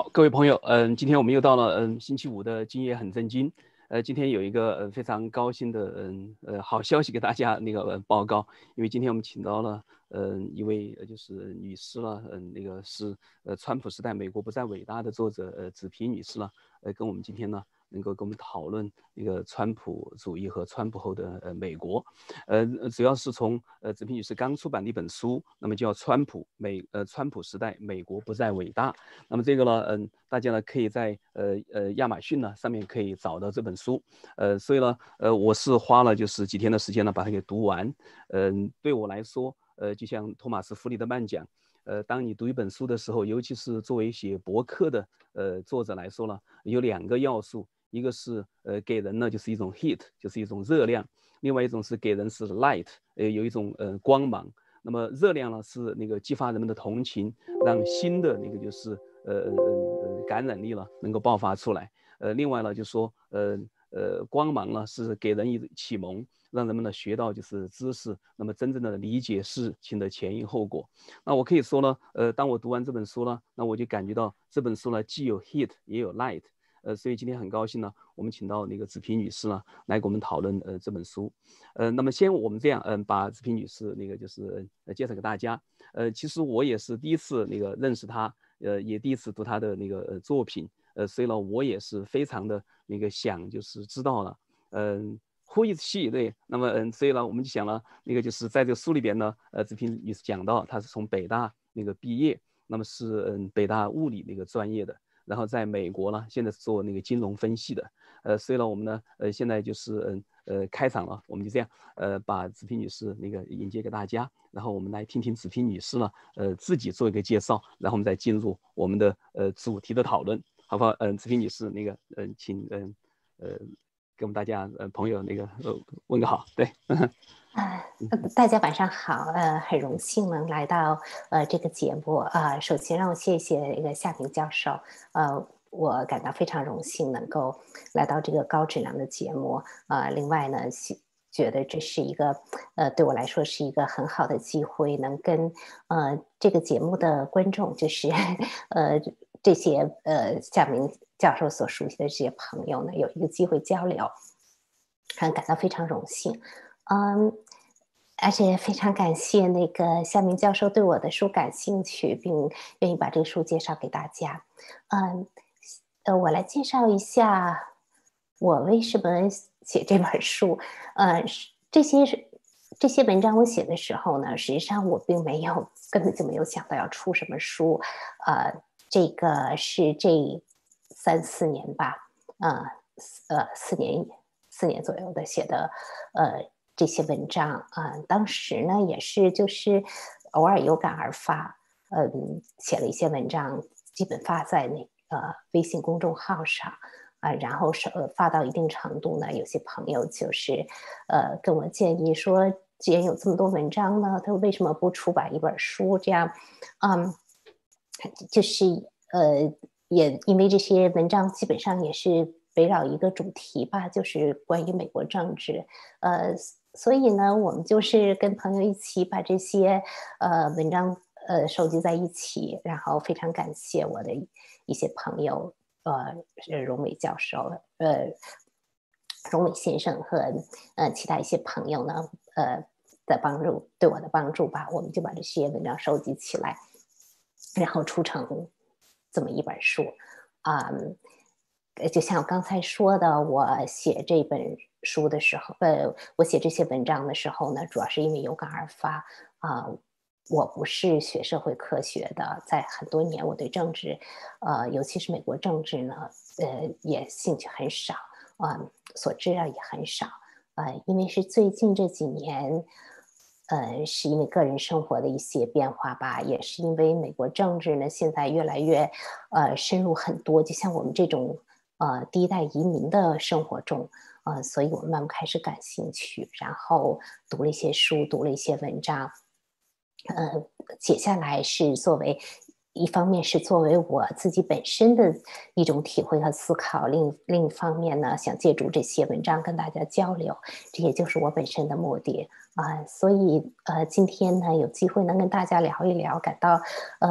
各位朋友，今天我们又到了星期五的今夜很震惊。今天有一个非常高兴的好消息给大家报告，因为今天我们请到了一位就是女士了，那个是川普时代美国不再伟大的作者子皮女士了，跟我们今天呢能够跟我们讨论一个川普主义和川普后的美国，主要是从子皮女士刚出版的一本书，那么叫川普时代美国不再伟大。那么这个呢，大家呢可以在亚马逊呢上面可以找到这本书，所以呢，我是花了就是几天的时间呢把它给读完，对我来说，就像托马斯·弗里德曼讲，当你读一本书的时候，尤其是作为写博客的作者来说呢，有两个要素，一个是给人呢就是一种 heat，就是一种热量，另外一种是给人是 light，有一种光芒。那么热量呢是那个激发人们的同情，让新的那个就是感染力了能够爆发出来。另外呢就说光芒呢是给人以启蒙，让人们呢学到就是知识，那么真正的理解事情的前因后果。那我可以说呢，当我读完这本书呢，那我就感觉到这本书呢既有 heat 也有 light。所以今天很高兴呢，我们请到那个子皮女士呢来给我们讨论这本书。那么先我们这样，把子皮女士那个就是介绍给大家。其实我也是第一次那个认识她，也第一次读她的那个作品，所以呢，我也是非常的那个想就是知道了，Who is she？对，那么所以呢，我们就想了，那个就是在这个书里边呢，子皮女士讲到她是从北大那个毕业，那么是北大物理那个专业的。然后在美国呢，现在是做那个金融分析的，所以呢，我们呢，现在就是开场了，我们就这样，把子皮女士那个引介给大家，然后我们来听听子皮女士呢，自己做一个介绍，然后我们再进入我们的主题的讨论，好不好？子皮女士那个请给我们大家朋友那个问个好，对。 大家晚上好，很荣幸能来到这个节目啊、首先让我谢谢一个夏平教授，我感到非常荣幸能够来到这个高质量的节目另外呢，觉得这是一个对我来说是一个很好的机会，能跟这个节目的观众，就是这些夏明教授所熟悉的这些朋友呢，有一个机会交流，感到非常荣幸。嗯，而且非常感谢那个夏明教授对我的书感兴趣，并愿意把这个书介绍给大家。嗯，我来介绍一下我为什么写这本书。这些这些文章我写的时候呢，实际上我并没有根本就没有想到要出什么书。这个是这3、4年吧，4年左右的写的这些文章当时呢也是就是偶尔有感而发，写了一些文章，基本发在微信公众号上然后发到一定程度呢，有些朋友就是跟我建议说，既然有这么多文章呢，他为什么不出版一本书？这样，就是也因为这些文章基本上也是围绕一个主题吧，就是关于美国政治，所以呢，我们就是跟朋友一起把这些文章收集在一起，然后非常感谢我的一些朋友，荣伟教授，荣伟先生和其他一些朋友呢，的帮助，对我的帮助吧，我们就把这些文章收集起来，然后出成这么一本书。就像我刚才说的，我写这本书的时候，我写这些文章的时候呢，主要是因为有感而发我不是学社会科学的，在很多年我对政治，尤其是美国政治呢，也兴趣很少，所知道也很少，因为是最近这几年，是因为个人生活的一些变化吧，也是因为美国政治呢现在越来越深入很多，就像我们这种第一代移民的生活中，所以我慢慢开始感兴趣，然后读了一些书，读了一些文章，写下来是作为一方面是作为我自己本身的一种体会和思考，另一方面呢，想借助这些文章跟大家交流，这也就是我本身的目的所以今天呢有机会能跟大家聊一聊，感到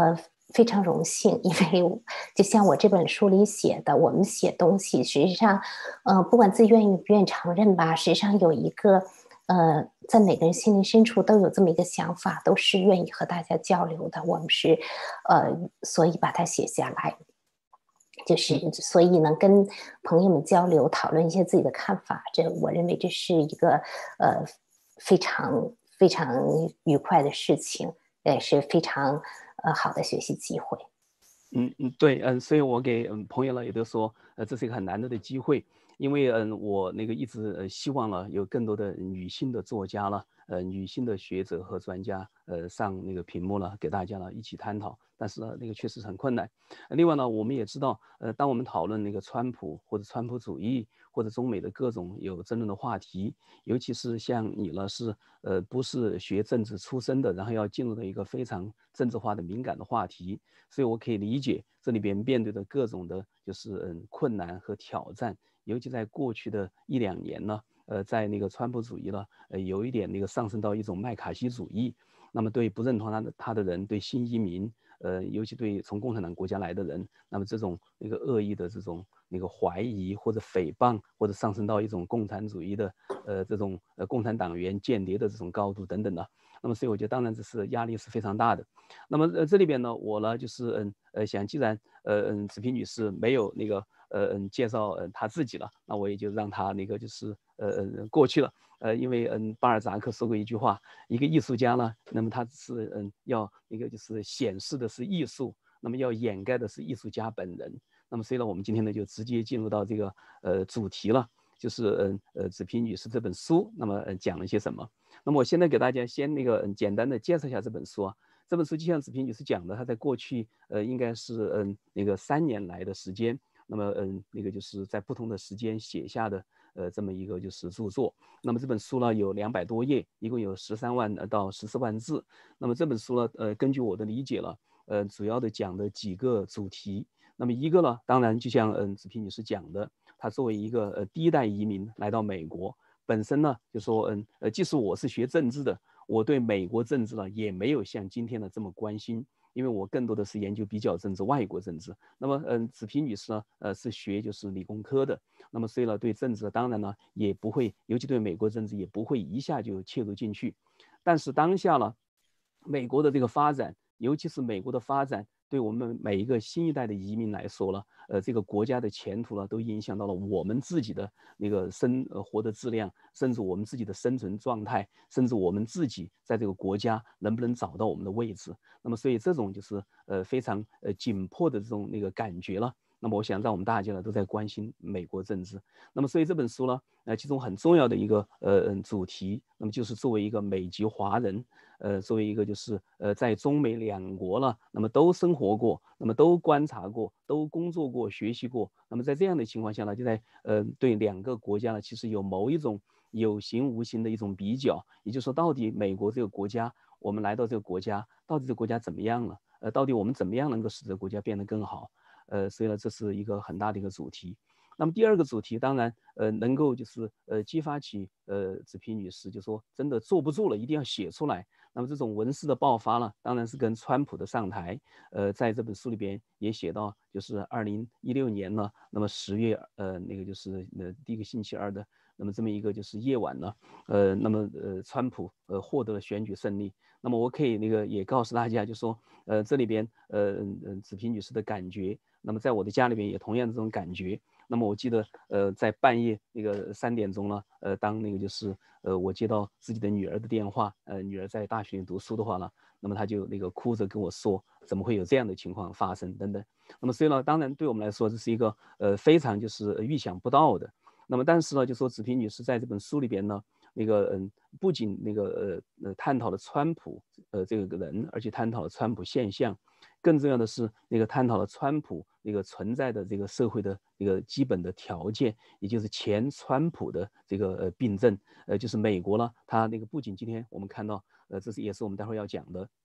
非常荣幸，因为就像我这本书里写的，我们写东西，实际上，不管自己愿意不愿意承认吧，实际上有一个，在每个人心灵深处都有这么一个想法，都是愿意和大家交流的。我们是，所以把它写下来，就是所以能跟朋友们交流，讨论一些自己的看法，我认为这是一个非常非常愉快的事情，也是非常好的学习机会。 对，所以我给朋友呢也都说，这是一个很难得的机会，因为我那个一直希望呢有更多的女性的作家了，女性的学者和专家上那个屏幕了，给大家呢一起探讨，但是呢那个确实很困难。另外呢，我们也知道，当我们讨论那个川普或者川普主义或者中美的各种有争论的话题，尤其是像你呢是不是学政治出身的，然后要进入到一个非常政治化的敏感的话题。所以我可以理解这里边面对的各种的就是困难和挑战，尤其在过去的1-2年呢，在那个川普主义呢，有一点那个上升到一种麦卡锡主义，那么对不认同他的人，对新移民，尤其对从共产党国家来的人，那么这种那个恶意的这种那个怀疑或者诽谤，或者上升到一种共产主义的这种共产党员间谍的这种高度等等的。那么所以我觉得当然这是压力是非常大的。那么这里边呢，我呢就是想既然子平女士没有那个介绍她自己了，那我也就让她那个就是过去了。因为巴尔扎克说过一句话，一个艺术家呢，那么他是要那个就是显示的是艺术，那么要掩盖的是艺术家本人。那么所以呢，我们今天呢就直接进入到这个主题了，就是子平女士这本书，那么讲了些什么？那么我现在给大家先那个简单的介绍一下这本书啊。这本书就像子平女士讲的，她在过去应该是那个3年来的时间，那么那个就是在不同的时间写下的这么一个就是著作。那么这本书呢有200多页，一共有13万到14万字。那么这本书呢根据我的理解了，主要的讲的几个主题。那么一个呢，当然就像子平女士讲的，她作为一个第一代移民来到美国。本身呢，就说即使我是学政治的，我对美国政治呢也没有像今天的这么关心，因为我更多的是研究比较政治、外国政治。那么子平女士呢，是学就是理工科的，那么所以呢对政治当然呢也不会，尤其对美国政治也不会一下就切入进去。但是当下呢，美国的这个发展，尤其是美国的发展，对我们每一个新一代的移民来说呢，这个国家的前途呢，都影响到了我们自己的那个生活的质量，甚至我们自己的生存状态，甚至我们自己在这个国家能不能找到我们的位置。那么，所以这种就是非常紧迫的这种那个感觉了。那么，我想让我们大家呢都在关心美国政治。那么，所以这本书呢，其中很重要的一个主题，那么就是作为一个美籍华人。作为一个就是在中美2国呢，那么都生活过，那么都观察过，都工作过，学习过。那么在这样的情况下呢，就在对2个国家呢，其实有某一种有形无形的一种比较，也就是说，到底美国这个国家，我们来到这个国家，到底这个国家怎么样了？到底我们怎么样能够使这个国家变得更好？所以呢，这是一个很大的一个主题。那么第2个主题，当然能够就是激发起子平女士就说真的坐不住了，一定要写出来。那么这种文思的爆发呢，当然是跟川普的上台，在这本书里边也写到，就是2016年呢，那么10月，那个就是第1个星期二的，那么这么一个就是夜晚呢，那么川普获得了选举胜利。那么我可以那个也告诉大家，就说这里边子平女士的感觉，那么在我的家里边也同样这种感觉。那么我记得在半夜那个3点钟呢，当那个就是我接到自己的女儿的电话，女儿在大学里读书的话呢，那么她就那个哭着跟我说，怎么会有这样的情况发生等等。那么所以呢，当然对我们来说这是一个非常就是预想不到的。那么但是呢，就说子平女士在这本书里边呢，那个不仅那个探讨了川普这个人，而且探讨了川普现象。更重要的是，那个探讨了川普那个存在的这个社会的一个基本的条件，也就是前川普的这个病症，就是美国呢，它那个不仅今天我们看到，这是也是我们待会儿要讲的，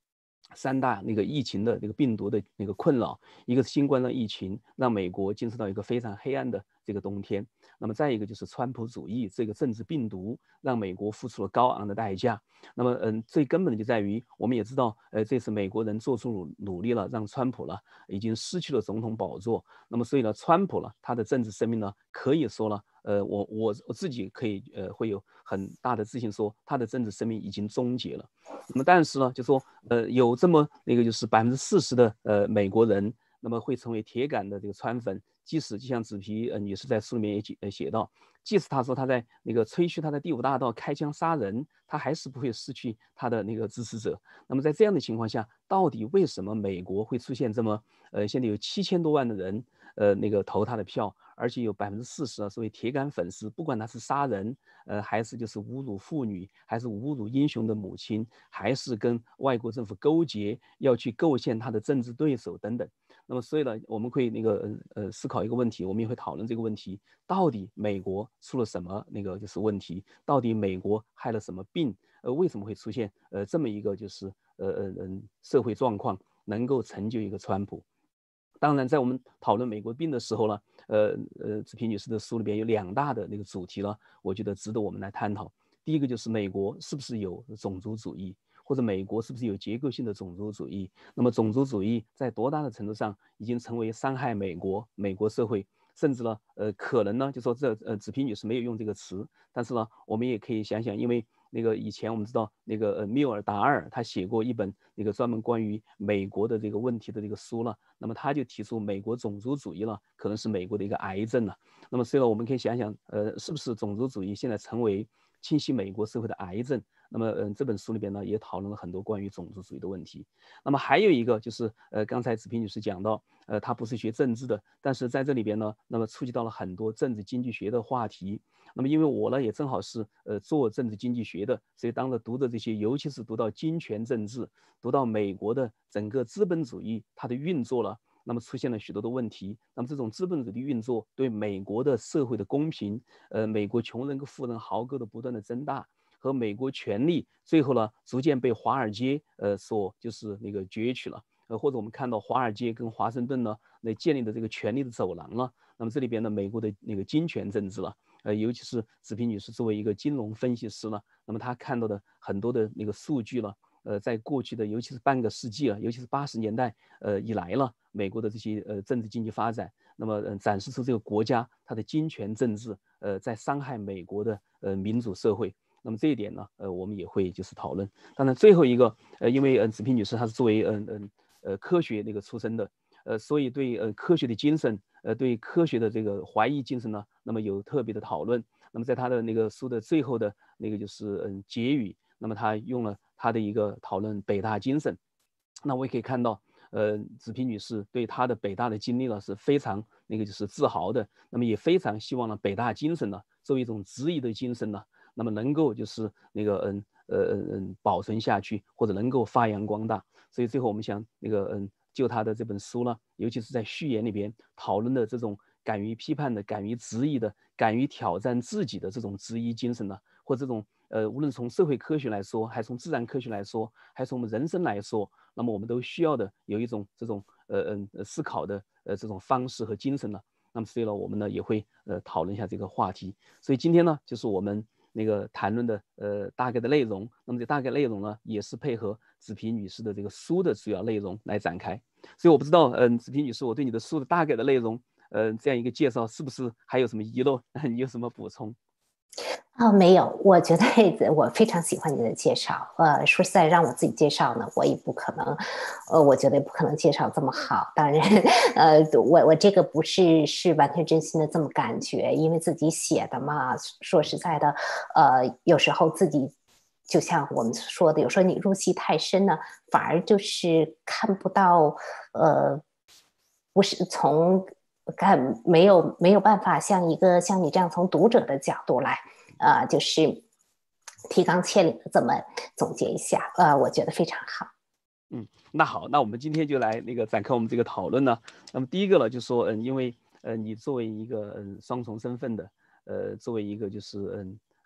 三大那个疫情的那个病毒的那个困扰，一个是新冠的疫情，让美国进入到一个非常黑暗的这个冬天。那么再一个就是川普主义这个政治病毒，让美国付出了高昂的代价。那么最根本的就在于，我们也知道，这次美国人做出努力了，让川普了已经失去了总统宝座。那么所以呢，川普了他的政治生命呢，可以说了，我自己可以会有很大的自信说，他的政治生命已经终结了。那么但是呢，就说有这么那个就是40%的美国人，那么会成为铁杆的这个川粉。即使就像子皮女士在书里面也写到，即使他说他在那个吹嘘他在第5大道开枪杀人，他还是不会失去他的那个支持者。那么在这样的情况下，到底为什么美国会出现这么现在有7000多万的人那个投他的票，而且有40%所谓铁杆粉丝，不管他是杀人还是就是侮辱妇女，还是侮辱英雄的母亲，还是跟外国政府勾结要去构陷他的政治对手等等。那么所以呢，我们会那个思考一个问题，我们也会讨论这个问题：到底美国出了什么那个就是问题？到底美国害了什么病？为什么会出现这么一个就是社会状况，能够成就一个川普？当然，在我们讨论美国病的时候呢，子皮女士的书里边有2大的那个主题呢，我觉得值得我们来探讨。第一个就是美国是不是有种族主义，或者美国是不是有结构性的种族主义？那么种族主义在多大的程度上已经成为伤害美国社会，甚至呢，可能呢，就说子皮女士没有用这个词，但是呢，我们也可以想想，因为那个以前我们知道那个缪尔达尔他写过一本那个专门关于美国的这个问题的这个书了，那么他就提出美国种族主义了可能是美国的一个癌症了。那么所以呢，我们可以想想，是不是种族主义现在成为侵袭美国社会的癌症？那么这本书里边呢也讨论了很多关于种族主义的问题。那么还有一个就是刚才子平女士讲到，她不是学政治的，但是在这里边呢，那么触及到了很多政治经济学的话题。那么因为我呢也正好是做政治经济学的，所以当着读的这些，尤其是读到金权政治，读到美国的整个资本主义它的运作了，那么出现了许多的问题。那么这种资本主义的运作对美国的社会的公平，美国穷人跟富人壕沟的不断的增大，和美国权力最后呢逐渐被华尔街所就是那个攫取了。或者我们看到华尔街跟华盛顿呢，那建立的这个权力的走廊了。那么这里边呢，美国的那个金权政治了，尤其是子平女士作为一个金融分析师呢，那么她看到的很多的那个数据了，在过去的尤其是半个世纪了，尤其是80年代以来了，美国的这些政治经济发展，那么展示出这个国家它的金权政治在伤害美国的民主社会。那么这一点呢，我们也会就是讨论。当然最后一个，因为子平女士她是作为科学那个出身的，所以对科学的精神，对科学的这个怀疑精神呢，那么有特别的讨论。那么在他的那个书的最后的那个就是结语，那么他用了他的一个讨论北大精神。那我也可以看到，子皮女士对她的北大的经历呢是非常那个就是自豪的，那么也非常希望呢北大精神呢作为一种质疑的精神呢，那么能够就是那个保存下去，或者能够发扬光大。所以最后我们想那个就他的这本书呢，尤其是在序言里边讨论的这种敢于批判的、敢于质疑的、敢于挑战自己的这种质疑精神呢，或这种无论从社会科学来说，还从自然科学来说，还从我们人生来说，那么我们都需要的有一种这种思考的这种方式和精神呢。那么所以呢，我们呢也会讨论一下这个话题。所以今天呢，就是我们那个谈论的大概的内容。那么这大概内容呢，也是配合子皮女士的这个书的主要内容来展开。所以我不知道，子皮女士，我对你的书的大概的内容，这样一个介绍，是不是还有什么遗漏？你有什么补充？ 没有，我觉得我非常喜欢你的介绍。说实在，让我自己介绍呢，我也不可能，我觉得不可能介绍这么好。当然，我这个不是完全真心的这么感觉，因为自己写的嘛。说实在的，有时候自己就像我们说的，有时候你入戏太深呢，反而就是看不到，不是从看没有办法像你这样从读者的角度来。就是提纲挈领的这么总结一下，我觉得非常好。 那好，那我们今天就来那个展开我们这个讨论呢。那么第一个呢，就是说，因为你作为一个双重身份的，作为一个就是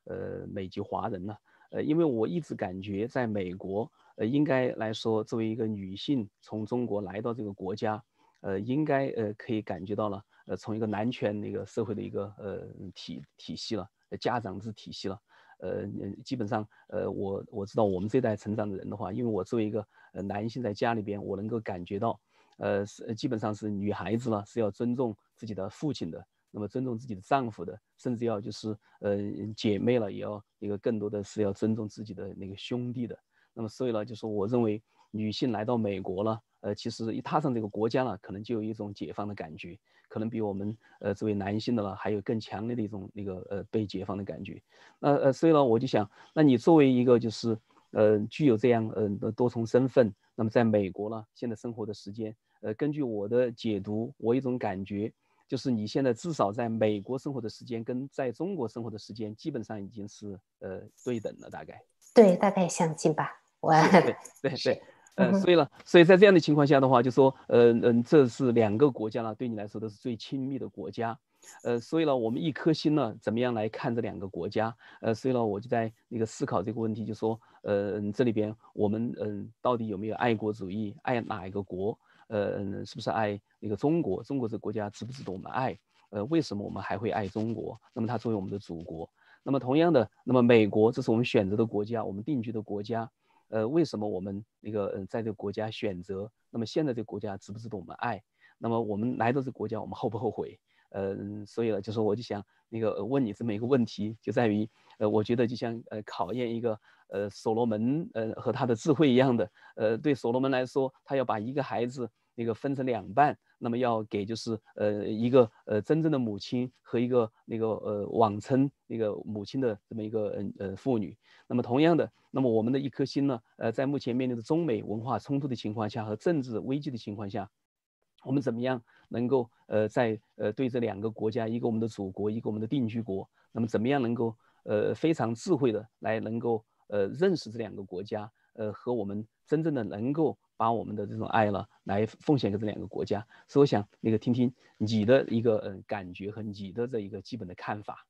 美籍华人呢，因为我一直感觉在美国，应该来说，作为一个女性从中国来到这个国家，应该可以感觉到了，从一个男权那个社会的一个体系了，家长制体系了。基本上，我知道我们这代成长的人的话，因为我作为一个男性在家里边，我能够感觉到，基本上是女孩子呢是要尊重自己的父亲的，那么尊重自己的丈夫的，甚至要就是姐妹了也要一个更多的是要尊重自己的那个兄弟的。那么所以呢，就是我认为女性来到美国了，其实一踏上这个国家了，可能就有一种解放的感觉。可能比我们作为男性的了还有更强烈的一种那个被解放的感觉。所以呢，我就想，那你作为一个就是具有这样的多重身份，那么在美国呢，现在生活的时间，根据我的解读，我一种感觉就是你现在至少在美国生活的时间跟在中国生活的时间基本上已经是对等了，大概。 对，大概相近吧。我对，所以在这样的情况下的话，就说，这是2个国家呢，对你来说都是最亲密的国家，所以呢，我们一颗心呢，怎么样来看这2个国家？所以呢，我就在那个思考这个问题，就说，这里边我们到底有没有爱国主义，爱哪一个国？是不是爱那个中国？中国这个国家值不值得我们爱？为什么我们还会爱中国？那么它作为我们的祖国，那么同样的，那么美国这是我们选择的国家，我们定居的国家。为什么我们那个在这个国家选择？那么现在这个国家值不值得我们爱？那么我们来到这个国家，我们后不后悔？所以呢，就是我就想那个问你这么一个问题，就在于我觉得就像考验一个所罗门和他的智慧一样的，对所罗门来说，他要把一个孩子那个分成2半，那么要给就是一个真正的母亲和一个那个妄称那个母亲的这么一个妇女。那么同样的，那么我们的一颗心呢，在目前面临的中美文化冲突的情况下和政治危机的情况下，我们怎么样能够在对这2个国家，一个我们的祖国，一个我们的定居国，那么怎么样能够非常智慧的来能够认识这2个国家，和我们真正的能够把我们的这种爱了来奉献给这2个国家。所以我想那个听听你的一个感觉和你的这一个基本的看法。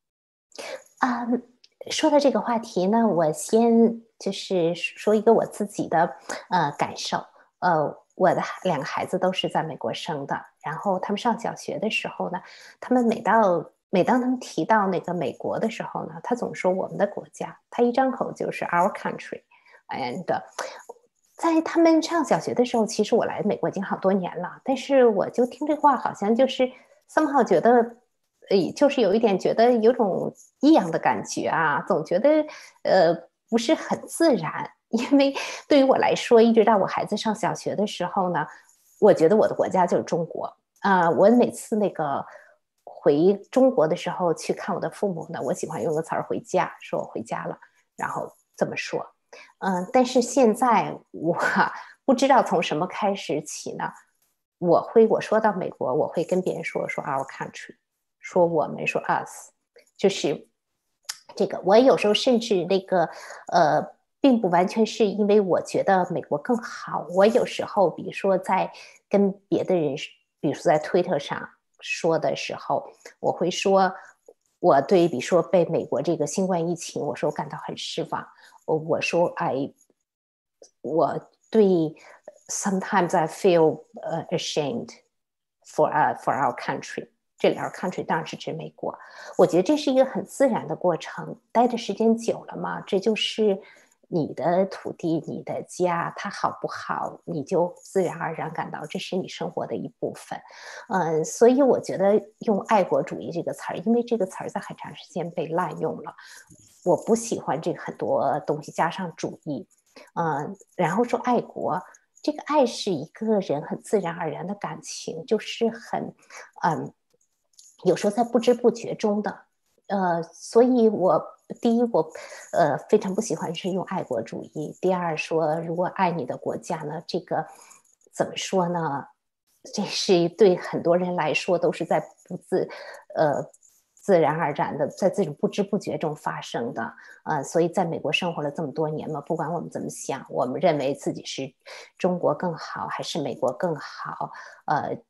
说到这个话题呢，我先就是说一个我自己的感受。我的2个孩子都是在美国生的，然后他们上小学的时候呢，他们每当他们提到那个美国的时候呢，他总说我们的国家，他一张口就是 our country。and 在他们上小学的时候，其实我来美国已经好多年了，但是我就听这话，好像就是 somehow 觉得，就是有一点觉得有种异样的感觉啊，总觉得不是很自然。因为对于我来说，一直到我孩子上小学的时候呢，我觉得我的国家就是中国啊。我每次那个回中国的时候去看我的父母呢，我喜欢用个词儿回家，说我回家了，然后这么说。但是现在我不知道从什么开始起呢，我说到美国，我会跟别人说 our country， 说我们，说 us， 就是这个。我有时候甚至那个并不完全是因为我觉得美国更好，我有时候比如说在跟别的人，比如说在推特上说的时候，我会说我对比如说被美国这个新冠疫情，我说我感到很失望。我说我对 sometimes I feel ashamed for our country。这里 our country 当然是指美国。我觉得这是一个很自然的过程，待的时间久了嘛，这就是你的土地，你的家，它好不好，你就自然而然感到这是你生活的一部分。所以我觉得用爱国主义这个词儿，因为这个词儿在很长时间被滥用了，我不喜欢这个很多东西加上主义。然后说爱国，这个爱是一个人很自然而然的感情，就是很有时候在不知不觉中的。所以第一我非常不喜欢是用爱国主义。第二说如果爱你的国家呢，这个怎么说呢？这是对很多人来说都是在自然而然的在这种不知不觉中发生的。所以在美国生活了这么多年嘛，不管我们怎么想，我们认为自己是中国更好还是美国更好，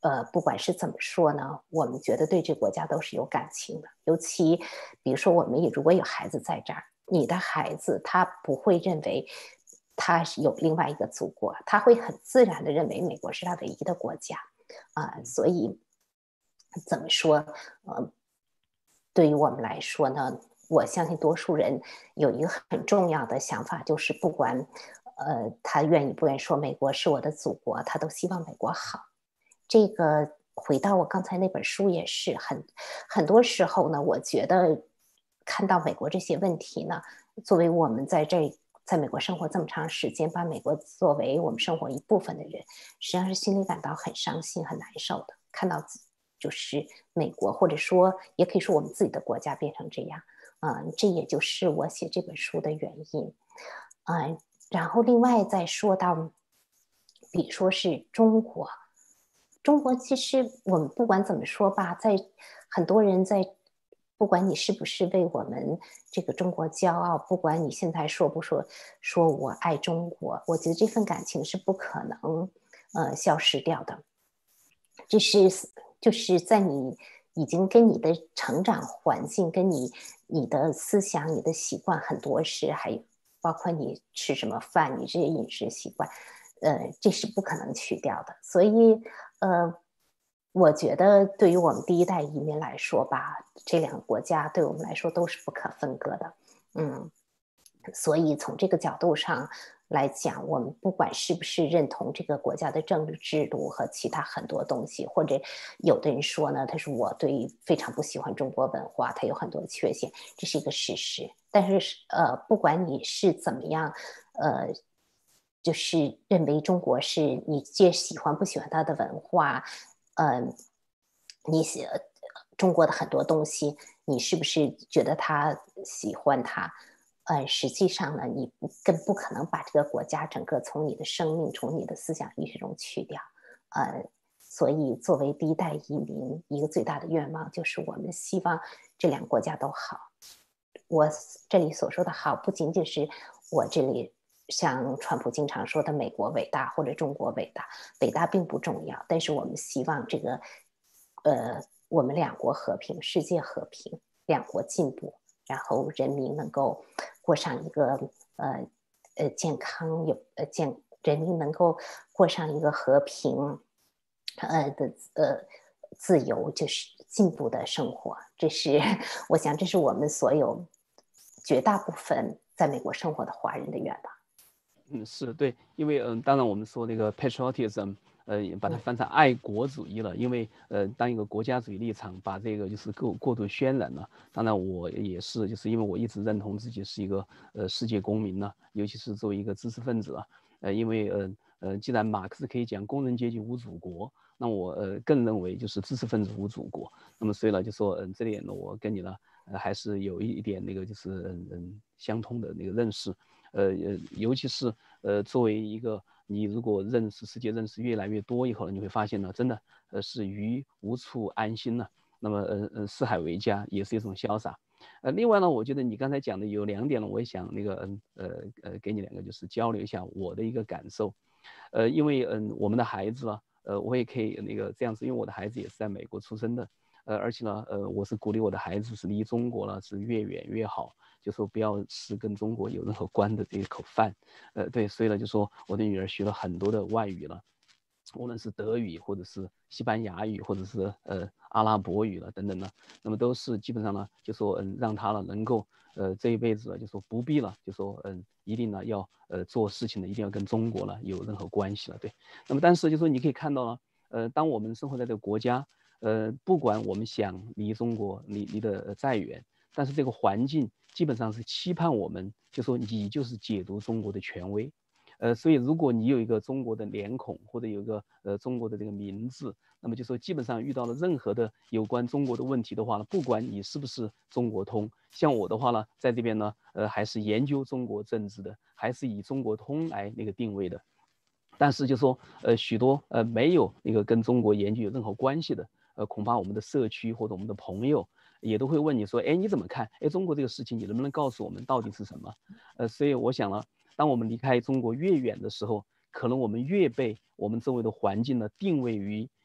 不管是怎么说呢，我们觉得对这个国家都是有感情的。尤其比如说，我们如果有孩子在这儿，你的孩子他不会认为他是有另外一个祖国，他会很自然的认为美国是他唯一的国家所以怎么说？对于我们来说呢，我相信多数人有一个很重要的想法，就是不管他愿意不愿意说美国是我的祖国，他都希望美国好。这个回到我刚才那本书也是很多时候呢，我觉得看到美国这些问题呢，作为我们在美国生活这么长时间，把美国作为我们生活一部分的人，实际上是心里感到很伤心、很难受的。看到就是美国，或者说也可以说我们自己的国家变成这样，这也就是我写这本书的原因。然后另外再说到，比如说是中国，中国其实我们不管怎么说吧，很多人不管你是不是为我们这个中国骄傲，不管你现在说不说我爱中国，我觉得这份感情是不可能消失掉的。这是就是在你已经跟你的成长环境、跟你的思想、你的习惯很多事，还有包括你吃什么饭，你这些饮食习惯，这是不可能去掉的。所以，我觉得对于我们第一代移民来说吧，这两个国家对我们来说都是不可分割的。所以从这个角度上来讲，我们不管是不是认同这个国家的政治制度和其他很多东西，或者有的人说呢，他说我非常不喜欢中国文化，它有很多缺陷，这是一个事实。但是不管你是怎么样，就是认为中国是你喜欢不喜欢它的文化，你中国的很多东西，你是不是觉得他喜欢它？实际上呢，你更不可能把这个国家整个从你的生命、从你的思想意识中去掉。所以作为第一代移民，一个最大的愿望就是我们希望这两个国家都好。我这里所说的好，不仅仅是我这里像川普经常说的美国伟大或者中国伟大，伟大并不重要，但是我们希望这个我们两国和平，世界和平，两国进步，然后人民能够过上一个健康人民能够过上一个和平自由就是进步的生活。我想这是我们所有绝大部分在美国生活的华人的愿望。 是对，因为当然我们说那个 patriotism，把它翻成爱国主义了。因为当一个国家主义立场把这个就是过度渲染了。当然我也是，就是因为我一直认同自己是一个世界公民呢，尤其是作为一个知识分子因为既然马克思可以讲工人阶级无祖国，那我更认为就是知识分子无祖国。那么所以呢，就说这点呢，我跟你呢还是有一点那个就是相通的那个认识。尤其是作为一个你如果世界认识越来越多以后呢，你会发现呢，真的是鱼无处安心了。那么四海为家也是一种潇洒。另外呢，我觉得你刚才讲的有两点呢，我也想那个给你两个就是交流一下我的一个感受。因为我们的孩子呢，我也可以那个这样子，因为我的孩子也是在美国出生的，而且呢，我是鼓励我的孩子是离中国呢是越远越好。就说不要吃跟中国有任何关的这一口饭。对，所以呢，就说我的女儿学了很多的外语了，无论是德语或者是西班牙语或者是阿拉伯语了等等的，那么都是基本上呢，就说让她呢能够这一辈子呢就说不必了，就说一定呢要做事情呢一定要跟中国呢有任何关系了。对，那么但是就说你可以看到呢，当我们生活在这个国家，不管我们想离中国离得再远，但是这个环境基本上是期盼我们，就说你就是解读中国的权威。所以如果你有一个中国的脸孔，或者有一个中国的这个名字，那么就说基本上遇到了任何的有关中国的问题的话呢，不管你是不是中国通，像我的话呢，在这边呢，还是研究中国政治的，还是以中国通来那个定位的。但是就说许多没有那个跟中国研究有任何关系的，恐怕我们的社区或者我们的朋友也都会问你说，哎，你怎么看？哎，中国这个事情你能不能告诉我们到底是什么？所以我想呢，当我们离开中国越远的时候，可能我们越被我们周围的环境呢定位于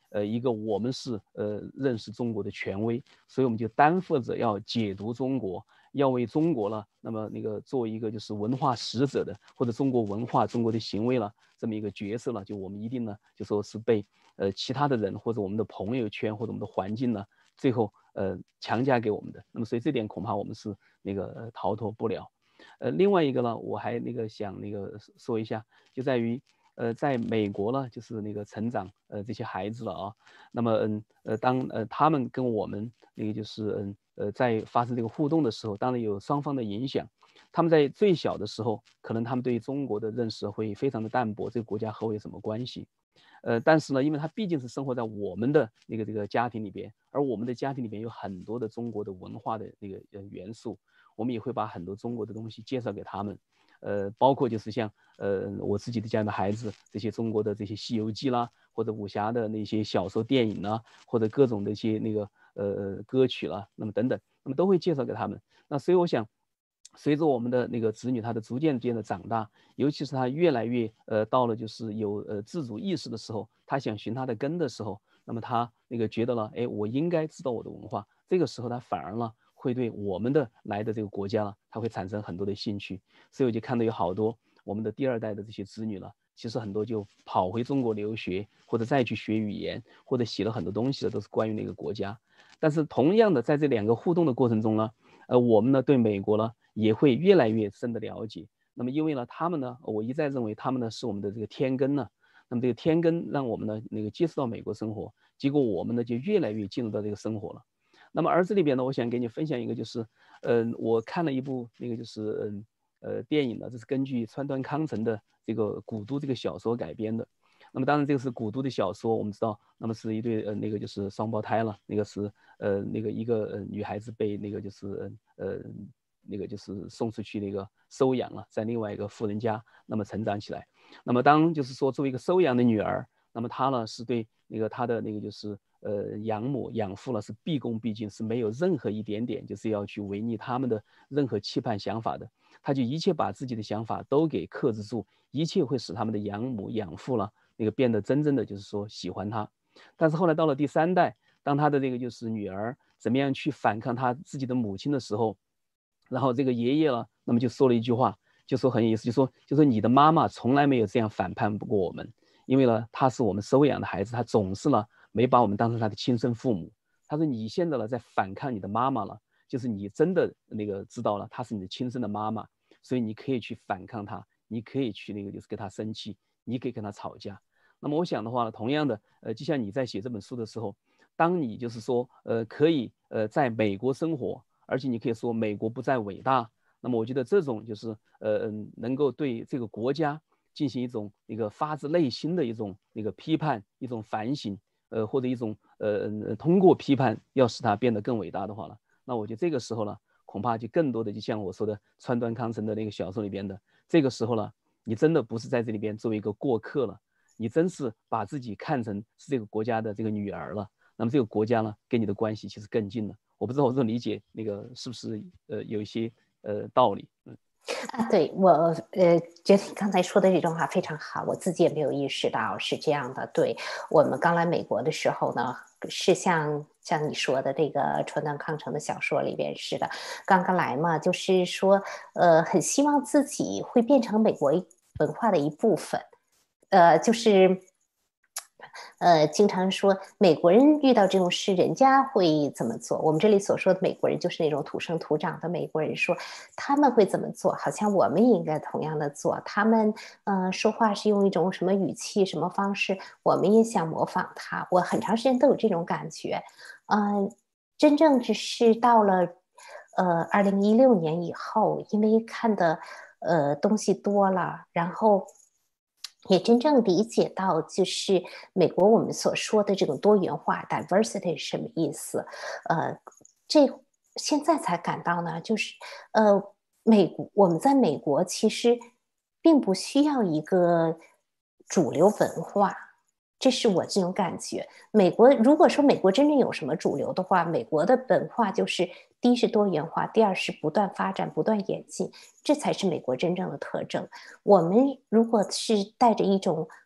一个我们是认识中国的权威，所以我们就担负着要解读中国，要为中国了，那么那个做一个就是文化使者的，或者中国文化、中国的行为了这么一个角色了，就我们一定呢就说是被其他的人或者我们的朋友圈或者我们的环境呢最后强加给我们的。那么所以这点恐怕我们是那个逃脱不了。另外一个呢，我还那个想那个说一下，就在于在美国呢，就是那个成长这些孩子了啊，那么当他们跟我们那个就是在发生这个互动的时候，当然有双方的影响。他们在最小的时候，可能他们对中国的认识会非常的淡薄，这个国家和我有什么关系？但是呢，因为他毕竟是生活在我们的这个家庭里边，而我们的家庭里边有很多的中国的文化的那个元素，我们也会把很多中国的东西介绍给他们。包括就是像我自己的家的孩子，这些中国的这些《西游记》啦，或者武侠的那些小说、电影啦，或者各种的一些那个歌曲啦，那么等等，那么都会介绍给他们。那所以我想，随着我们的那个子女他的逐渐的长大，尤其是他越来越到了就是有自主意识的时候，他想寻他的根的时候，那么他那个觉得了，哎，我应该知道我的文化，这个时候他反而呢会对我们的来的这个国家呢，他会产生很多的兴趣。所以我就看到有好多我们的第二代的这些子女了，其实很多就跑回中国留学，或者再去学语言，或者写了很多东西的，都是关于那个国家。但是同样的，在这两个互动的过程中呢，我们呢对美国呢也会越来越深的了解。那么因为呢，他们呢，我一再认为他们呢是我们的这个天根呢。那么这个天根让我们呢那个接触到美国生活，结果我们呢就越来越进入到这个生活了。那么而这里边呢，我想给你分享一个，就是我看了一部那个就是电影呢，这是根据川端康成的这个《古都》这个小说改编的。那么当然这个是古都的小说，我们知道，那么是一对那个就是双胞胎了，那个是那个一个女孩子被那个就是那个就是送出去那个收养了，在另外一个富人家那么成长起来。那么当就是说作为一个收养的女儿，那么她呢是对那个她的那个就是养母养父呢是毕恭毕敬，是没有任何一点点就是要去违逆他们的任何期盼想法的。他就一切把自己的想法都给克制住，一切会使他们的养母养父了那个变得真正的就是说喜欢他。但是后来到了第三代，当他的这个就是女儿怎么样去反抗他自己的母亲的时候，然后这个爷爷了，那么就说了一句话，就说很有意思，就说你的妈妈从来没有这样反叛过我们，因为呢，她是我们收养的孩子，她总是呢没把我们当成她的亲生父母。他说你现在呢在反抗你的妈妈了，就是你真的那个知道了她是你的亲生的妈妈，所以你可以去反抗她，你可以去那个就是跟她生气，你可以跟她吵架。那么我想的话呢，同样的，就像你在写这本书的时候，当你就是说，可以在美国生活，而且你可以说美国不再伟大，那么我觉得这种就是能够对这个国家进行一种那个发自内心的一种那个批判，一种反省，或者一种通过批判要使它变得更伟大的话呢，那我觉得这个时候呢，恐怕就更多的就像我说的川端康成的那个小说里边的，这个时候呢，你真的不是在这里边作为一个过客了，你真是把自己看成是这个国家的这个女儿了。那么这个国家呢，跟你的关系其实更近了。我不知道我这种理解那个是不是有一些道理。 对，我觉得你刚才说的这种话非常好，我自己也没有意识到是这样的。对，我们刚来美国的时候呢，是像你说的这个川端康成的小说里边似的，刚刚来嘛，就是说很希望自己会变成美国文化的一部分，就是经常说美国人遇到这种事，人家会怎么做？我们这里所说的美国人，就是那种土生土长的美国人说，他们会怎么做？好像我们也应该同样的做。他们说话是用一种什么语气、什么方式，我们也想模仿他。我很长时间都有这种感觉。真正只是到了2016年以后，因为看的东西多了，然后也真正理解到，就是美国我们所说的这种多元化 （diversity） 是什么意思。这现在才感到呢，就是我们在美国其实并不需要一个主流文化，这是我这种感觉。美国如果说美国真正有什么主流的话，美国的文化就是第一是多元化，第二是不断发展、不断演进，这才是美国真正的特征。我们如果是带着一种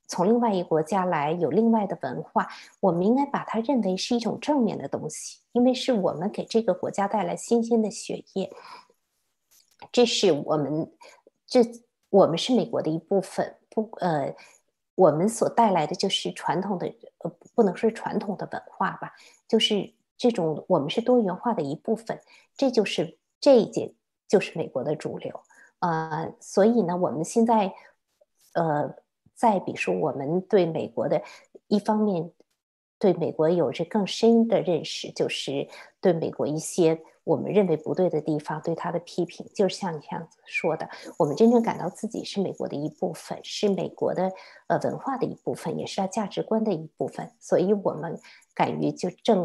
从另外一个国家来，有另外的文化，我们应该把它认为是一种正面的东西，因为是我们给这个国家带来新鲜的血液，这是我们是美国的一部分，我们所带来的就是传统的，不能说传统的文化吧，就是这种我们是多元化的一部分，这一届就是美国的主流。所以呢，我们现在，再比如说，我们对美国的一方面，对美国有着更深的认识，就是对美国一些我们认为不对的地方，对他的批评，就是像你这样子说的，我们真正感到自己是美国的一部分，是美国的文化的一部分，也是他价值观的一部分，所以我们敢于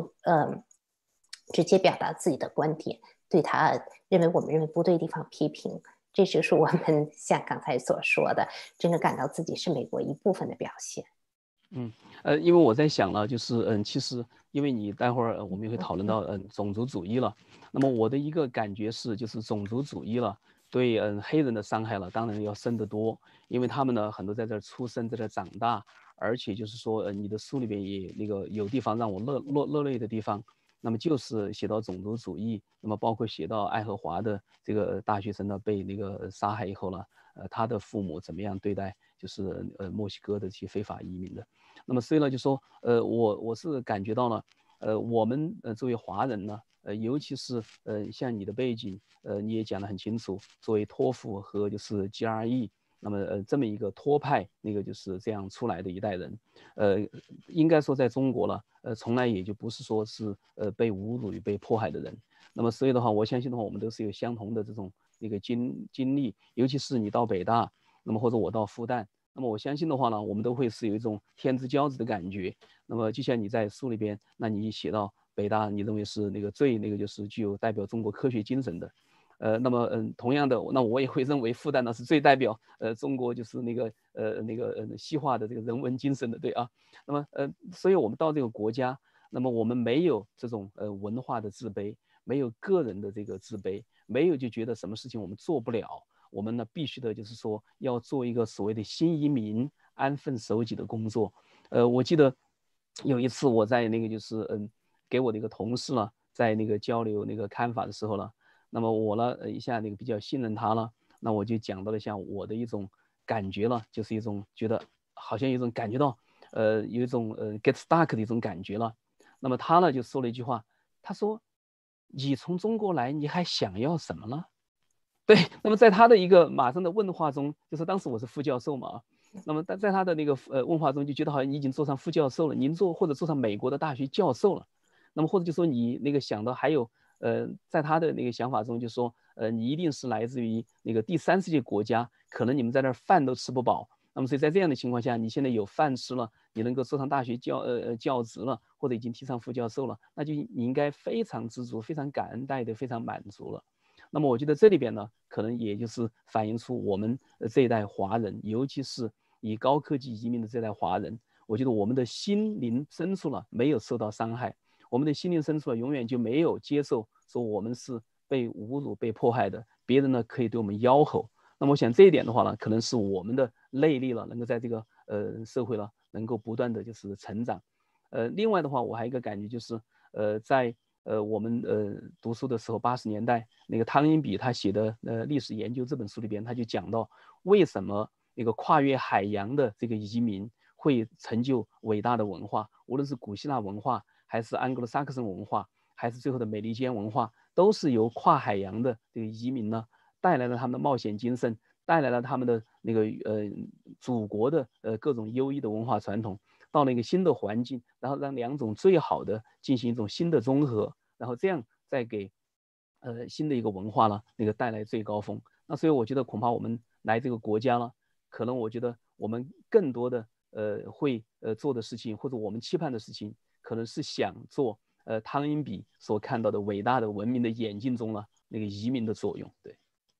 直接表达自己的观点，对他我们认为不对的地方批评。这就是我们像刚才所说的，真正感到自己是美国一部分的表现。 因为我在想了，就是其实因为你待会儿我们也会讨论到种族主义了，那么我的一个感觉是，就是种族主义了对黑人的伤害了，当然要深得多，因为他们呢很多在这儿出生，在这儿长大，而且就是说你的书里边也那个有地方让我热泪的地方，那么就是写到种族主义，那么包括写到爱荷华的这个大学生呢被那个杀害以后呢，他的父母怎么样对待就是墨西哥的这些非法移民的。那么所以呢，就说我是感觉到了，我们作为华人呢，尤其是像你的背景，你也讲得很清楚，作为托福和就是 GRE，那么这么一个托派，那个就是这样出来的一代人，应该说在中国了，从来也就不是说是被侮辱与被迫害的人。那么所以的话，我相信的话，我们都是有相同的这种那个经历，尤其是你到北大，那么或者我到复旦。那么我相信的话呢，我们都会是有一种天之骄子的感觉。那么就像你在书里边，那你写到北大，你认为是那个最那个就是具有代表中国科学精神的，那么同样的，那我也会认为复旦呢是最代表中国就是西化的这个人文精神的，对啊。那么所以我们到这个国家，那么我们没有这种文化的自卑，没有个人的这个自卑，没有就觉得什么事情我们做不了。我们呢必须的就是说要做一个所谓的新移民安分守己的工作。我记得有一次我在那个就是给我的一个同事呢，在那个交流那个看法的时候呢，那么我呢一下那个比较信任他了，那我就讲到了像我的一种感觉了，就是一种觉得好像有一种感觉到有一种get stuck 的一种感觉了。那么他呢就说了一句话，他说：“你从中国来，你还想要什么呢？”对，那么在他的一个马上的问话中，就是当时我是副教授嘛，那么在他的那个问话中，就觉得好像你已经做上副教授了，您或者做上美国的大学教授了，那么或者就说你那个想到还有在他的那个想法中，就说你一定是来自于那个第三世界国家，可能你们在那儿饭都吃不饱，那么所以在这样的情况下，你现在有饭吃了，你能够做上大学教职了，或者已经提上副教授了，那就你应该非常知足、非常感恩戴德、非常满足了。那么我觉得这里边呢，可能也就是反映出我们这一代华人，尤其是以高科技移民的这代华人，我觉得我们的心灵深处呢没有受到伤害，我们的心灵深处呢永远就没有接受说我们是被侮辱、被迫害的，别人呢可以对我们吆喝。那么我想这一点的话呢，可能是我们的内力了，能够在这个社会了能够不断的就是成长。另外的话，我还有一个感觉就是在我们读书的时候，80年代那个汤因比他写的历史研究这本书里边，他就讲到为什么那个跨越海洋的这个移民会成就伟大的文化，无论是古希腊文化，还是安格鲁萨克森文化，还是最后的美利坚文化，都是由跨海洋的这个移民呢带来了他们的冒险精神，带来了他们的那个祖国的各种优异的文化传统。到了一个新的环境，然后让两种最好的进行一种新的综合，然后这样再给新的一个文化呢那个带来最高峰。那所以我觉得恐怕我们来这个国家了，可能我觉得我们更多的会做的事情，或者我们期盼的事情，可能是想做汤因比所看到的伟大的文明的演进中呢那个移民的作用。对。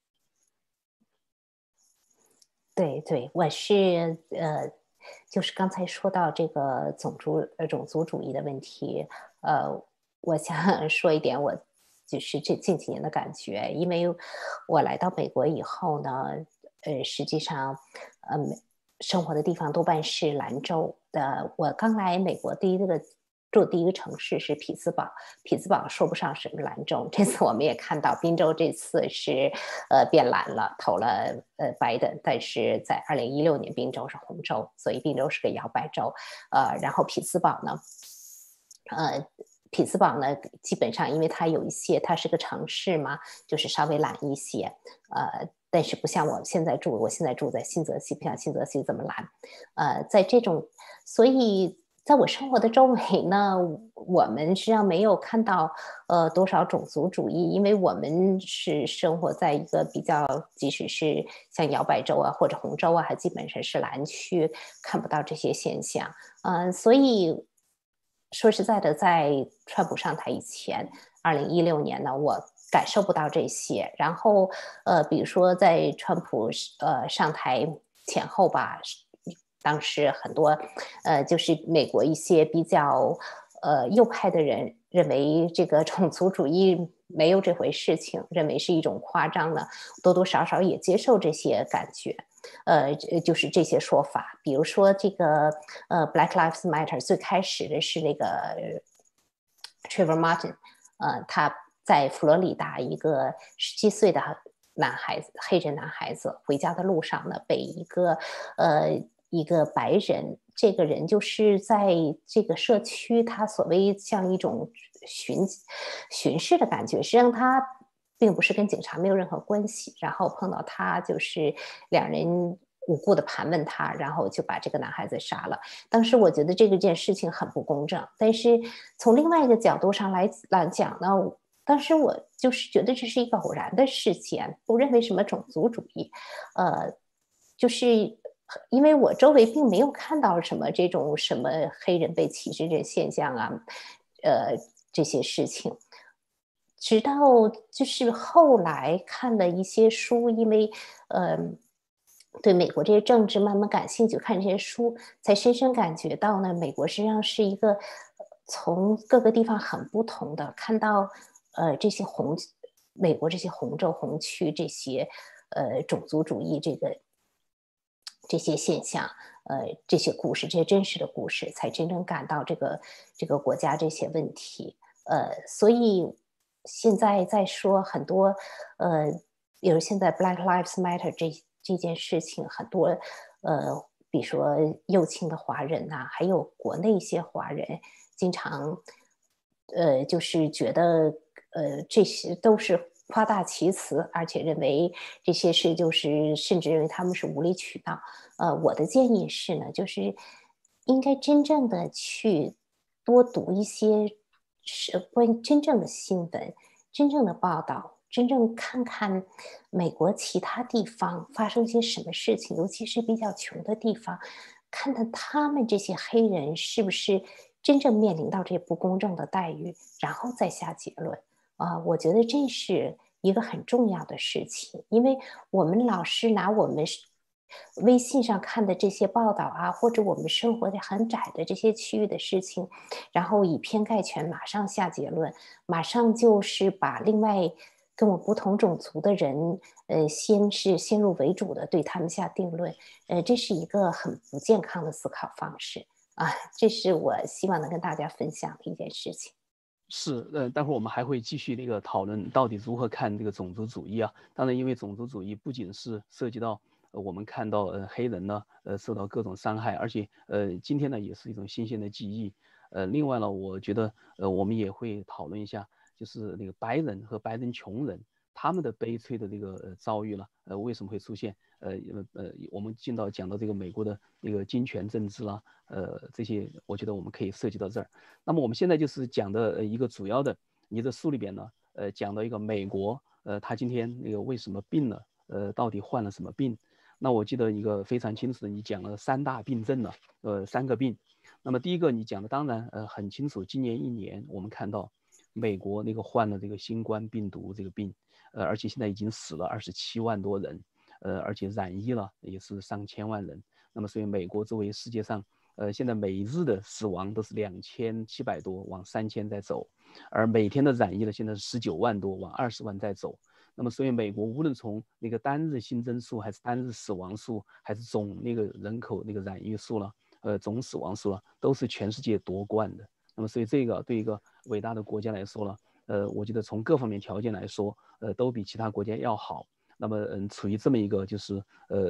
对对，我是就是刚才说到这个种族主义的问题，我想说一点我就是这近几年的感觉，因为我来到美国以后呢，实际上， 生活的地方多半是兰州的。我刚来美国住第一个城市是匹兹堡，匹兹堡说不上什么兰州。这次我们也看到宾州这次是变蓝了，投了拜登，但是在2016年宾州是红州，所以宾州是个摇摆州。然后匹兹堡呢，基本上因为它有一些，它是个城市嘛，就是稍微懒一些，但是不像我现在住在新泽西，不像新泽西这么懒，在这种，所以在我生活的周围呢，我们实际上没有看到多少种族主义，因为我们是生活在一个比较，即使是像摇摆州啊或者红州啊，还基本上是蓝区，看不到这些现象，所以。说实在的，在川普上台以前，2016年呢，我感受不到这些。然后，比如说在川普上台前后吧，当时很多就是美国一些比较右派的人认为这个种族主义没有这回事情，认为是一种夸张的，多多少少也接受这些感觉。就是这些说法，比如说这个Black Lives Matter 最开始的是那个Trayvon Martin，他在佛罗里达一个17岁的黑人男孩子回家的路上呢，被一个白人，这个人就是在这个社区，他所谓像一种巡视的感觉，实际上他并不是跟警察没有任何关系，然后碰到他就是两人无故的盘问他，然后就把这个男孩子杀了。当时我觉得这件事情很不公正，但是从另外一个角度上来讲呢，当时我就是觉得这是一个偶然的事件，不认为什么种族主义，就是因为我周围并没有看到什么这种什么黑人被歧视这现象啊，这些事情。直到就是后来看了一些书，因为对美国这些政治慢慢感兴趣，看这些书才深深感觉到呢，美国实际上是一个从各个地方很不同的，看到这些美国这些红州红区这些种族主义这些现象，这些故事，这些真实的故事，才真正感到这个国家这些问题。所以现在在说很多，比如现在 Black Lives Matter 这件事情，很多比如说右倾的华人呐、还有国内一些华人，经常就是觉得这些都是夸大其词，而且认为这些事就是甚至认为他们是无理取闹。我的建议是呢，就是应该真正的去多读一些关于真正的新闻、真正的报道，真正看看美国其他地方发生些什么事情，尤其是比较穷的地方，看看他们这些黑人是不是真正面临到这不公正的待遇，然后再下结论。我觉得这是一个很重要的事情，因为我们老是拿我们微信上看的这些报道啊，或者我们生活的很窄的这些区域的事情，然后以偏概全，马上下结论，马上就是把另外跟我不同种族的人，先是先入为主的对他们下定论，这是一个很不健康的思考方式啊，这是我希望能跟大家分享的一件事情。 是，待会儿我们还会继续讨论到底如何看这个种族主义啊。当然，因为种族主义不仅是涉及到我们看到黑人呢受到各种伤害，而且今天呢也是一种新鲜的记忆。另外呢，我觉得我们也会讨论一下，就是那个白人和白人穷人他们的悲催的遭遇了，为什么会出现？我们讲到这个美国的那个金权政治啦，这些我觉得我们可以涉及到这儿。那么我们现在就是讲的一个主要的，你的书里边呢，讲到一个美国，他今天为什么病了，到底患了什么病？那我记得一个非常清楚的，你讲了3大病症了，3个病。那么第一个你讲的当然很清楚，今年1年我们看到美国患了这个新冠病毒这个病，而且现在已经死了27万多人，而且染疫了也是上千万人。那么所以美国作为世界上现在每日的死亡都是2700多，往3000在走，而每天的染疫呢，现在是19万多，往20万在走。 那么所以美国无论从那个单日新增数，还是单日死亡数，还是总那个人口那个染疫数了，总死亡数了，都是全世界夺冠的。那么所以这个对一个伟大的国家来说呢，我觉得从各方面条件来说，都比其他国家要好。那么处于这么一个就是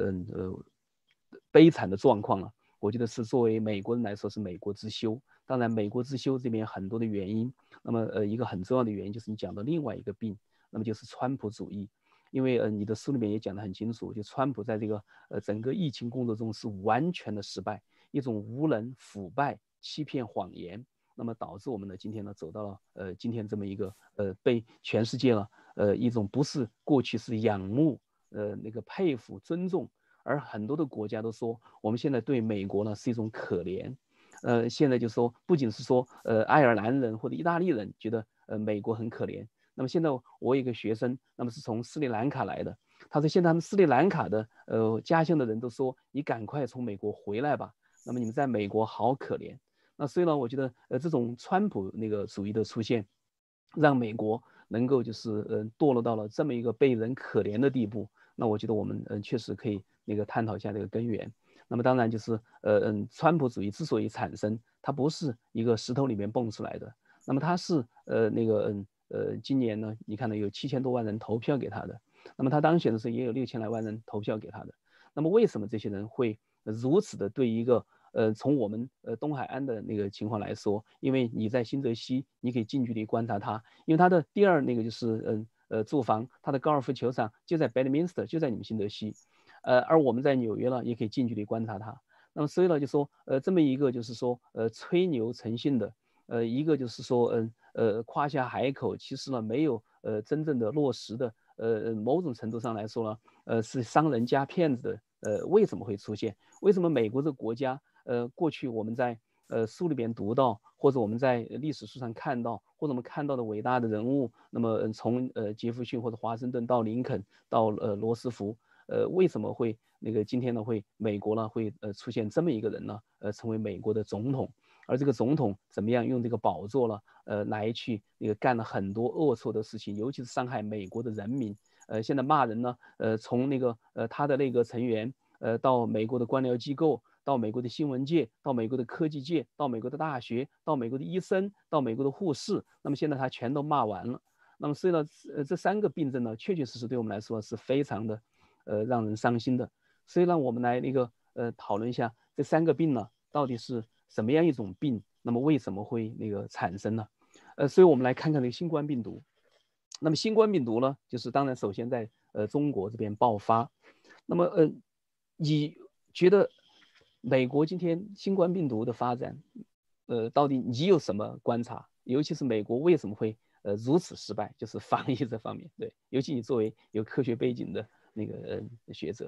悲惨的状况了。我觉得是作为美国人来说是美国之羞。当然，美国之羞这边很多的原因，那么一个很重要的原因就是你讲的另外一个病，那么就是川普主义。因为你的书里面也讲得很清楚，就川普在这个整个疫情工作中是完全的失败，一种无能、腐败、欺骗、谎言，那么导致我们呢今天呢走到了今天这么一个被全世界呢一种不是过去是仰慕那个佩服尊重，而很多的国家都说我们现在对美国呢是一种可怜。现在就说不仅是说爱尔兰人或者意大利人觉得美国很可怜，那么现在我有一个学生，那么是从斯里兰卡来的，他说现在他们斯里兰卡的家乡的人都说你赶快从美国回来吧，那么你们在美国好可怜。那所以呢，我觉得这种川普那个主义的出现，让美国能够就是堕落到了这么一个被人可怜的地步。那我觉得我们确实可以那个探讨一下这个根源。那么当然就是川普主义之所以产生，它不是一个石头里面蹦出来的。那么它是今年呢，你看呢有7000多万人投票给他的，那么他当选的时候也有6000来万人投票给他的。那么为什么这些人会如此的对一个从我们东海岸的那个情况来说，因为你在新泽西，你可以近距离观察它，因为它的第二那个就是住房，它的高尔夫球场就在 Bedminster，就在你们新泽西。而我们在纽约呢，也可以近距离观察它。那么所以呢，就说这么一个就是说吹牛成性的，一个就是说夸下海口，其实呢没有真正的落实的，某种程度上来说呢，是商人加骗子的。为什么会出现？为什么美国这个国家过去我们在书里边读到，或者我们在历史书上看到，或者我们看到的伟大的人物，那么从杰弗逊或者华盛顿到林肯到罗斯福，为什么会那个今天呢会美国呢会出现这么一个人呢？成为美国的总统，而这个总统怎么样用这个宝座呢？来去那个干了很多恶错的事情，尤其是伤害美国的人民。现在骂人呢，从那个他的那个成员，到美国的官僚机构，到美国的新闻界，到美国的科技界，到美国的大学，到美国的医生，到美国的护士，那么现在他全都骂完了。那么所以呢，这3个病症呢，确确实实对我们来说是非常的让人伤心的。所以让我们来那个讨论一下这3个病呢到底是什么样一种病，那么为什么会那个产生呢？所以我们来看看这个新冠病毒。那么新冠病毒呢，就是当然首先在中国这边爆发。那么你觉得美国今天新冠病毒的发展，到底你有什么观察？尤其是美国为什么会如此失败，就是防疫这方面。对，尤其你作为有科学背景的那个学者。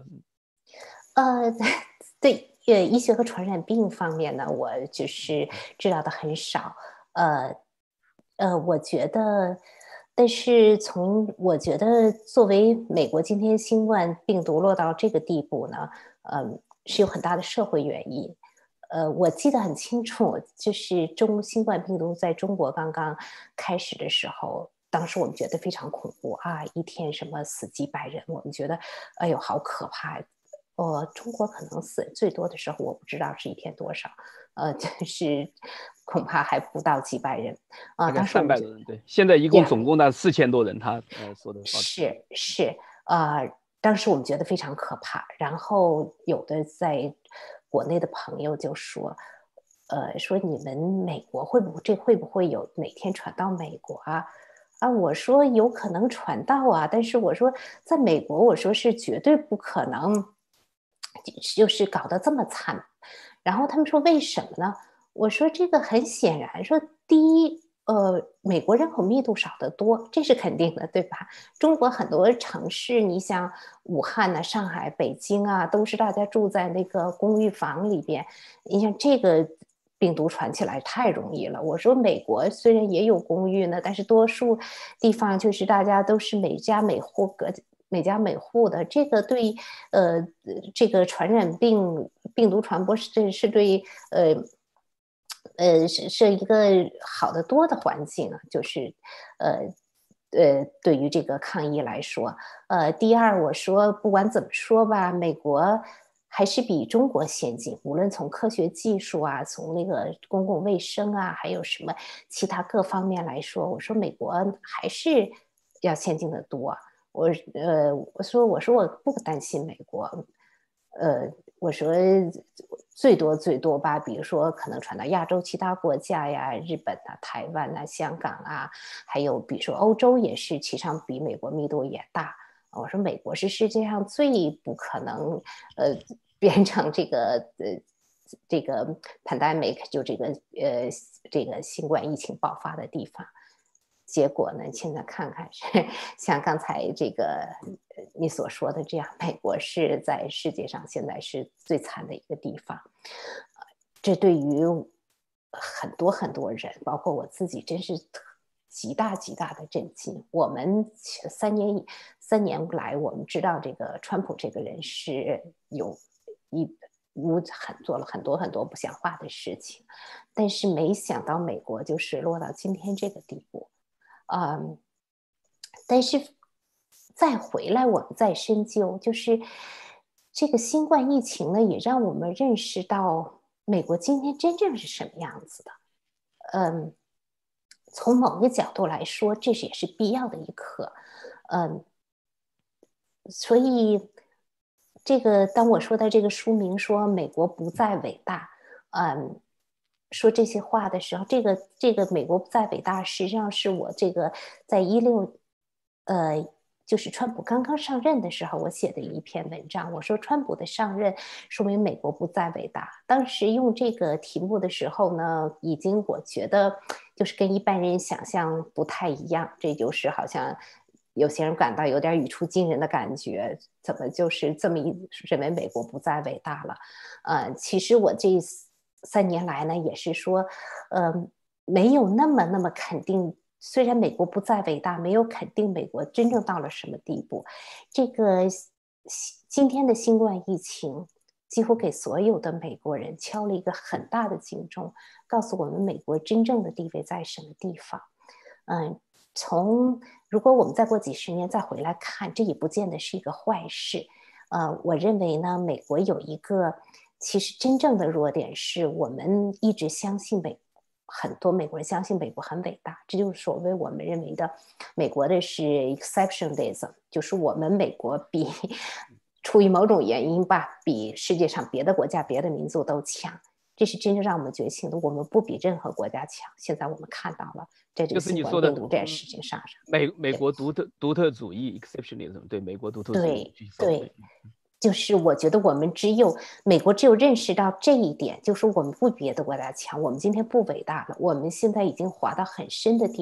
对，医学和传染病方面呢，我就是知道的很少。我觉得，但是我觉得作为美国今天新冠病毒落到这个地步呢，是有很大的社会原因。我记得很清楚，就是新冠病毒在中国刚刚开始的时候，当时我们觉得非常恐怖啊，一天什么死几百人，我们觉得，哎呦，好可怕。中国可能死最多的时候，我不知道是一天多少，就是恐怕还不到几百人啊。 大概当时我们 300多人，对，现在一共总共的4000多人，他说的报道。 是当时我们觉得非常可怕。然后有的在国内的朋友就说，说你们美国会不会有哪天传到美国啊？啊，我说有可能传到啊，但是我说在美国，我说是绝对不可能，就是搞得这么惨。然后他们说为什么呢？我说这个很显然，说第一，美国人口密度少得多，这是肯定的，对吧？中国很多城市，你像武汉呐、上海、北京啊，都是大家住在那个公寓房里边。你像这个病毒传起来太容易了。我说美国虽然也有公寓呢，但是多数地方就是大家都是每家每户的，这个对这个传染病毒传播是对是一个好得多的环境啊，就是对于这个抗议来说，第二，我说不管怎么说吧，美国还是比中国先进，无论从科学技术啊，从那个公共卫生啊，还有什么其他各方面来说，我说美国还是要先进的多。我说我不担心美国，我说最多吧，比如说可能传到亚洲其他国家呀，日本啊、台湾啊、香港啊，还有比如说欧洲也是，其实上比美国密度也大。我说美国是世界上最不可能变成这个 pandemic 就这个新冠疫情爆发的地方。结果呢，现在看看是像刚才这个你所说的这样，美国是在世界上现在是最惨的一个地方。这对于很多很多人，包括我自己，真是极大极大的震惊。我们三年来，我们知道这个川普这个人是有做了很多很多不像话的事情，但是没想到美国就是落到今天这个地步。但是再回来，我们再深究，就是这个新冠疫情呢，也让我们认识到美国今天真正是什么样子的。从某个角度来说，这也是必要的一课。所以这个当我说到这个书名说美国不再伟大，说这些话的时候，这个美国不再伟大，实际上是我这个在就是川普刚刚上任的时候，我写的一篇文章。我说川普的上任说明美国不再伟大。当时用这个题目的时候呢，已经我觉得就是跟一般人想象不太一样，这就是好像有些人感到有点语出惊人的感觉，怎么就是这么认为美国不再伟大了？其实我这3年来呢，也是说，没有那么肯定。虽然美国不再伟大，没有肯定美国真正到了什么地步。这个今天的新冠疫情几乎给所有的美国人敲了一个很大的警钟，告诉我们美国真正的地位在什么地方。如果我们再过几十年再回来看，这也不见得是一个坏事。我认为呢，美国有一个其实真正的弱点是我们一直相信很多美国人相信美国很伟大，这就是所谓我们认为的美国的是 exceptionalism， 就是我们美国出于某种原因吧，比世界上别的国家别的民族都强。这是真正让我们觉醒的，我们不比任何国家强。现在我们看到了，在这个新冠病毒这件事情上， 美国独特主义 exceptionalism， 对美国独特主义。 对，就是我觉得我们美国只有认识到这一点，就是我们不比别的国家强，我们今天不伟大了，我们现在已经滑到很深的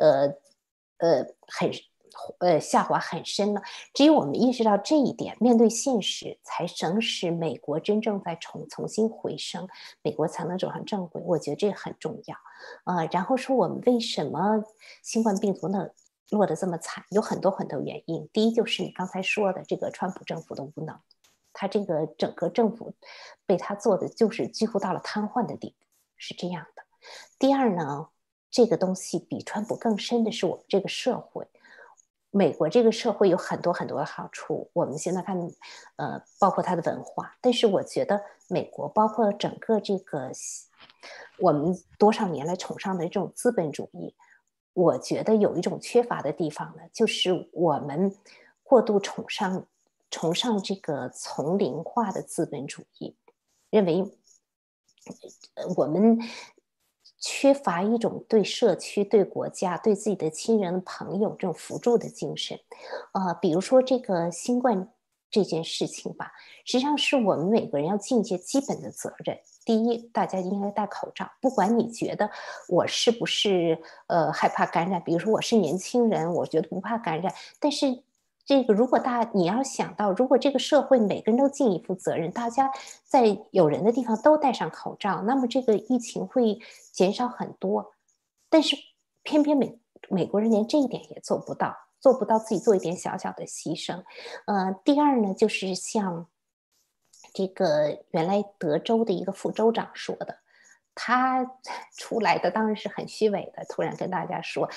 下滑很深了。只有我们意识到这一点，面对现实，才能使美国真正在重新回升，美国才能走上正轨。我觉得这很重要。然后说我们为什么新冠病毒呢落得这么惨，有很多很多原因。第一就是你刚才说的这个川普政府的无能，他这个整个政府被他做的就是几乎到了瘫痪的地步，是这样的。第二呢，这个东西比川普更深的是我们这个社会。美国这个社会有很多很多的好处，我们现在看，包括它的文化。但是我觉得美国包括整个这个我们多少年来崇尚的这种资本主义，我觉得有一种缺乏的地方呢，就是我们过度崇尚这个丛林化的资本主义，认为我们缺乏一种对社区、对国家、对自己的亲人朋友这种扶助的精神。比如说这个新冠这件事情吧，实际上是我们每个人要尽一些基本的责任。第一，大家应该戴口罩，不管你觉得我是不是害怕感染，比如说我是年轻人，我觉得不怕感染，但是这个如果你要想到，如果这个社会每个人都尽一副责任，大家在有人的地方都戴上口罩，那么这个疫情会减少很多。但是偏偏美国人连这一点也做不到，自己做一点小小的牺牲。第二呢，就是像这个原来德州的一个副州长说的，他出来的当然是很虚伪的，突然跟大家说，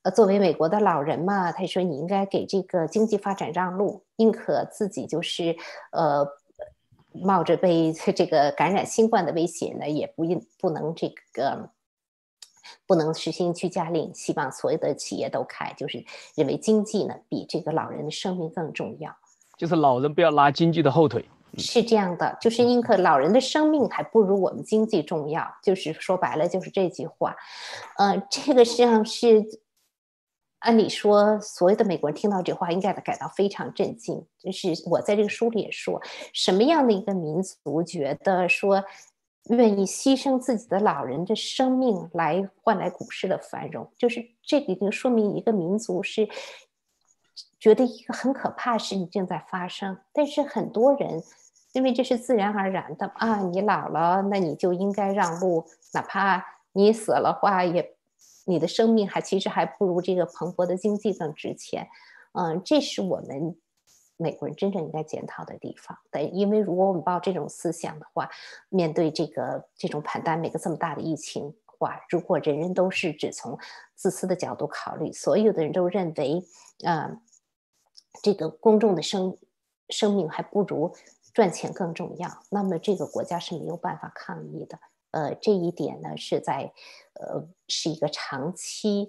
作为美国的老人嘛，他说你应该给这个经济发展让路，宁可自己就是冒着被这个感染新冠的威胁呢，也不能这个不能实行居家令。希望所有的企业都开，就是认为经济呢比这个老人的生命更重要。 就是老人不要拉经济的后腿。 是这样的，就是宁可老人的生命还不如我们经济重要，就是说白了就是这句话。这个实际上是按理说，所有的美国人听到这话应该感到非常震惊。就是我在这个书里也说，什么样的一个民族觉得说愿意牺牲自己的老人的生命来换来股市的繁荣，就是这已经说明一个民族是觉得一个很可怕的事情正在发生。但是很多人因为这是自然而然的啊，你老了，那你就应该让路，哪怕你死了话，你的生命其实还不如这个蓬勃的经济更值钱。这是我们美国人真正应该检讨的地方。因为如果我们抱这种思想的话，面对这种pandemic这么大的疫情话，如果人人都是只从自私的角度考虑，所有的人都认为，这个公众的生命还不如赚钱更重要，那么这个国家是没有办法抗议的。这一点呢是一个长期，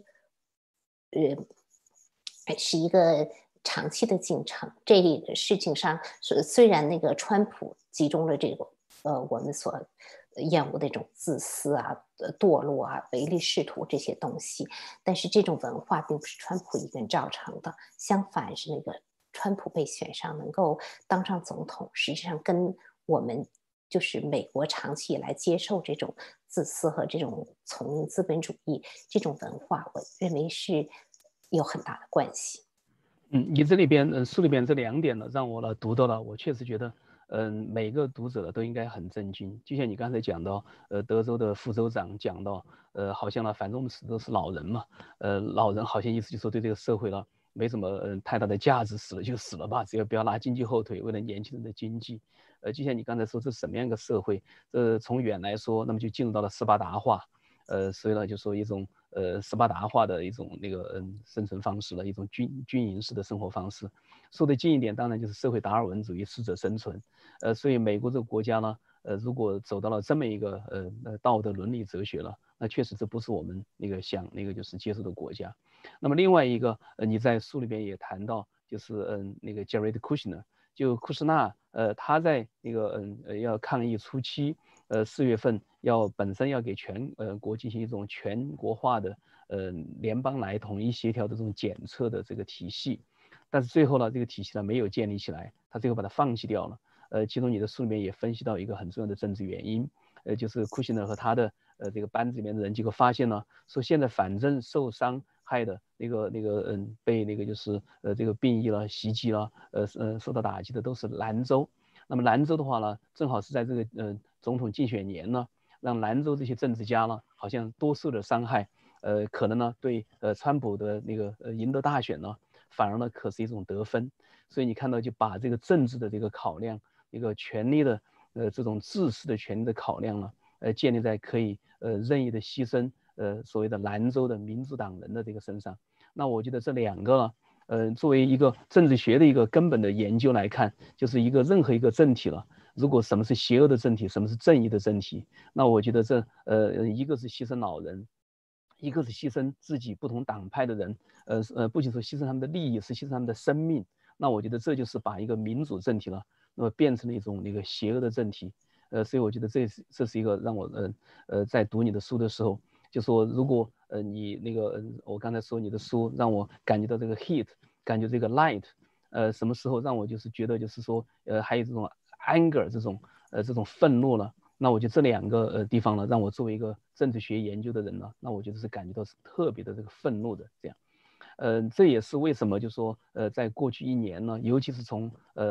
是一个长期的进程。这个事情上，虽然那个川普集中了这个我们所厌恶的这种自私啊、堕落啊、唯利是图这些东西，但是这种文化并不是川普一个人造成的，相反是那个川普被选上能够当上总统，实际上跟我们就是美国长期以来接受这种自私和这种从资本主义这种文化，我认为是有很大的关系。 你这里边书里边这2点呢，让我呢读到了，我确实觉得，每个读者呢都应该很震惊。就像你刚才讲到，德州的副州长讲到，好像呢，反正我们死的是老人嘛，老人好像意思就是说对这个社会呢没什么太大的价值，死了就死了吧，只要不要拉经济后腿，为了年轻人的经济。就像你刚才说，这是什么样一个社会？从远来说，那么就进入到了斯巴达化，所以呢，就说一种斯巴达化的一种那个生存方式了，一种军营式的生活方式。说得近一点，当然就是社会达尔文主义，适者生存。所以美国这个国家呢，如果走到了这么一个道德伦理哲学了，那确实这不是我们想就是接受的国家。那么另外一个，你在书里边也谈到，就是Jared Kushner，就库什纳，他在要抗疫初期。4月份本身要给全国进行一种全国化的联邦来统一协调的这种检测的这个体系，但是最后呢，这个体系呢没有建立起来，他最后把它放弃掉了。其中你的书里面也分析到一个很重要的政治原因，就是库希纳和他的这个班子里面的人，结果发现呢，说现在反正受伤害的被就是这个病疫了、袭击了，受到打击的都是兰州。那么兰州的话呢，正好是在这个总统竞选年呢，让兰州这些政治家呢，好像多受了伤害，可能呢对川普的赢得大选呢，反而呢可是一种得分。所以你看到就把这个政治的这个考量，一个权力的这种自私的权力的考量呢，建立在可以任意的牺牲所谓的兰州的民主党人的这个身上。那我觉得这2个呢。作为一个政治学的一个根本的研究来看，就是任何一个政体了。如果什么是邪恶的政体，什么是正义的政体，那我觉得一个是牺牲老人，一个是牺牲自己不同党派的人，不仅说牺牲他们的利益，是牺牲他们的生命。那我觉得这就是把一个民主政体呢，那么变成了一种邪恶的政体。所以我觉得这是一个让我在读你的书的时候。就说如果你我刚才说你的书让我感觉到这个 heat， 感觉这个 light，什么时候让我就是觉得就是说还有这种 anger 这种愤怒了，那我觉得这2个地方呢，让我作为一个政治学研究的人呢，那我觉得是感觉到是特别的这个愤怒的这样。这也是为什么就说在过去1年呢，尤其是从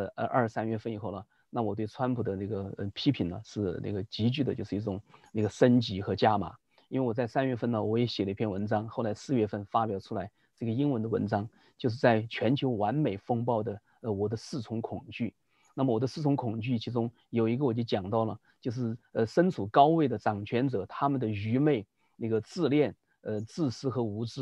2、3月份以后呢，那我对川普的批评呢是急剧的就是一种升级和加码。因为我在3月份呢，我也写了一篇文章，后来4月份发表出来这个英文的文章，就是在全球完美风暴的我的4重恐惧。那么我的4重恐惧，其中有一个我就讲到了，就是身处高位的掌权者他们的愚昧、自恋、自私和无知了。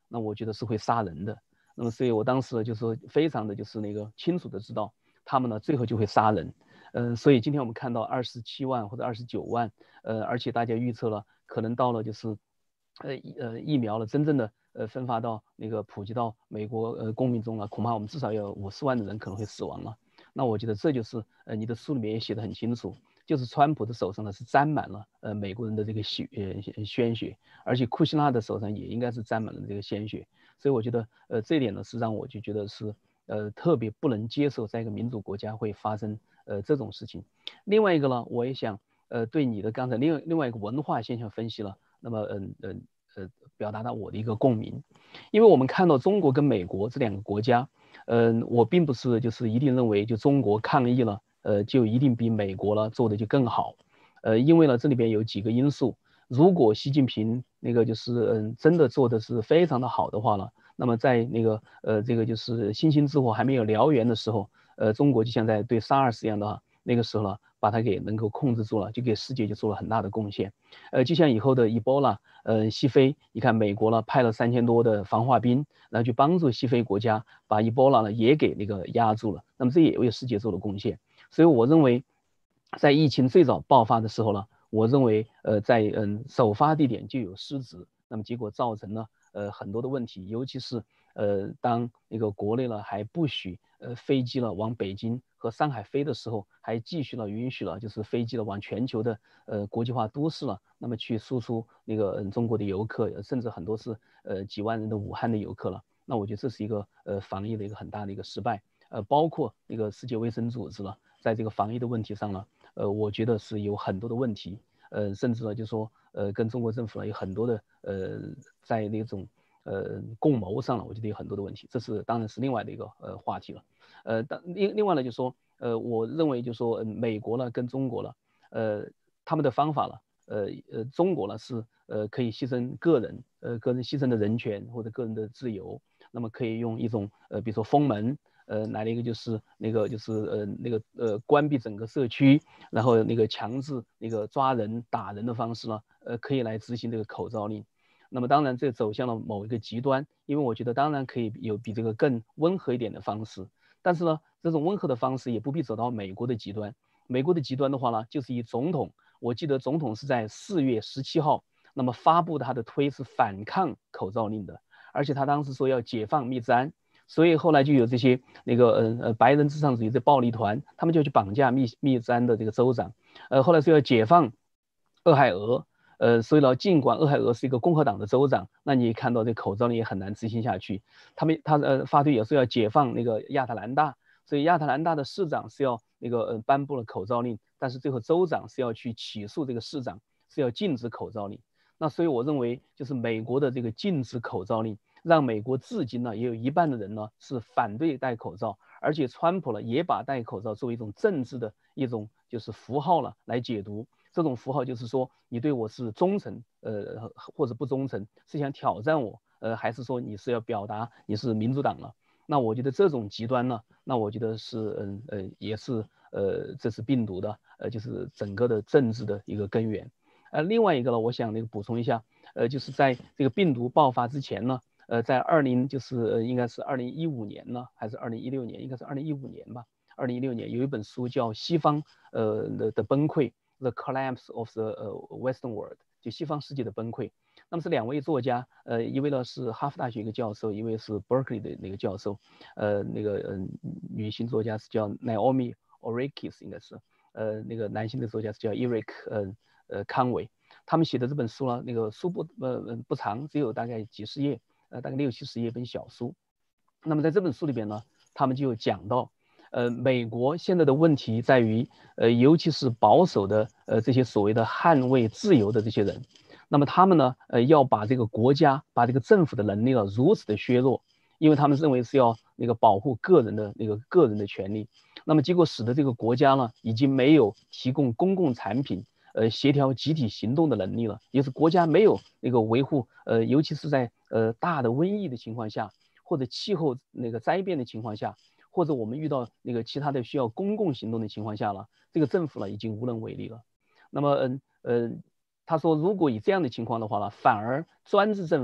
那我觉得是会杀人的。那么所以我当时就是非常的就是那个清楚的知道，他们呢最后就会杀人。所以今天我们看到27万或者29万，而且大家预测了可能到了就是疫苗了真正的分发到那个普及到美国公民中了，恐怕我们至少有50万的人可能会死亡了。那我觉得这就是你的书里面也写得很清楚，就是川普的手上呢是沾满了美国人的这个鲜血，而且库希纳的手上也应该是沾满了这个鲜血。所以我觉得这一点呢是让我就觉得是特别不能接受，在一个民主国家会发生这种事情。另外一个呢，我也想对你的刚才另外一个文化现象分析了，那么表达到我的一个共鸣，因为我们看到中国跟美国这两个国家，我并不是就是一定认为就中国抗疫了，就一定比美国呢做的就更好，因为呢这里边有几个因素，如果习近平那个就是真的做的是非常的好的话呢，那么在那个这个就是星星之火还没有燎原的时候，中国就像在对 SARS 一样的话，那个时候呢把它给能够控制住了，就给世界就做了很大的贡献。就像以后的伊波拉，西非，你看美国呢派了3000多的防化兵，然后去帮助西非国家把伊波拉呢也给那个压住了，那么这也为世界做了贡献。所以我认为，在疫情最早爆发的时候呢，我认为在首发地点就有失职，那么结果造成了很多的问题，尤其是当那个国内呢还不许飞机了往北京和上海飞的时候，还继续了允许了就是飞机了往全球的国际化都市了，那么去输出那个中国的游客，甚至很多是几万人的武汉的游客了。那我觉得这是一个防疫的一个很大的一个失败，包括那个世界卫生组织了，在这个防疫的问题上呢，我觉得是有很多的问题，甚至呢就说跟中国政府呢有很多的在那种共谋上了，我觉得有很多的问题，这是当然是另外的一个话题了。另外呢就说我认为就说美国呢跟中国呢，他们的方法了。中国呢是可以牺牲个人牺牲的人权或者个人的自由，那么可以用一种比如说封门，来了一个就是关闭整个社区，然后那个强制那个抓人打人的方式呢，可以来执行这个口罩令。那么当然这走向了某一个极端，因为我觉得当然可以有比这个更温和一点的方式，但是呢这种温和的方式也不必走到美国的极端。美国的极端的话呢，就是以总统。我记得总统是在4月17号，那么发布他的推是反抗口罩令的，而且他当时说要解放密治安，所以后来就有这些那个白人至上主义的暴力团，他们就去绑架密治安的这个州长，后来说要解放俄亥俄，所以呢，尽管俄亥俄是一个共和党的州长，那你看到这口罩令也很难执行下去，他发推也是要解放那个亚特兰大，所以亚特兰大的市长是要那个颁布了口罩令。但是最后州长是要去起诉这个市长，是要禁止口罩令。那所以我认为，就是美国的这个禁止口罩令，让美国至今呢也有一半的人呢是反对戴口罩，而且川普呢也把戴口罩作为一种政治的一种就是符号了来解读。这种符号就是说你对我是忠诚，或者不忠诚，是想挑战我，还是说你是要表达你是民主党了？那我觉得这种极端呢，那我觉得是也是这是病毒的就是整个的政治的一个根源。另外一个呢，我想那个补充一下，就是在这个病毒爆发之前呢，在应该是2015年呢，还是2016年？应该是2015年吧。2016年有一本书叫《西方的崩溃》（The Collapse of the Western World），就西方世界的崩溃。那么是2位作家，一位呢是哈佛大学一个教授，一位是 Berkeley 的那个教授，女性作家是叫 Naomi Oreskes， 应该是，那个男性的作家是叫 Eric 康伟，他们写的这本书呢，那个书不长，只有大概几十页，大概60-70页本小书。那么在这本书里边呢，他们就讲到，美国现在的问题在于，尤其是保守的这些所谓的捍卫自由的这些人，那么他们呢，要把这个国家、把这个政府的能力呢如此的削弱，因为他们认为是要那个保护个人的权利，那么结果使得这个国家呢已经没有提供公共产品，协调集体行动的能力了，也是国家没有那个维护，尤其是在大的瘟疫的情况下，或者气候那个灾变的情况下，或者我们遇到那个其他的需要公共行动的情况下了，这个政府呢已经无能为力了。那么他说如果以这样的情况的话呢，反而专制政府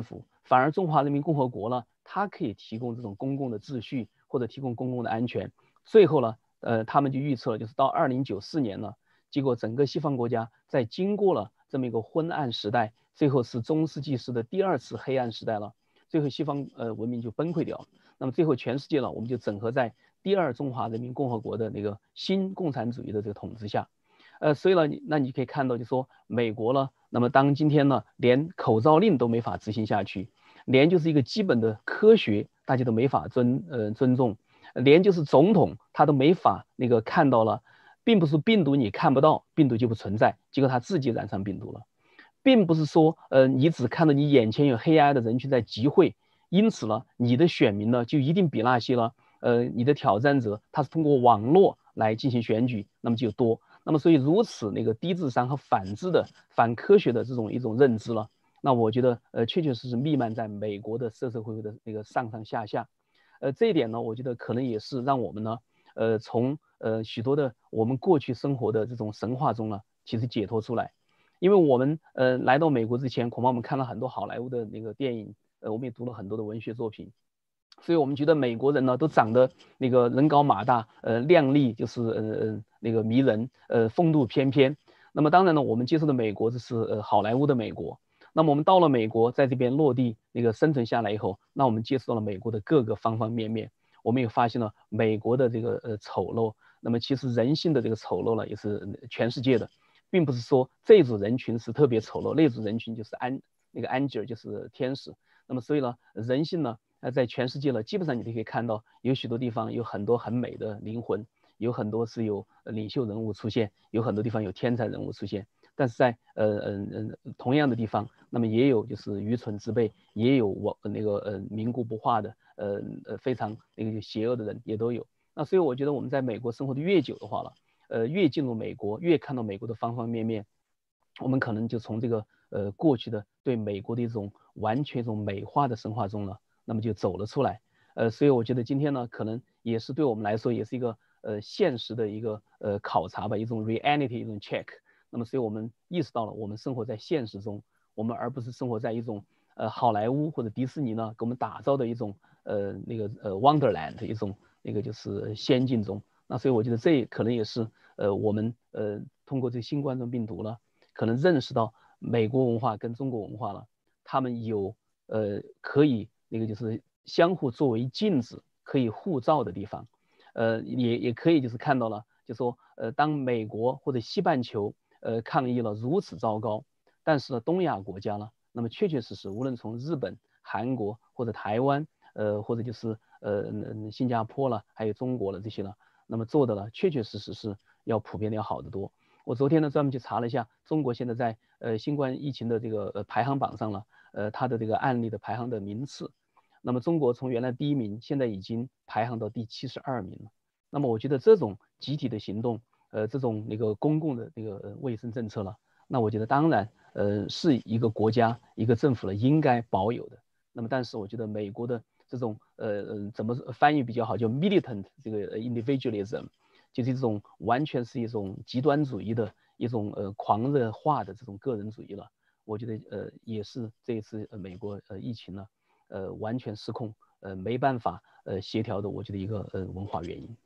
反而中华人民共和国呢，它可以提供这种公共的秩序或者提供公共的安全。最后呢，他们就预测就是到2094年呢，结果整个西方国家在经过了这么一个昏暗时代，最后是中世纪时的第2次黑暗时代了，最后西方文明就崩溃掉了。那么最后全世界呢，我们就整合在第2中华人民共和国的那个新共产主义的这个统治下。所以呢，那你可以看到，就说美国呢，那么当今天呢，连口罩令都没法执行下去，连就是一个基本的科学大家都没法尊重，连就是总统他都没法那个看到了，并不是病毒你看不到，病毒就不存在，结果他自己染上病毒了，并不是说你只看到你眼前有黑压的人群在集会，因此呢，你的选民呢就一定比那些呢你的挑战者他是通过网络来进行选举，那么就多。那么所以如此那个低智商和反智的反科学的这种一种认知了，那我觉得确确实实弥漫在美国的社会的那个上上下下，这一点呢，我觉得可能也是让我们呢从许多的我们过去生活的这种神话中呢，其实解脱出来，因为我们来到美国之前，恐怕我们看了很多好莱坞的那个电影，我们也读了很多的文学作品。所以我们觉得美国人呢都长得那个人高马大，靓丽，就是那个迷人，风度翩翩。那么当然呢，我们接受的美国这是好莱坞的美国。那么我们到了美国，在这边落地那个生存下来以后，那我们接触到了美国的各个方方面面，我们也发现了美国的这个丑陋。那么其实人性的这个丑陋呢，也是全世界的，并不是说这组人群是特别丑陋，那组人群就是那个 angel 就是天使。那么所以呢，人性呢。在全世界呢，基本上你都可以看到，有许多地方有很多很美的灵魂，有很多是有领袖人物出现，有很多地方有天才人物出现。但是在同样的地方，那么也有就是愚蠢之辈，也有那个冥固不化的非常那个邪恶的人也都有。那所以我觉得我们在美国生活的越久的话了，越进入美国，越看到美国的方方面面，我们可能就从这个过去的对美国的一种完全一种美化的神话中呢。那么就走了出来，所以我觉得今天呢，可能也是对我们来说，也是一个现实的一个考察吧，一种 reality， 一种 check。那么，所以我们意识到了，我们生活在现实中，我们而不是生活在一种好莱坞或者迪士尼呢给我们打造的一种那个Wonderland 一种那个就是仙境中。那所以我觉得这可能也是我们通过这新冠状病毒呢，可能认识到美国文化跟中国文化了，他们有可以。那个就是相互作为镜子可以互照的地方，也可以就是看到了，就说当美国或者西半球抗疫了如此糟糕，但是呢东亚国家呢，那么确确实实无论从日本、韩国或者台湾，或者就是新加坡了，还有中国了这些呢，那么做的呢确确实实是要普遍的要好得多。我昨天呢专门去查了一下，中国现在在新冠疫情的这个排行榜上了，它的这个案例的排行的名次。那么中国从原来第1名，现在已经排行到第72名了。那么我觉得这种集体的行动，这种那个公共的那个卫生政策了，那我觉得当然，是一个国家一个政府呢应该保有的。那么但是我觉得美国的这种怎么翻译比较好，叫 militant 这个 individualism， 就是这种完全是一种极端主义的一种狂热化的这种个人主义了。我觉得也是这一次美国疫情呢。完全失控，没办法协调的，我觉得一个文化原因。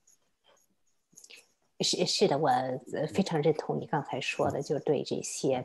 是的，我非常认同你刚才说的，就对这些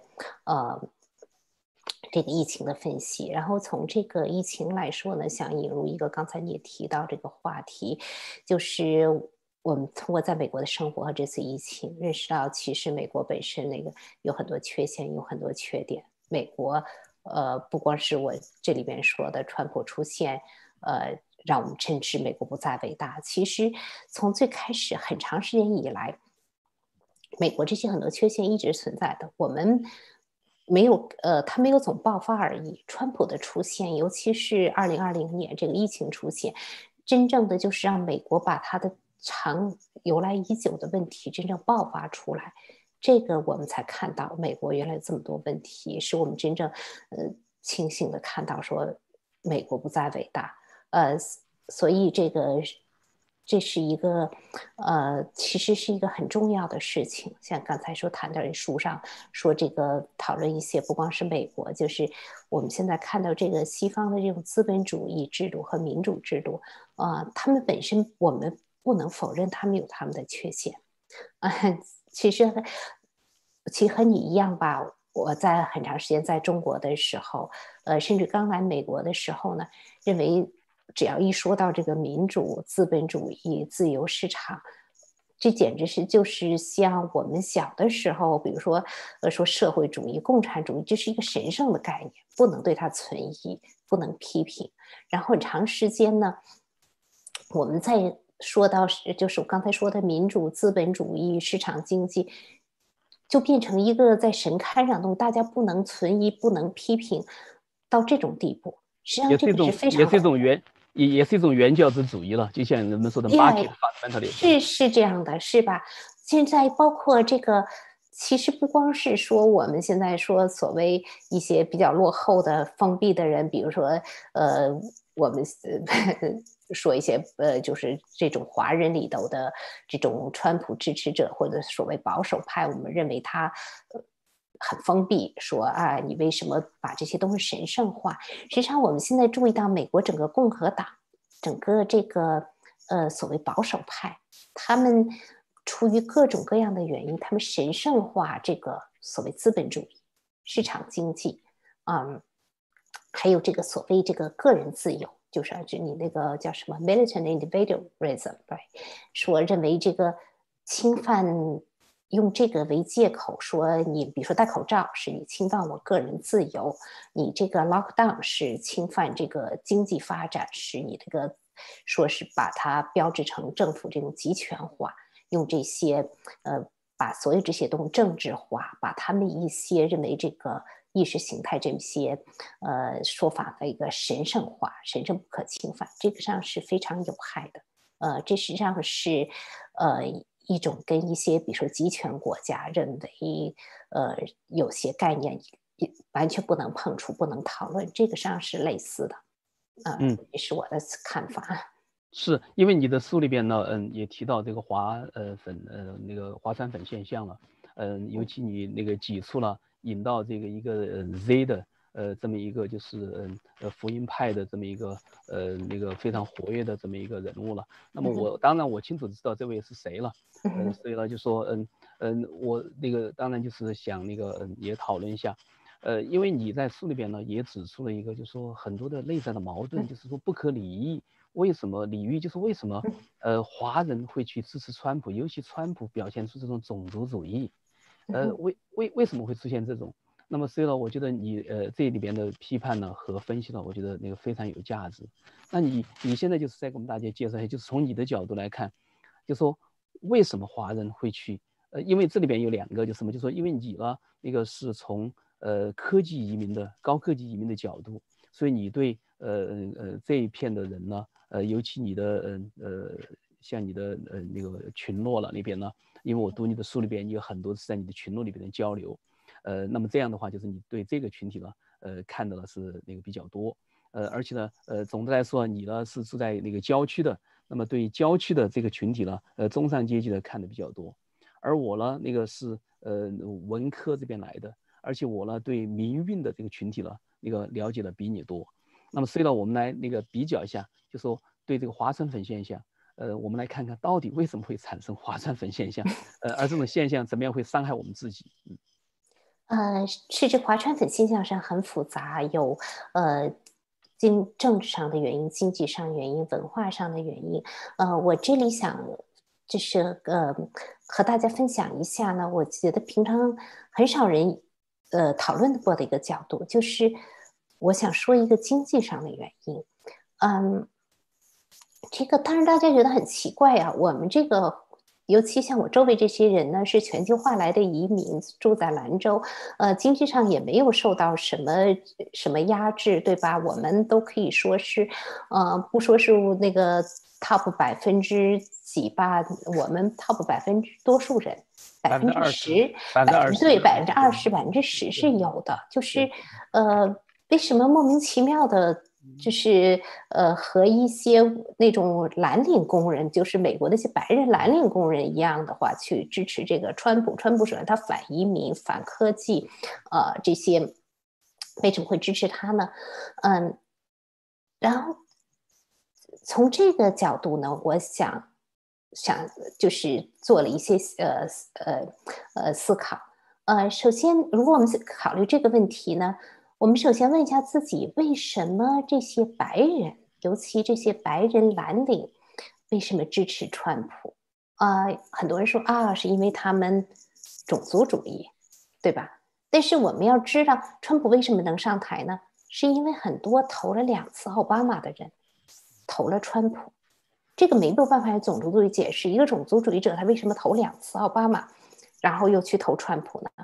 这个疫情的分析。然后从这个疫情来说呢，想引入一个刚才你也提到这个话题，就是我们通过在美国的生活和这次疫情，认识到其实美国本身那个有很多缺陷，有很多缺点。美国不光是我这里边说的川普出现，让我们称之美国不再伟大。其实从最开始很长时间以来，美国这些很多缺陷一直存在的，我们没有它没有总爆发而已。川普的出现，尤其是2020年这个疫情出现，真正的就是让美国把它的由来已久的问题真正爆发出来。这个我们才看到美国原来有这么多问题，是我们真正清醒的看到说美国不再伟大。所以这个这是一个其实是一个很重要的事情。像刚才说谈到书上说这个讨论一些，不光是美国，就是我们现在看到这个西方的这种资本主义制度和民主制度，他们本身我们不能否认他们有他们的缺陷。其实和你一样吧，我在很长时间在中国的时候，甚至刚来美国的时候呢，认为只要一说到这个民主、资本主义、自由市场，这简直是就是像我们小的时候，比如说说社会主义、共产主义，这是一个神圣的概念，不能对它存疑，不能批评。然后很长时间呢，我们在说到就是我刚才说的民主、资本主义、市场经济，就变成一个在神龛上大家不能存疑、不能批评到这种地步。实际上这个是非常也是一种原教旨主义了，就像人们说的 market fundamentalist， 是这样的，是吧？现在包括这个，其实不光是说我们现在说所谓一些比较落后的封闭的人，比如说我们说一些就是这种华人里头的这种川普支持者或者所谓保守派，我们认为他很封闭，说啊，你为什么把这些东西神圣化？实际上，我们现在注意到美国整个共和党，整个这个所谓保守派，他们出于各种各样的原因，他们神圣化这个所谓资本主义、市场经济，还有这个所谓这个个人自由，就是你那个叫什么 militant individualism， 说认为这个侵犯。用这个为借口说你，比如说戴口罩是你侵犯我个人自由，你这个 lockdown 是侵犯这个经济发展，是你这个说是把它标志成政府这种集权化，用这些把所有这些东西政治化，把他们一些认为这个意识形态这些说法的一个神圣化，神圣不可侵犯，这个上是非常有害的。这实际上是一种跟一些比如说集权国家认为有些概念完全不能碰触、不能讨论，这个上是类似的。这是我的看法。 是因为你的书里边呢，也提到这个那个华山粉现象了，尤其你那个指出了引到这个一个Z 的这么一个就是福音派的这么一个那个非常活跃的这么一个人物了。那么当然我清楚知道这位是谁了，所以呢就说我那个当然就是想那个也讨论一下。因为你在书里边呢也指出了一个，就是说很多的内在的矛盾，就是说不可理喻。为什么理喻？就是为什么华人会去支持川普，尤其川普表现出这种种族主义，为什么会出现这种？那么所以呢，我觉得你这里边的批判呢和分析呢，我觉得那个非常有价值。那你现在就是再给我们大家介绍一下，就是从你的角度来看，就说为什么华人会去？因为这里边有两个，就什么，就说因为你呢那个是从科技移民的高科技移民的角度，所以你对这一片的人呢，尤其你的像你的那个群落了那边呢，因为我读你的书里边有很多是在你的群落里边的交流，那么这样的话就是你对这个群体呢，看到的是那个比较多，而且呢，总的来说你呢是住在那个郊区的，那么对郊区的这个群体呢，中上阶级的看的比较多，而我呢那个是文科这边来的。而且我呢对民运的这个群体呢，那个了解的比你多。那么，所以呢，我们来那个比较一下，就说对这个华山粉现象，我们来看看到底为什么会产生华山粉现象，而这种现象怎么样会伤害我们自己？ 是这华川粉现象上很复杂，有政治上的原因、经济上原因、文化上的原因。我这里想就是和大家分享一下呢，我觉得平常很少人讨论过的一个角度，就是我想说一个经济上的原因。这个当然大家觉得很奇怪啊，我们这个尤其像我周围这些人呢，是全球化来的移民，住在兰州，经济上也没有受到什么压制，对吧？我们都可以说是，不说是那个 top 百分之几吧，我们 top 多数人10%，对20%、10%是有的，就是为什么莫名其妙的就是和一些那种蓝领工人，就是美国的一些白人蓝领工人一样的话，去支持这个川普。川普首先他反移民、反科技，这些为什么会支持他呢？然后从这个角度呢，我想就是做了一些思考。首先，如果我们考虑这个问题呢，我们首先问一下自己，为什么这些白人，尤其这些白人蓝领，为什么支持川普？很多人说啊，是因为他们种族主义，对吧？但是我们要知道，川普为什么能上台呢？是因为很多投了2次奥巴马的人投了川普。这个没有办法用种族主义解释，一个种族主义者他为什么投2次奥巴马，然后又去投川普呢？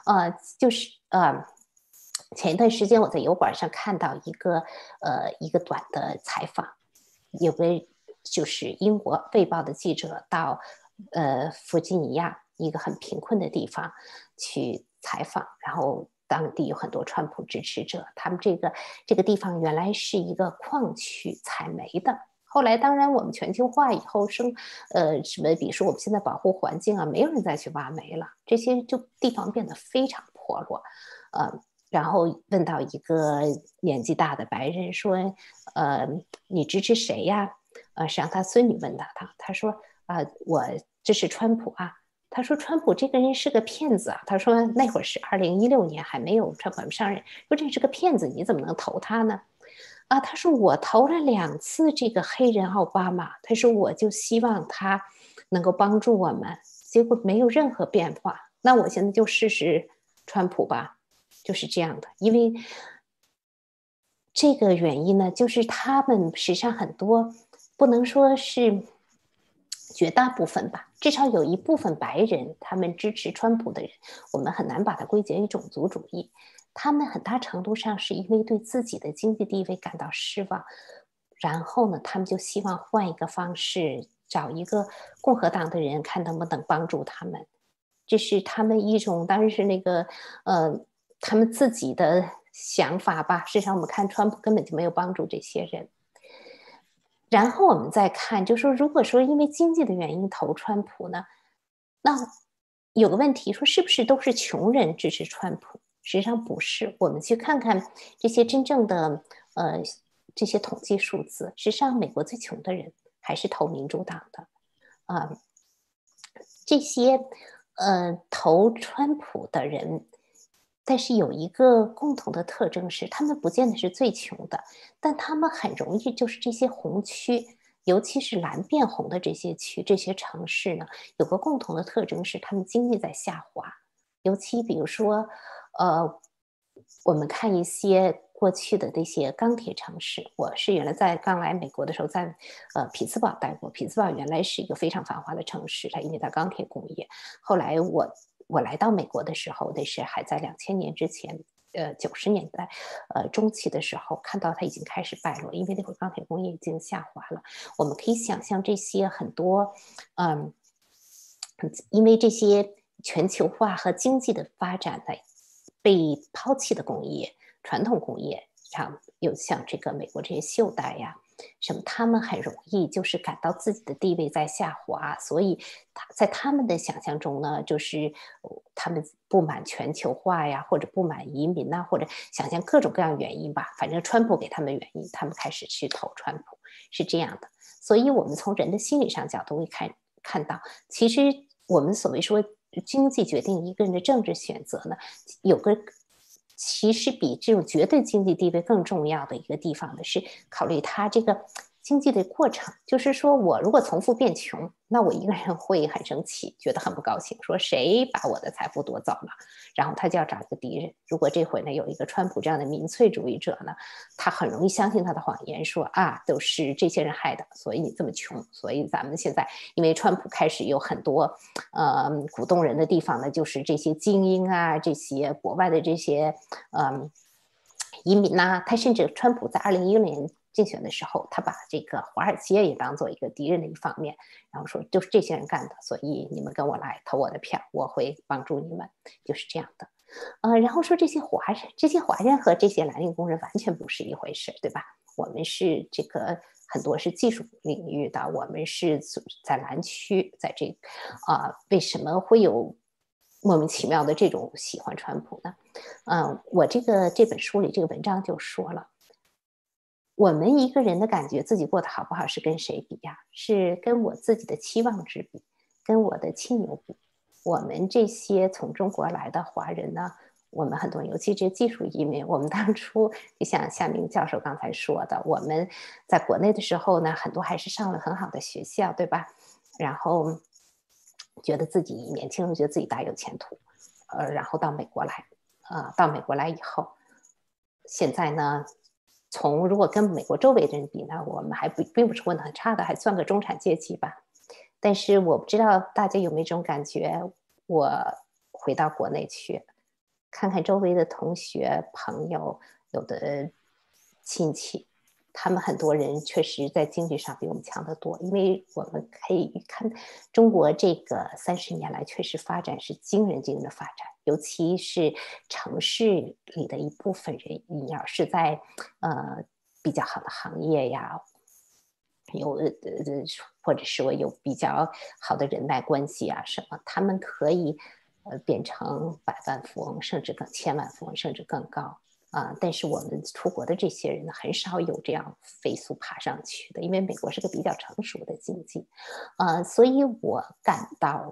前一段时间我在油管上看到一个短的采访，有个就是英国《卫报》的记者到弗吉尼亚一个很贫困的地方去采访，然后当地有很多川普支持者，他们这个地方原来是一个矿区采煤的。后来，当然我们全球化以后什么，比如说我们现在保护环境啊，没有人再去挖煤了，这些就地方变得非常破落，然后问到一个年纪大的白人说，你支持谁呀？实际上他孙女问他说我支持川普啊。他说川普这个人是个骗子啊。他说那会儿是2016年，还没有川普上任，说这是个骗子，你怎么能投他呢？他说我投了2次这个黑人奥巴马，他说我就希望他能够帮助我们，结果没有任何变化。那我现在就试试川普吧，就是这样的。因为这个原因呢，就是他们实际上很多，不能说是绝大部分吧，至少有一部分白人，他们支持川普的人，我们很难把它归结于种族主义。他们很大程度上是因为对自己的经济地位感到失望，然后呢，他们就希望换一个方式，找一个共和党的人，看能不能帮助他们。这是他们一种，当然是他们自己的想法吧。事实上，我们看川普根本就没有帮助这些人。然后我们再看，就说如果说因为经济的原因投川普呢，那有个问题说是不是都是穷人支持川普？实际上不是。我们去看看这些真正的这些统计数字，实际上美国最穷的人还是投民主党的这些投川普的人。但是有一个共同的特征是，他们不见得是最穷的，但他们很容易就是这些红区，尤其是蓝变红的这些区、这些城市呢，有个共同的特征是，他们经济在下滑。尤其比如说，我们看一些过去的那些钢铁城市，我是原来刚来美国的时候，在匹兹堡待过。匹兹堡原来是一个非常繁华的城市，它因为它钢铁工业。后来我来到美国的时候，那是还在2000年之前，90年代中期的时候，看到它已经开始败落，因为那会儿钢铁工业已经下滑了。我们可以想象这些很多，因为这些全球化和经济的发展呢，被抛弃的工业、传统工业，像这个美国这些锈带呀。什么？他们很容易就是感到自己的地位在下滑，所以在他们的想象中呢，就是他们不满全球化呀，或者不满移民呐，或者想象各种各样原因吧。反正川普给他们原因，他们开始去投川普，是这样的。所以，我们从人的心理上角度会看到，其实我们所谓说经济决定一个人的政治选择呢，有个。其实比这种绝对经济地位更重要的一个地方呢，是考虑他这个经济的过程。就是说我如果从富变穷，那我一个人会很生气，觉得很不高兴，说谁把我的财富夺走了，然后他就要找一个敌人。如果这回呢有一个川普这样的民粹主义者呢，他很容易相信他的谎言，说都是这些人害的，所以你这么穷。所以咱们现在因为川普开始有很多鼓动人的地方呢，就是这些精英啊，这些国外的这些移民呐，他甚至川普在2016年竞选的时候，他把这个华尔街也当做一个敌人的一方面，然后说就是这些人干的，所以你们跟我来投我的票，我会帮助你们，就是这样的。然后说这些华人和这些蓝领工人完全不是一回事，对吧？ 我们是这个很多是技术领域的，我们是在蓝区，在这为什么会有莫名其妙的这种喜欢川普呢？我这本书里这个文章就说了，我们一个人的感觉自己过得好不好是跟谁比呀？是跟我自己的期望值比，跟我的亲友比。我们这些从中国来的华人呢，我们很多人，尤其是技术移民，我们当初就像夏明教授刚才说的，我们在国内的时候呢，很多还是上了很好的学校，对吧？然后觉得自己年轻人觉得自己大有前途，然后到美国来，到美国来以后，现在呢，如果跟美国周围的人比呢，我们并不是混得很差的，还算个中产阶级吧。但是我不知道大家有没有这种感觉，我回到国内去，看看周围的同学、朋友，有的亲戚，他们很多人确实在经济上比我们强得多，因为我们可以看中国这个30年来确实发展是惊人的发展，尤其是城市里的一部分人，你要是在比较好的行业呀，或者是我有比较好的人脉关系啊什么，他们可以变成百万富翁，甚至更千万富翁，甚至更高。但是我们出国的这些人呢，很少有这样飞速爬上去的，因为美国是个比较成熟的经济，所以我感到，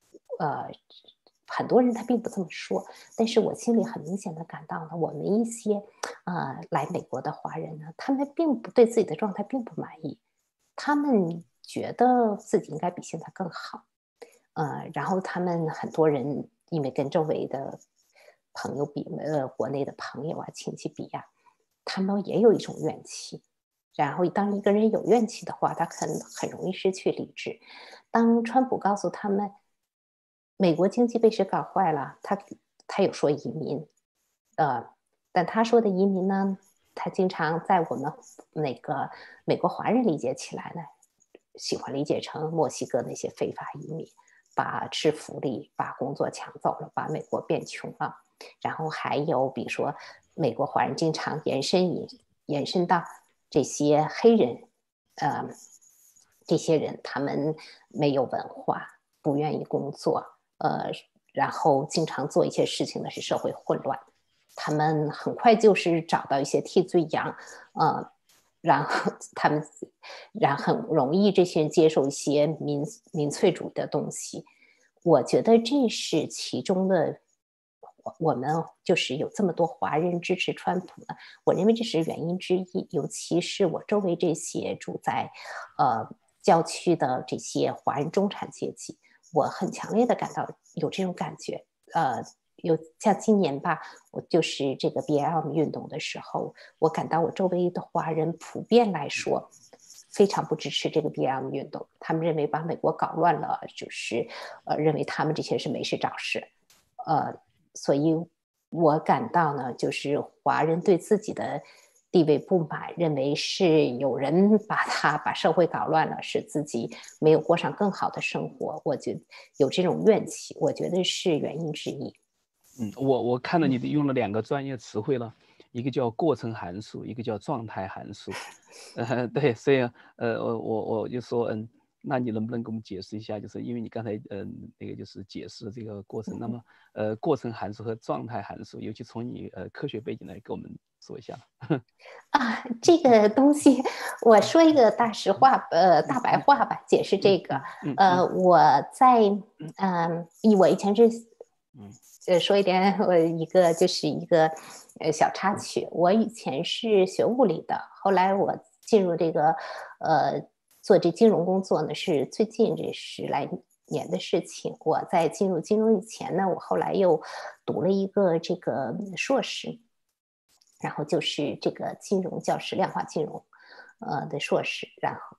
很多人他并不这么说，但是我心里很明显的感到呢，我们一些来美国的华人呢，他们并不对自己的状态并不满意，他们觉得自己应该比现在更好，然后他们很多人因为跟周围的朋友比，国内的朋友啊、亲戚比呀，他们也有一种怨气。然后，当一个人有怨气的话，他很容易失去理智。当川普告诉他们，美国经济被谁搞坏了，他有说移民，但他说的移民呢，他经常在我们那个美国华人理解起来呢，喜欢理解成墨西哥那些非法移民，把吃福利、把工作抢走了，把美国变穷了。然后还有比如说，美国华人经常延伸到这些黑人，这些人他们没有文化，不愿意工作，然后经常做一些事情呢是社会混乱，他们很快就是找到一些替罪羊，然后很容易这些人接受一些民粹主义的东西，我觉得这是其中的。我们就是有这么多华人支持川普呢，我认为这是原因之一。尤其是我周围这些住在郊区的这些华人中产阶级，我很强烈的感到有这种感觉。像今年吧，我就是这个 BLM 运动的时候，我感到我周围的华人普遍来说非常不支持这个 BLM 运动，他们认为把美国搞乱了，就是认为他们这些是没事找事，所以我感到呢，就是华人对自己的地位不满，认为是有人把社会搞乱了，使自己没有过上更好的生活，我觉得有这种怨气，我觉得是原因之一。 我看到你用了2个专业词汇了，一个叫过程函数，一个叫状态函数。对，所以我就说，那你能不能给我们解释一下？就是因为你刚才那个就是解释这个过程，那么过程函数和状态函数，尤其从你科学背景来给我们说一下。 这个东西，我说一个大实话，大白话吧，解释这个。我在我以前是说一点，就是一个小插曲。我以前是学物理的，后来我进入这个做这金融工作呢，是最近这10来年的事情。我在进入金融以前呢，我后来又读了一个这个硕士，然后就是这个金融教师量化金融的硕士，然后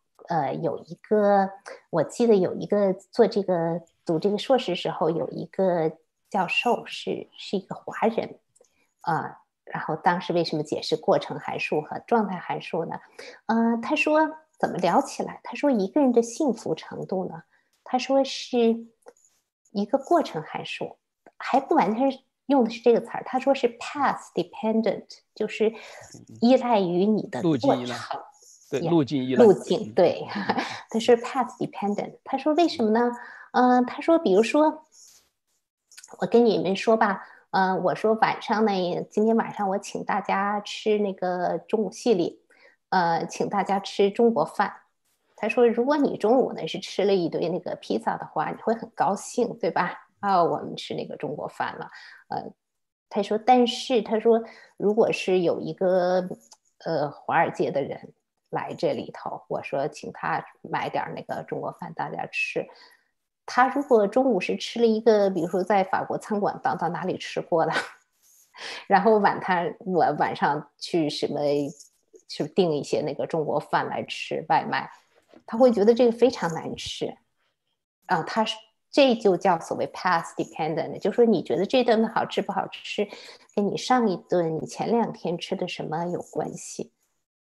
我记得有一个读这个硕士时候有一个教授是一个华人然后当时为什么解释过程函数和状态函数呢？他说怎么聊起来？他说一个人的幸福程度呢，他说是一个过程函数，还不完全是用的是这个词儿，他说是 path dependent，就是依赖于你的路过径依赖， 程。 对，路径依赖， 路径对，它是 path dependent。他说为什么呢？他说比如说，我跟你们说吧，我说晚上呢，今天晚上我请大家吃那个中午系里，请大家吃中国饭。他说，如果你中午呢是吃了一堆那个披萨的话，你会很高兴，对吧？啊，我们吃那个中国饭了。他说，但是他说，如果是有一个华尔街的人来这里头，我说请他买点那个中国饭大家吃。他如果中午是吃了一个，比如说在法国餐馆到哪里吃过的，然后我晚上去什么去订一些那个中国饭来吃外卖，他会觉得这个非常难吃啊。这就叫所谓 path dependent，就是说你觉得这顿好吃不好吃，跟你上一顿你前2天吃的什么有关系。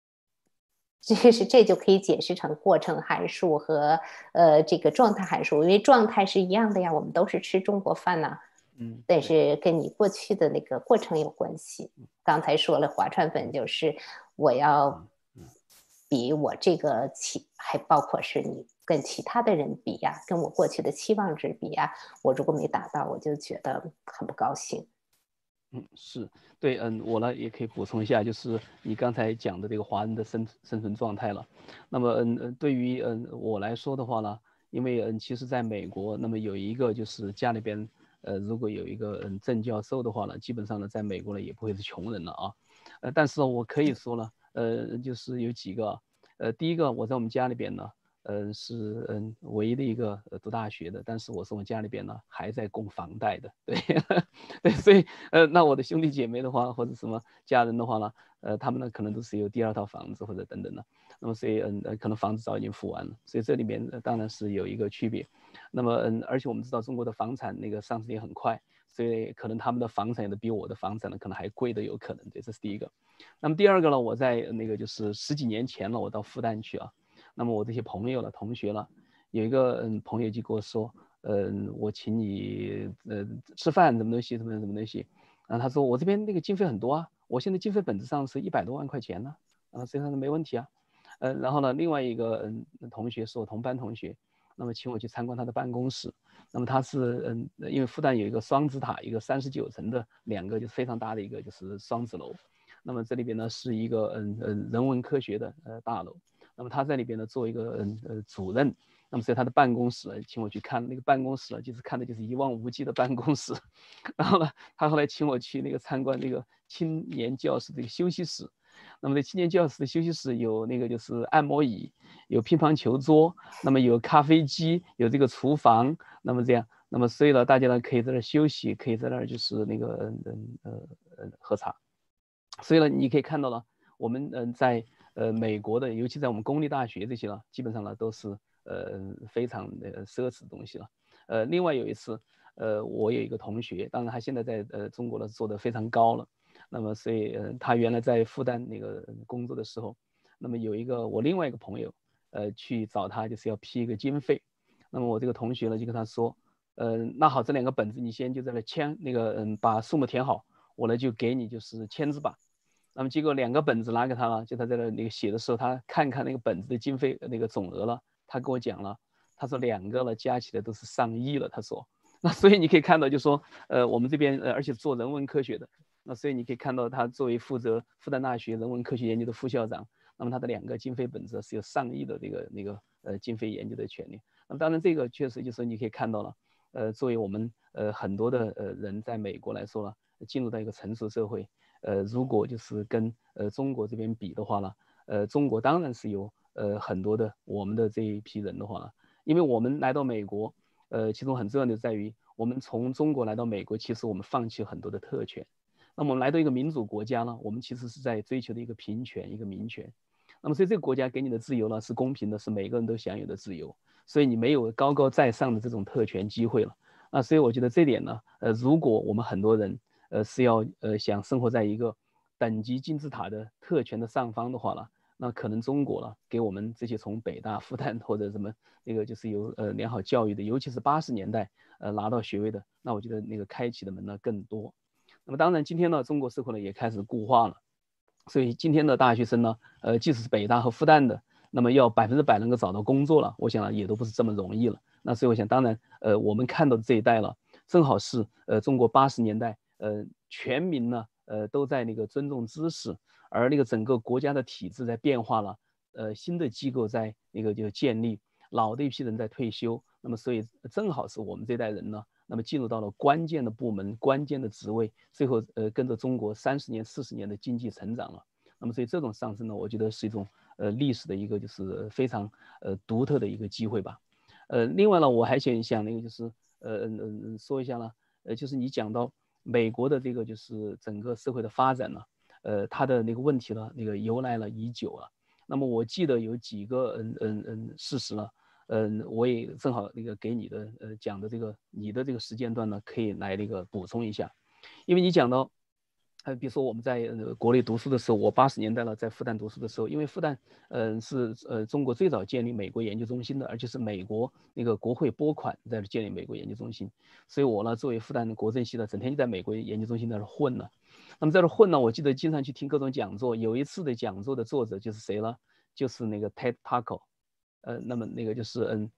这就可以解释成过程函数和这个状态函数，因为状态是一样的呀，我们都是吃中国饭呐，但是跟你过去的那个过程有关系。刚才说了，划船粉就是我要比我这个还包括是你跟其他的人比呀，跟我过去的期望值比呀，我如果没达到，我就觉得很不高兴。 是对，我呢也可以补充一下，就是你刚才讲的这个华人的生存状态了。那么，对于我来说的话呢，因为其实在美国，那么有一个就是家里边如果有一个正教授的话呢，基本上呢在美国呢也不会是穷人了啊。但是我可以说呢，就是有几个，第一个我在我们家里边呢。是唯一的一个读大学的，但是我是我家里边呢还在供房贷的，对对，所以那我的兄弟姐妹的话或者什么家人的话呢，他们呢可能都是有第2套房子或者等等的，那么所以可能房子早已经付完了，所以这里面当然是有一个区别。那么而且我们知道中国的房产那个上升也很快，所以可能他们的房产也比我的房产呢可能还贵的有可能，对，这是第一个。那么第二个呢，我在那个就是10几年前了，我到复旦去啊。那么我这些朋友了、同学了，有一个朋友就跟我说，我请你吃饭什么东西，什么东西，然后他说我这边那个经费很多啊，我现在经费本质上是100多万块钱呢，所以他说没问题啊，然后呢，另外一个同学是我同班同学，那么请我去参观他的办公室，那么他是因为复旦有一个双子塔，一个39层的2个就是非常大的一个就是双子楼，那么这里边呢是一个人文科学的大楼。那么他在里边呢做一个主任，那么所以他的办公室请我去看那个办公室就是看的就是一望无际的办公室，然后呢，他后来请我去那个参观那个青年教室这个休息室，那么在青年教室的休息室有那个就是按摩椅，有乒乓球桌，那么有咖啡机，有这个厨房，那么这样，那么所以呢，大家呢可以在那休息，可以在那儿就是那个喝茶，所以呢，你可以看到了，我们在美国的，尤其在我们公立大学这些呢，基本上呢都是非常奢侈的东西了。另外有一次，我有一个同学，当然他现在在中国呢做得非常高了，那么所以他原来在复旦那个工作的时候，那么有一个我另外一个朋友，去找他就是要批一个经费，那么我这个同学呢就跟他说，那好，这2个本子你先就在那签那个把数目填好，我呢就给你就是签字吧。那么结果2个本子拿给他了，就他在那个写的时候，他看看那个本子的经费那个总额了，他跟我讲了，他说2个了加起来都是上亿了，他说，那所以你可以看到，就说我们这边而且做人文科学的，那所以你可以看到他作为负责复旦大学人文科学研究的副校长，那么他的2个经费本子是有上亿的经费研究的权利。那么当然这个确实就是你可以看到了，作为我们很多的人在美国来说呢，进入到一个成熟社会。如果就是跟中国这边比的话呢，中国当然是有很多的我们的这一批人的话呢，因为我们来到美国，其中很重要的在于我们从中国来到美国，其实我们放弃很多的特权。那么我们来到一个民主国家呢，我们其实是在追求的一个平权、一个民权。那么所以这个国家给你的自由呢是公平的，是每个人都享有的自由，所以你没有高高在上的这种特权机会了。那所以我觉得这点呢，如果我们很多人是要想生活在一个等级金字塔的特权的上方的话呢，那可能中国了给我们这些从北大、复旦或者什么那个就是有良好教育的，尤其是80年代拿到学位的，那我觉得那个开启的门呢更多。 那么当然今天呢，中国社会呢也开始固化了，所以今天的大学生呢，即使是北大和复旦的，那么要100%能够找到工作了，我想呢也都不是这么容易了。那所以我想，当然，我们看到的这一代了，正好是中国80年代，全民呢，都在那个尊重知识，而那个整个国家的体制在变化了，新的机构在那个就建立，老的一批人在退休，那么所以正好是我们这代人呢，那么进入到了关键的部门、关键的职位，最后跟着中国30年、40年的经济成长了。那么所以这种上升呢，我觉得是一种历史的一个就是非常独特的一个机会吧。另外呢，我还想那个就是说一下呢，就是你讲到美国的这个就是整个社会的发展呢，它的那个问题呢，那个由来了已久了。那么我记得有几个事实呢，我也正好那个给你的讲的这个你的这个时间段呢，可以来那个补充一下，因为你讲到。比如说我们在国内读书的时候，我80年代呢在复旦读书的时候，因为复旦是中国最早建立美国研究中心的，而且是美国那个国会拨款在建立美国研究中心，所以我呢作为复旦的国政系的，整天就在美国研究中心在那混呢。那么在这混呢，我记得经常去听各种讲座，有一次的讲座的作者就是谁呢？就是那个 Ted Taco，那么那个就是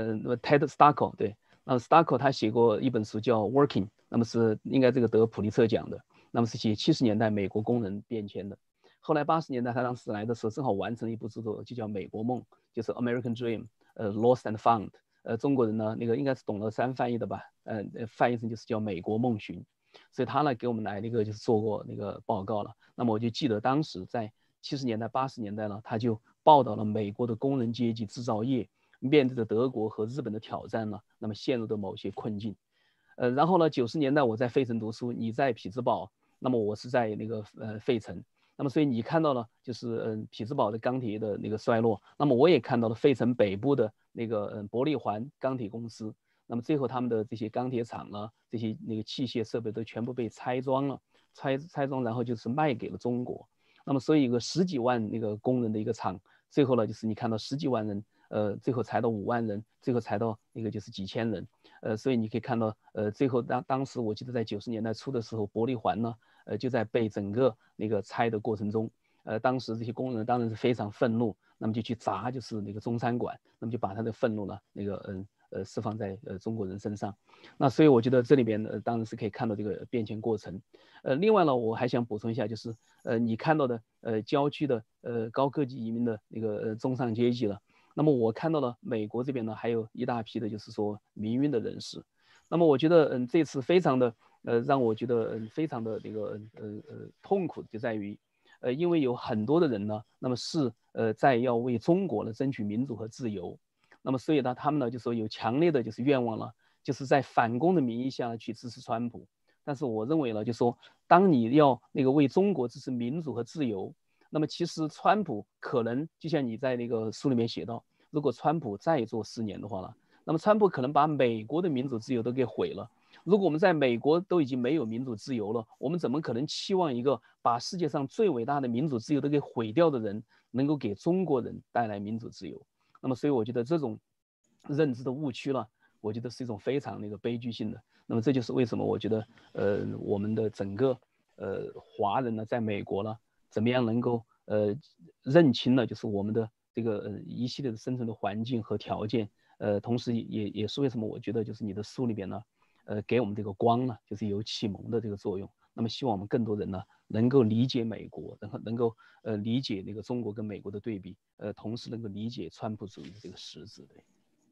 Ted Stacko， 对，那么 Stacko 他写过一本书叫《Working》，那么是应该这个得普利策奖的。那么是写70年代美国工人变迁的。后来80年代他当时来的时候，正好完成了一部著作，就叫《美国梦》，就是 American Dream， Lost and Found。中国人呢，那个应该是董乐山翻译的吧，翻译成就是叫《美国梦寻》。所以他呢给我们来那个就是做过那个报告了。那么我就记得当时在70年代、80年代呢，他就报道了美国的工人阶级制造业面对着德国和日本的挑战呢，那么陷入的某些困境。然后呢，90年代我在费城读书，你在匹兹堡。那么我是在那个费城，那么所以你看到了就是匹兹堡的钢铁的那个衰落，那么我也看到了费城北部的那个伯利环钢铁公司，那么最后他们的这些钢铁厂呢，这些那个器械设备都全部被拆装了，拆装然后就是卖给了中国，那么所以有个10几万那个工人的一个厂，最后呢就是你看到10几万人，最后裁到5万人，最后裁到那个就是几千人，所以你可以看到，最后当时我记得在90年代初的时候，伯利环呢。就在被整个那个拆的过程中，当时这些工人当然是非常愤怒，那么就去砸就是那个中餐馆，那么就把他的愤怒呢那个释放在中国人身上。那所以我觉得这里边当然是可以看到这个变迁过程。另外呢，我还想补充一下，就是你看到的郊区的高科技移民的那个中上阶级了。那么我看到了美国这边呢还有一大批的就是说民运的人士。那么我觉得这次非常的。让我觉得非常的这个痛苦，就在于，因为有很多的人呢，那么是在要为中国呢争取民主和自由，那么所以呢，他们呢就说有强烈的就是愿望了，就是在反攻的名义下去支持川普。但是我认为呢，就说当你要那个为中国支持民主和自由，那么其实川普可能就像你在那个书里面写到，如果川普再做4年的话呢，那么川普可能把美国的民主自由都给毁了。如果我们在美国都已经没有民主自由了，我们怎么可能期望一个把世界上最伟大的民主自由都给毁掉的人，能够给中国人带来民主自由？那么，所以我觉得这种认知的误区了，我觉得是一种非常那个悲剧性的。那么，这就是为什么我觉得，我们的整个华人呢，在美国呢，怎么样能够认清了就是我们的这个一系列的生存的环境和条件，同时也是为什么我觉得就是你的书里边呢。给我们这个光呢，就是有启蒙的这个作用。那么希望我们更多人呢，能够理解美国，然后能够理解那个中国跟美国的对比，同时能够理解川普主义的这个实质。对，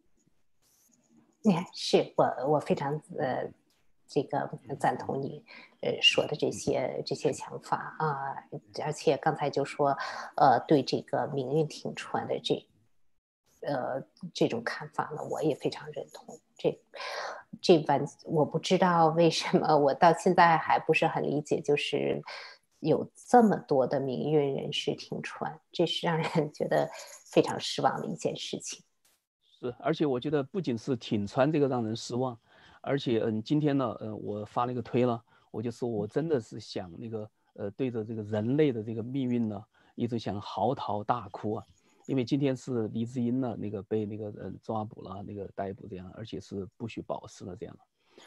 是我非常这个赞同你说的这些想法啊，而且刚才就说对这个命运挺传的这种看法呢，我也非常认同。我不知道为什么我到现在还不是很理解，就是有这么多的民运人士挺传，这是让人觉得非常失望的一件事情。 是，而且我觉得不仅是挺川这个让人失望，而且今天呢，我发了一个推了，我就说我真的是想那个对着这个人类的这个命运呢，一直想嚎啕大哭啊。因为今天是黎智英呢，那个被那个抓捕了，那个逮捕这样，而且是不许保释了这样。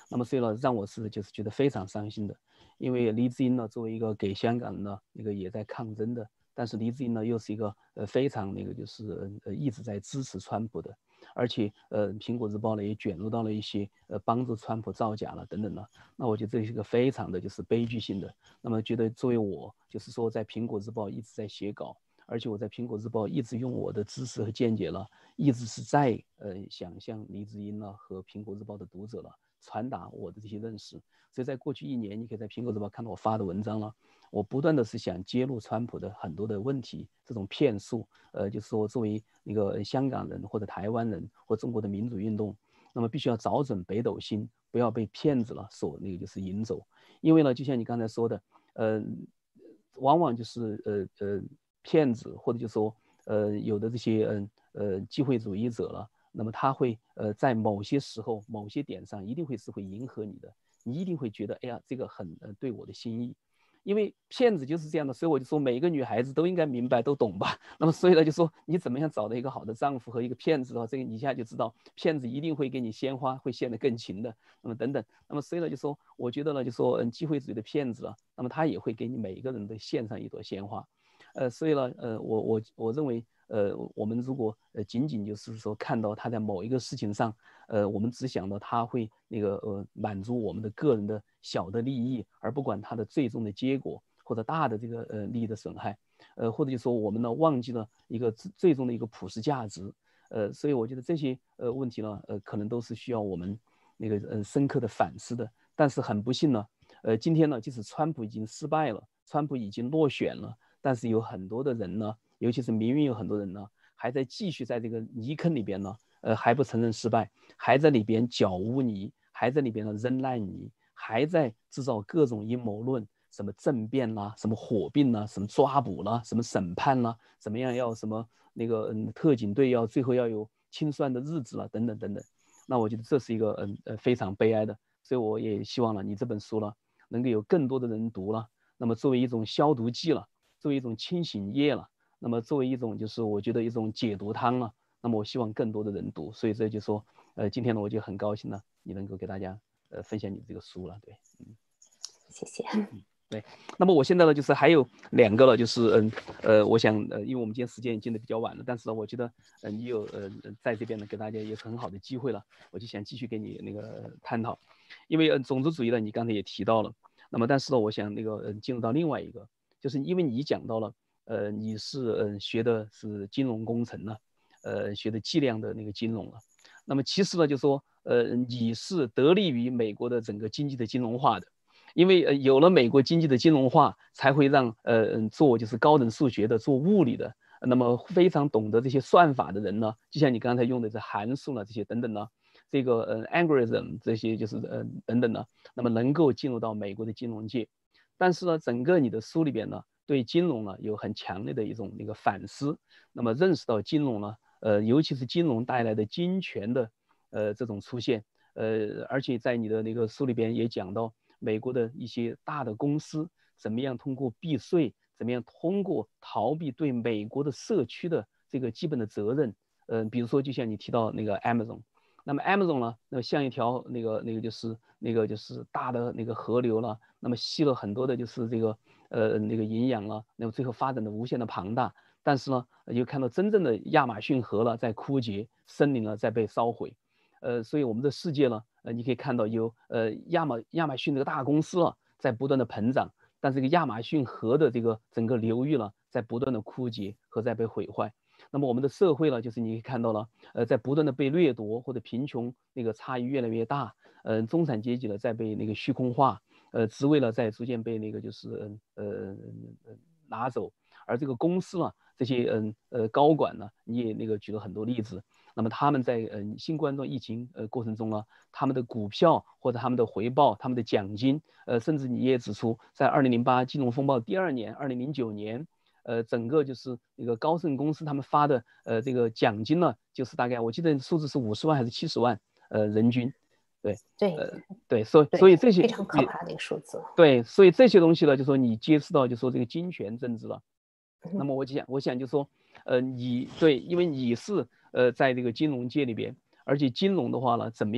那么所以呢，让我是就是觉得非常伤心的，因为黎智英呢，作为一个给香港人呢那个也在抗争的，但是黎智英呢又是一个非常那个就是一直在支持川普的，而且苹果日报呢也卷入到了一些帮助川普造假了等等的，那我觉得这是一个非常的就是悲剧性的。那么觉得作为我就是说在苹果日报一直在写稿，而且我在苹果日报一直用我的知识和见解了，一直是在想向黎智英呢和苹果日报的读者了传达我的这些认识。所以在过去1年，你可以在苹果日报看到我发的文章了，我不断的是想揭露川普的很多的问题，这种骗术，就是说作为一个香港人或者台湾人或中国的民主运动，那么必须要找准北斗星，不要被骗子了所那个就是引走。因为呢，就像你刚才说的，往往就是骗子或者就说有的这些机会主义者了，那么他会在某些时候某些点上一定会迎合你的，你一定会觉得哎呀这个很对我的心意。因为骗子就是这样的，所以我就说每一个女孩子都应该明白都懂吧。那么所以呢，就说你怎么样找到一个好的丈夫和一个骗子的话，这个你一下就知道，骗子一定会给你鲜花，会献得更勤的。那么等等，那么所以呢，就说我觉得呢，就说机会主义的骗子了，那么他也会给你每一个人都献上一朵鲜花。所以呢，我认为，我们如果仅仅就是说看到他在某一个事情上，我们只想到他会那个满足我们的个人的小的利益，而不管他的最终的结果或者大的这个利益的损害，或者就说我们呢忘记了一个最终的一个普世价值，所以我觉得这些问题呢，可能都是需要我们那个深刻的反思的。但是很不幸呢，今天呢，即使川普已经失败了，川普已经落选了。但是有很多的人呢，尤其是民运有很多人呢，还在继续在这个泥坑里边呢，还不承认失败，还在里边搅污泥，还在里边呢扔烂泥，还在制造各种阴谋论，什么政变啦，什么火并啦，什么抓捕啦，什么审判啦，怎么样要什么那个特警队要最后要有清算的日子了，等等等等。那我觉得这是一个非常悲哀的，所以我也希望呢，你这本书呢，能够有更多的人读了，那么作为一种消毒剂了。作为一种清醒液了，那么作为一种就是我觉得一种解毒汤了，那么我希望更多的人读，所以这就说，今天呢我就很高兴呢，你能够给大家分享你这个书了，对， 谢谢。 对，那么我现在呢就是还有2个了，就是我想因为我们今天时间已经得比较晚了，但是呢我觉得你有在这边呢给大家也是很好的机会了，我就想继续跟你那个探讨，因为种族主义呢你刚才也提到了，那么但是呢我想那个进入到另外一个。就是因为你讲到了，你是学的是金融工程呢，学的计量的那个金融了。那么其实呢，就说你是得力于美国的整个经济的金融化的，因为有了美国经济的金融化，才会让做就是高等数学的、做物理的，那么非常懂得这些算法的人呢，就像你刚才用的这函数呢，这些等等呢，这个algorithm 这些就是等等呢，那么能够进入到美国的金融界。但是呢，整个你的书里边呢，对金融呢有很强烈的一种那个反思，那么认识到金融呢，尤其是金融带来的金权的这种出现，而且在你的那个书里边也讲到美国的一些大的公司怎么样通过避税，怎么样通过逃避对美国的社区的这个基本的责任，比如说就像你提到那个 Amazon。那么 Amazon 呢，那么像一条就是大的那个河流了，那么吸了很多的就是这个那个营养了，那么最后发展的无限的庞大。但是呢，又看到真正的亚马逊河了在枯竭，森林呢在被烧毁。所以我们的世界呢，你可以看到有亚马逊这个大公司了在不断的膨胀，但这个亚马逊河的这个整个流域了在不断的枯竭和在被毁坏。那么我们的社会呢，就是你可以看到了，在不断的被掠夺或者贫穷那个差异越来越大，中产阶级呢在被那个虚空化，职位呢在逐渐被那个就是拿走，而这个公司呢，这些高管呢，你也那个举了很多例子，那么他们在新冠状疫情过程中呢，他们的股票或者他们的回报、他们的奖金，甚至你也指出，在2008金融风暴第2年，2009年。整个就是那个高盛公司他们发的这个奖金呢，就是大概我记得数字是50万还是70万人均，对对，所以这些非常可怕的一个数字。 对，所以这些东西呢，就说你揭示到就说这个金钱政治了。那么我想就说，你对，因为你是在这个金融界里边，而且金融的话呢，怎么样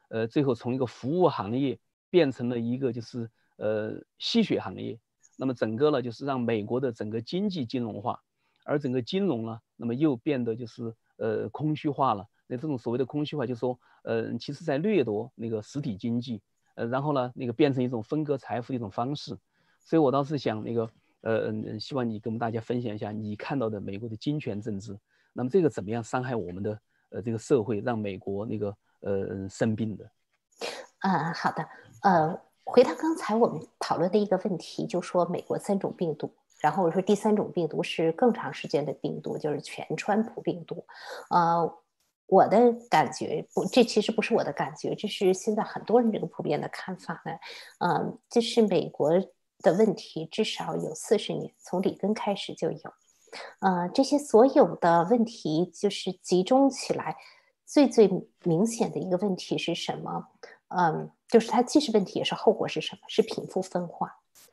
最后从一个服务行业变成了一个就是吸血行业。那么整个呢就是让美国的整个经济金融化，而整个金融呢，那么又变得就是空虚化了。那这种所谓的空虚化，就是说其实在掠夺那个实体经济，然后呢那个变成一种分割财富的一种方式。所以我倒是想那个希望你跟我们大家分享一下你看到的美国的金权政治，那么这个怎么样伤害我们的这个社会，让美国那个生病的？ 好的，回到刚才我们讨论的一个问题，就说美国3种病毒，然后我说第3种病毒是更长时间的病毒，就是全川普病毒。我的感觉这其实不是我的感觉，这是现在很多人这个普遍的看法呢。这是美国的问题，至少有40年，从里根开始就有。这些所有的问题就是集中起来，最明显的一个问题是什么？就是它既是问题也是后果是什么？是贫富分化。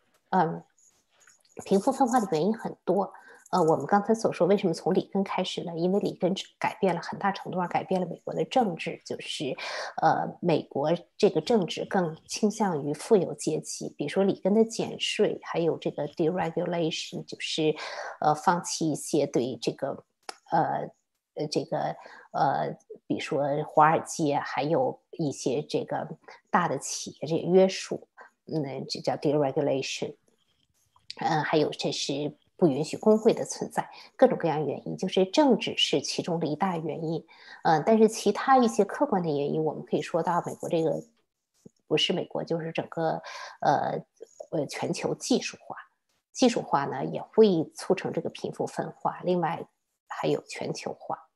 贫富分化的原因很多。我们刚才所说，为什么从里根开始呢？因为里根改变了很大程度上改变了美国的政治，就是美国这个政治更倾向于富有阶级，比如说里根的减税，还有这个 deregulation，就是放弃一些对这个这个比如说华尔街还有一些这个大的企业这约束，这叫 deregulation。还有这是不允许工会的存在，各种各样原因，就是政治是其中的一大原因。但是其他一些客观的原因，我们可以说到美国这个不是美国，就是整个全球技术化，技术化呢也会促成这个贫富分化，另外还有全球化。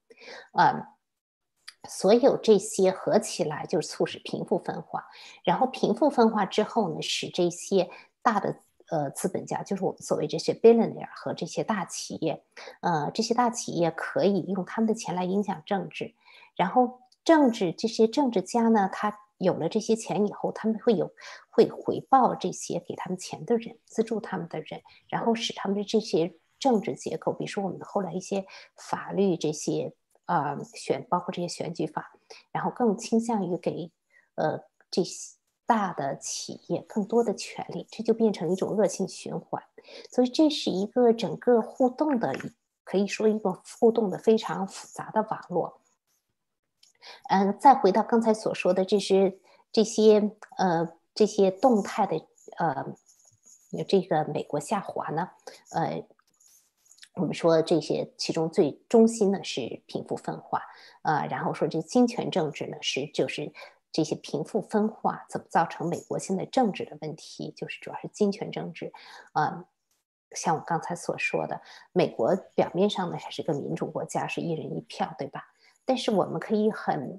所有这些合起来就是促使贫富分化，然后贫富分化之后呢，使这些大的资本家，就是我们所谓这些 billionaire 和这些大企业，这些大企业可以用他们的钱来影响政治，然后这些政治家呢，他有了这些钱以后，他们会回报这些给他们钱的人，资助他们的人，然后使他们的这些政治结构，比如说我们后来一些法律这些。包括这些选举法，然后更倾向于给这些大的企业更多的权利，这就变成一种恶性循环。所以这是一个整个互动的，可以说一个互动的非常复杂的网络。再回到刚才所说的这些动态的这个美国下滑呢，我们说这些其中最中心的是贫富分化，然后说这金权政治呢就是这些贫富分化怎么造成美国现在政治的问题，就是主要是金权政治，像我刚才所说的，美国表面上呢还是个民主国家，是一人一票，对吧？但是我们可以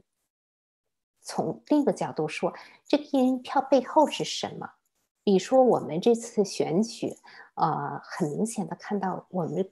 从另一个角度说，这个一人一票背后是什么？比如说我们这次选举，很明显的看到我们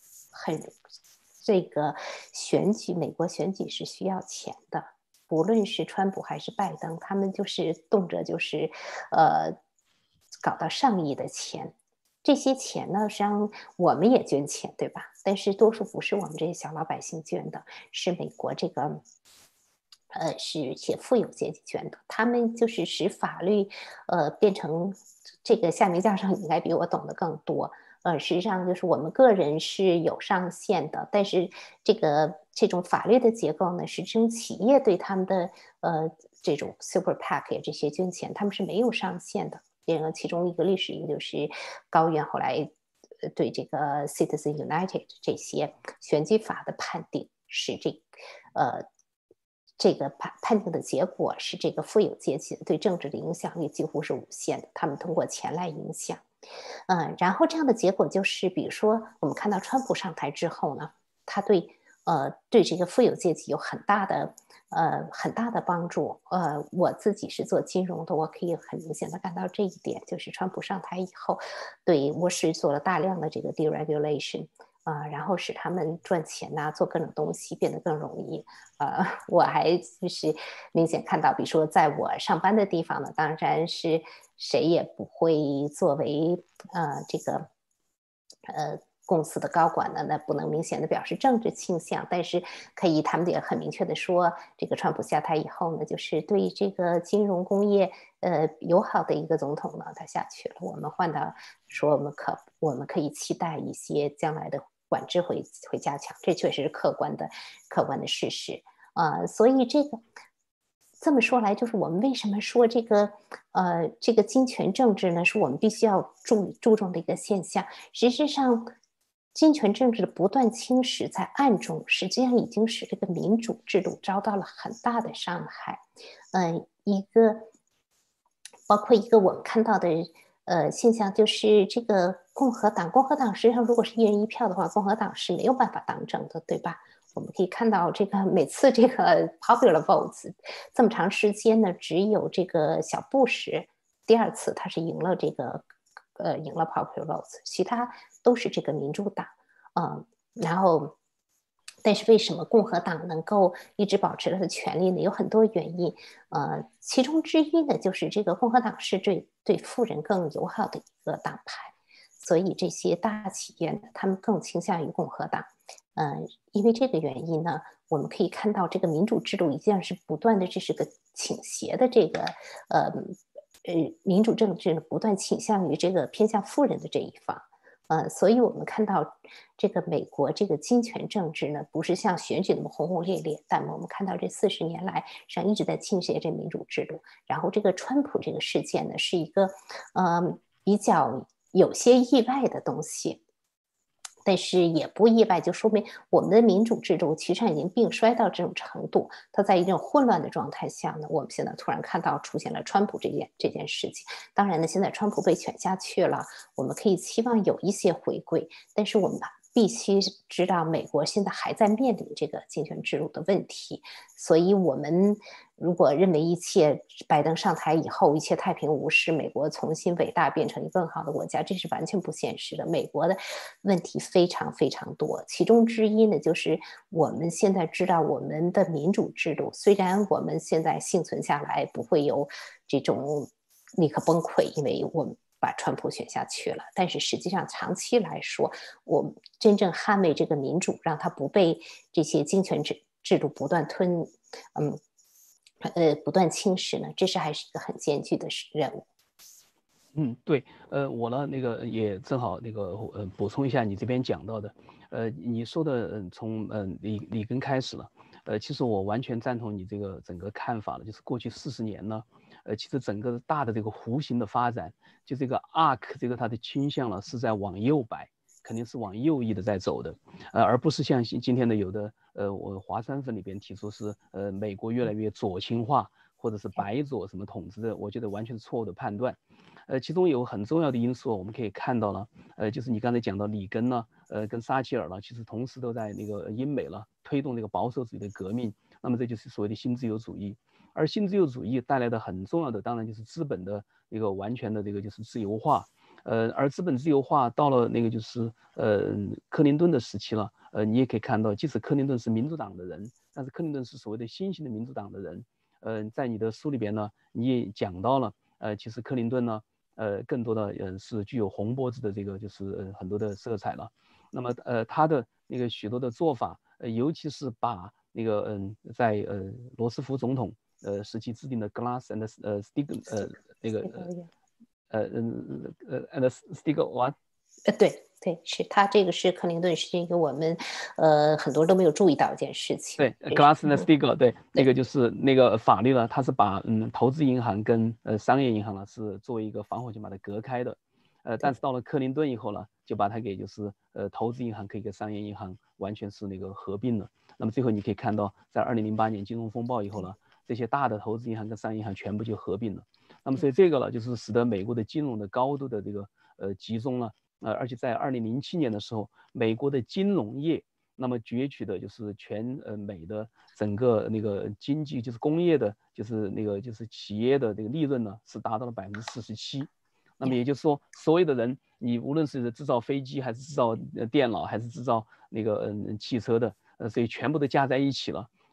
这个美国选举是需要钱的，不论是川普还是拜登，他们就是动辄就是搞到上亿的钱。这些钱呢，实际上我们也捐钱，对吧？但是多数不是我们这些小老百姓捐的，是美国这个是一些富有阶级捐的，他们就是使法律变成这个夏明教授应该比我懂得更多。实际上就是我们个人是有上限的，但是这种法律的结构呢，是这种企业对他们的这种 super PAC 这些捐钱，他们是没有上限的。其中一个历史，就是高院后来对这个 Citizen United 这些选举法的判定是这个判定的结果是这个富有阶级对政治的影响力几乎是无限的，他们通过钱来影响。然后这样的结果就是，比如说我们看到川普上台之后呢，他对这个富有阶级有很大的帮助。我自己是做金融的，我可以很明显的感到这一点，就是川普上台以后，对沃市做了大量的这个 deregulation。然后使他们赚钱呐、做各种东西变得更容易。我还就是明显看到，比如说在我上班的地方呢，当然是谁也不会作为这个公司的高管呢，那不能明显的表示政治倾向，但是他们也很明确的说，这个川普下台以后呢，就是对这个金融工业友好的一个总统呢，他下去了。我们换到说我们可以期待一些将来的管制会加强，这确实是客观的事实。所以这么说来，就是我们为什么说这个金权政治呢，是我们必须要注重的一个现象。实际上，金权政治的不断侵蚀，在暗中实际上已经使这个民主制度遭到了很大的伤害。包括一个我们看到的现象，就是这个共和党实际上如果是一人一票的话，共和党是没有办法当政的，对吧？我们可以看到，这个每次这个 popular votes 这么长时间呢，只有这个小布什第二次他是赢了popular votes， 其他都是这个民主党。然后，但是为什么共和党能够一直保持它的权利呢？有很多原因。其中之一呢，就是这个共和党是对富人更友好的一个党派，所以这些大企业呢，他们更倾向于共和党。因为这个原因呢，我们可以看到这个民主制度一定是不断的，这是个倾斜的这个民主政治不断倾向于这个偏向富人的这一方。所以我们看到这个美国这个金权政治呢，不是像选举那么轰轰烈烈，但我们看到这40年来上一直在倾斜这民主制度。然后这个川普这个事件呢，是一个比较有些意外的东西。但是也不意外，就说明我们的民主制度其实上已经病衰到这种程度。它在一种混乱的状态下呢，我们现在突然看到出现了川普这件事情。当然呢，现在川普被选下去了，我们可以期望有一些回归，但是我们必须知道，美国现在还在面临这个金权制度的问题。所以我们如果认为拜登上台以后一切太平无事，美国重新伟大变成一个更好的国家，这是完全不现实的。美国的问题非常非常多，其中之一呢，就是我们现在知道我们的民主制度，虽然我们现在幸存下来，不会有这种立刻崩溃，因为我们把川普选下去了，但是实际上长期来说，我们真正捍卫这个民主，让它不被这些金权制度不断不断侵蚀呢，这还是一个很艰巨的任务。 对，我呢也正好补充一下你这边讲到的，你说的从里根开始了，其实我完全赞同你这个整个看法了，就是过去40年呢，其实整个大的这个弧形的发展，就这个 arc 它的倾向了是在往右摆，肯定是往右翼的在走的，而不是像今天的有的我华山粉里边提出是美国越来越左倾化，或者是白左什么统治的，我觉得完全是错误的判断。其中有很重要的因素，我们可以看到了，就是你刚才讲到里根呢，跟撒切尔呢，其实同时都在英美了推动这个保守主义的革命，那么这就是所谓的新自由主义。而新自由主义带来的很重要的，当然就是资本的一个完全的就是自由化，而资本自由化到了就是克林顿的时期了，你也可以看到，即使克林顿是民主党的人，但是克林顿是所谓的新型的民主党的人，在你的书里边呢，你也讲到了，其实克林顿呢。更多的是具有红脖子的就是很多的色彩了。那么他的许多的做法，尤其是把在罗斯福总统时期制定的 Glass and Steagall and Steagall what？ 对，是他这个是克林顿是一个我们很多人都没有注意到一件事情。 对 ，Glass and Steagall，对，那个就是法律呢，它是把投资银行跟商业银行呢是作为一个防火墙把它隔开的，但是到了克林顿以后呢，就把它给就是投资银行可以跟商业银行完全是合并了。那么最后你可以看到，在2008年金融风暴以后呢，这些大的投资银行跟商业银行全部就合并了。那么所以这个呢，就是使得美国的金融的高度的集中了，而且在2007年的时候，美国的金融业。那么攫取的就是全美的整个经济，就是工业的，就是企业的利润呢，是达到了47%。那么也就是说，所有的人，你无论是制造飞机，还是制造电脑，还是制造汽车的，所以全部都加在一起了。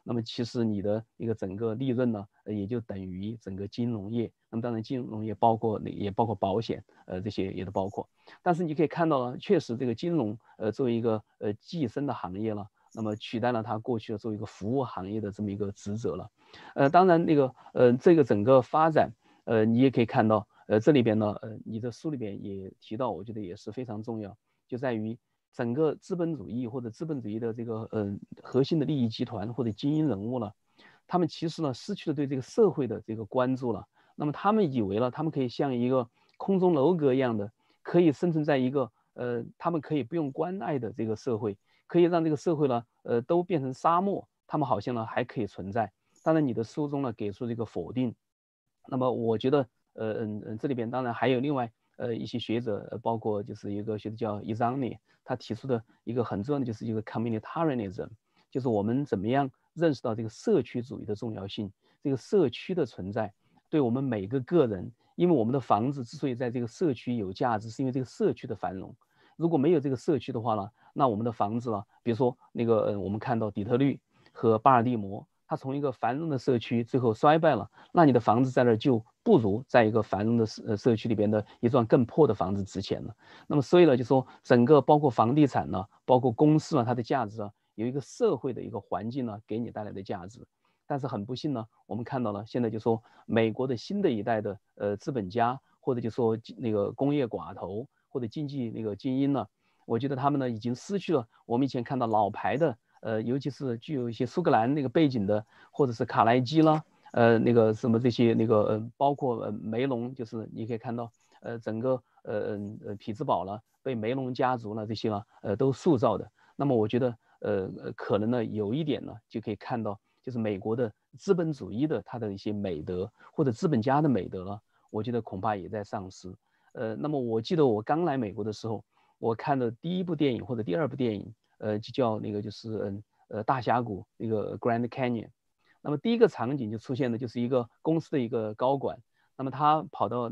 那么其实你的一个整个利润呢，也就等于整个金融业。那么当然金融业也包括保险，这些也都包括。但是你可以看到呢，确实这个金融作为一个寄生的行业了，那么取代了它过去的作为一个服务行业的这么一个职责了。当然这个整个发展，你也可以看到，这里边呢，你的书里边也提到，我觉得也是非常重要，就在于整个资本主义或者资本主义的这个核心的利益集团或者精英人物了，他们其实呢失去了对这个社会的这个关注了。那么他们以为了他们可以像一个空中楼阁一样的，可以生存在一个他们可以不用关爱的这个社会，可以让这个社会呢都变成沙漠，他们好像呢还可以存在。当然你的书中呢给出这个否定。那么我觉得这里边当然还有另外一些学者，包括就是一个学者叫伊桑尼，他提出的一个很重要的就是一个 communitarianism， 就是我们怎么样认识到这个社区主义的重要性，这个社区的存在对我们每个个人，因为我们的房子之所以在这个社区有价值，是因为这个社区的繁荣。如果没有这个社区的话呢，那我们的房子呢，比如说我们看到底特律和巴尔的摩，它从一个繁荣的社区最后衰败了，那你的房子在那儿就不如在一个繁荣的社区里边的一幢更破的房子值钱了。那么所以呢，就说整个包括房地产呢，包括公司呢，它的价值呢，有一个社会的一个环境呢给你带来的价值。但是很不幸呢，我们看到了现在就说美国的新的一代的资本家，或者就说那个工业寡头或者经济精英呢，我觉得他们呢已经失去了我们以前看到老牌的尤其是具有一些苏格兰背景的，或者是卡耐基啦，什么这些包括梅隆，就是你可以看到整个匹兹堡了，被梅隆家族了这些都塑造的。那么我觉得可能呢有一点呢就可以看到，就是美国的资本主义的它的一些美德，或者资本家的美德了，我觉得恐怕也在丧失。那么我记得我刚来美国的时候，我看的第一部电影或者第二部电影，就叫就是大峡谷Grand Canyon。那么第一个场景就出现的就是一个公司的一个高管，那么他跑到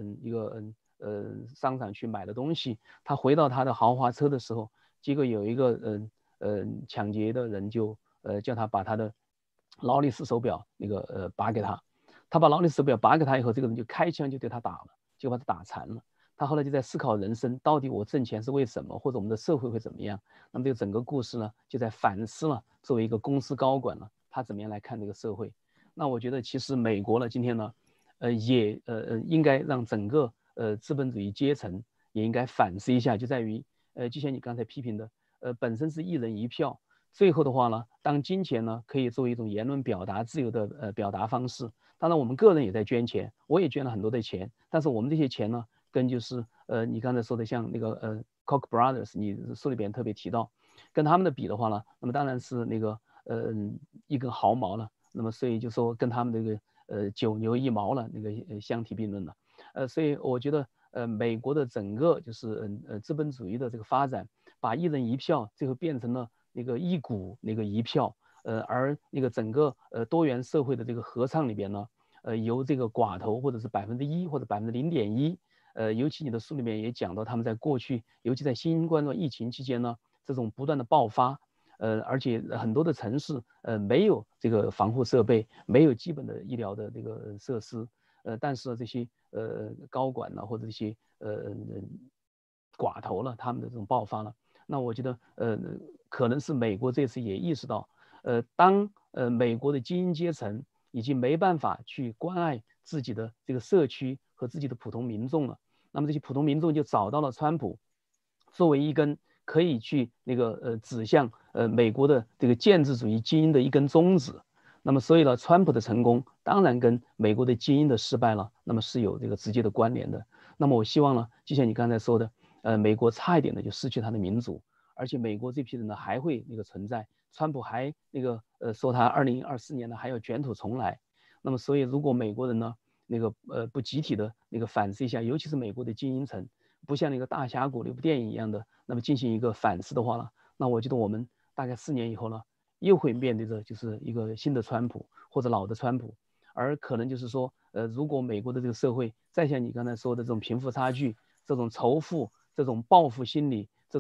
商场去买了东西，他回到他的豪华车的时候，结果有一个抢劫的人就叫他把他的劳力士手表拔给他，他把劳力士手表拔给他以后，这个人就开枪就对他打了，就把他打残了。他后来就在思考人生，到底我挣钱是为什么，或者我们的社会会怎么样？那么这个整个故事呢，就在反思了作为一个公司高管呢，他怎么样来看这个社会。那我觉得其实美国呢，今天呢，也应该让整个资本主义阶层也应该反思一下，就在于就像你刚才批评的，本身是一人一票，最后的话呢，当金钱呢可以作为一种言论表达自由的表达方式，当然我们个人也在捐钱，我也捐了很多的钱，但是我们这些钱呢，跟就是你刚才说的像Koch brothers， 你书里边特别提到，跟他们的比的话呢，那么当然是一根毫毛了，那么所以就说跟他们九牛一毛了相提并论了，所以我觉得美国的整个就是资本主义的这个发展，把一人一票最后变成了一股一票，而整个多元社会的这个合唱里边呢，由这个寡头或者是1%或者0.1%，尤其你的书里面也讲到，他们在过去，尤其在新冠疫情期间呢，这种不断的爆发，而且很多的城市没有这个防护设备，没有基本的医疗的设施，但是这些高管呢或者这些寡头了，他们的这种爆发了，那我觉得可能是美国这次也意识到，当美国的精英阶层已经没办法去关爱自己的这个社区和自己的普通民众了，那么这些普通民众就找到了川普作为一根可以去指向美国的这个建制主义精英的一根中指。那么所以呢，川普的成功当然跟美国的精英的失败了，那么是有这个直接的关联的。那么我希望呢，就像你刚才说的，美国差一点的就失去它的民主，而且美国这批人呢还会存在。川普还说他2024年呢还要卷土重来。那么所以如果美国人呢不集体的反思一下，尤其是美国的精英层，不像大峡谷部电影一样的，那么进行一个反思的话呢，那我觉得我们大概4年以后呢，又会面对着就是一个新的川普或者老的川普，而可能就是说，如果美国的这个社会再像你刚才说的这种贫富差距、这种仇富、这种报复心理、这种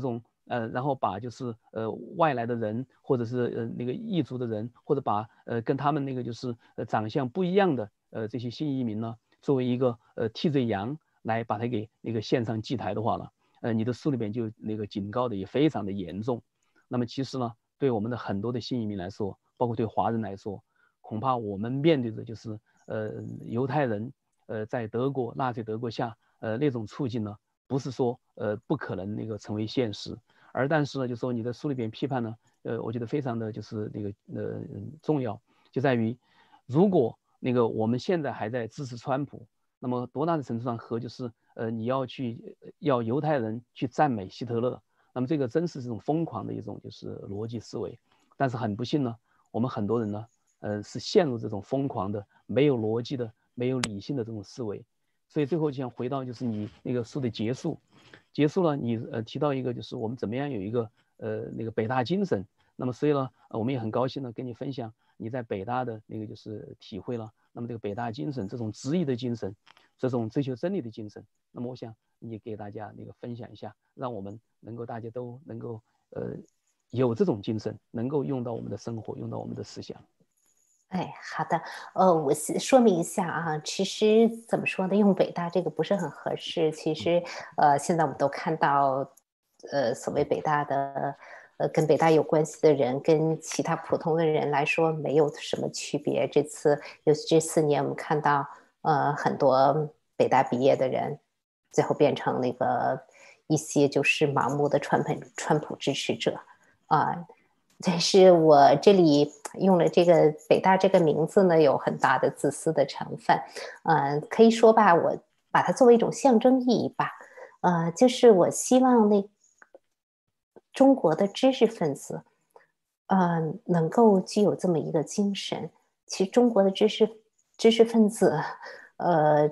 然后把就是外来的人，或者是那个异族的人，或者把跟他们那个就是长相不一样的这些新移民呢，作为一个替罪羊来把它给那个献上祭台的话呢，你的书里边就那个警告的也非常的严重。那么其实呢，对我们的很多的新移民来说，包括对华人来说，恐怕我们面对的就是犹太人在德国纳粹德国下那种处境呢，不是说不可能那个成为现实。而但是呢，就说你的书里边批判呢，我觉得非常的就是那个重要，就在于如果那个我们现在还在支持川普，那么多大的程度上和就是你要犹太人去赞美希特勒，那么这个真是这种疯狂的一种就是逻辑思维。但是很不幸呢，我们很多人呢，是陷入这种疯狂的、没有逻辑的、没有理性的这种思维。所以最后就想回到就是你那个书的结束，结束了你提到一个就是我们怎么样有一个那个北大精神。那么所以呢，我们也很高兴的跟你分享你在北大的那个就是体会了。那么这个北大精神，这种质疑的精神，这种追求真理的精神，那么我想你给大家那个分享一下，让我们能够大家都能够有这种精神，能够用到我们的生活，用到我们的思想。 哎，好的，我说明一下啊，其实怎么说呢，用北大这个不是很合适。其实，现在我们都看到，所谓北大的，跟北大有关系的人，跟其他普通的人来说没有什么区别。这次，尤其这4年，我们看到，很多北大毕业的人，最后变成那个一些就是盲目的川普支持者啊。但是我这里用了这个北大这个名字呢，有很大的自私的成分，可以说吧，我把它作为一种象征意义吧，就是我希望中国的知识分子，能够具有这么一个精神。其实中国的知识分子，呃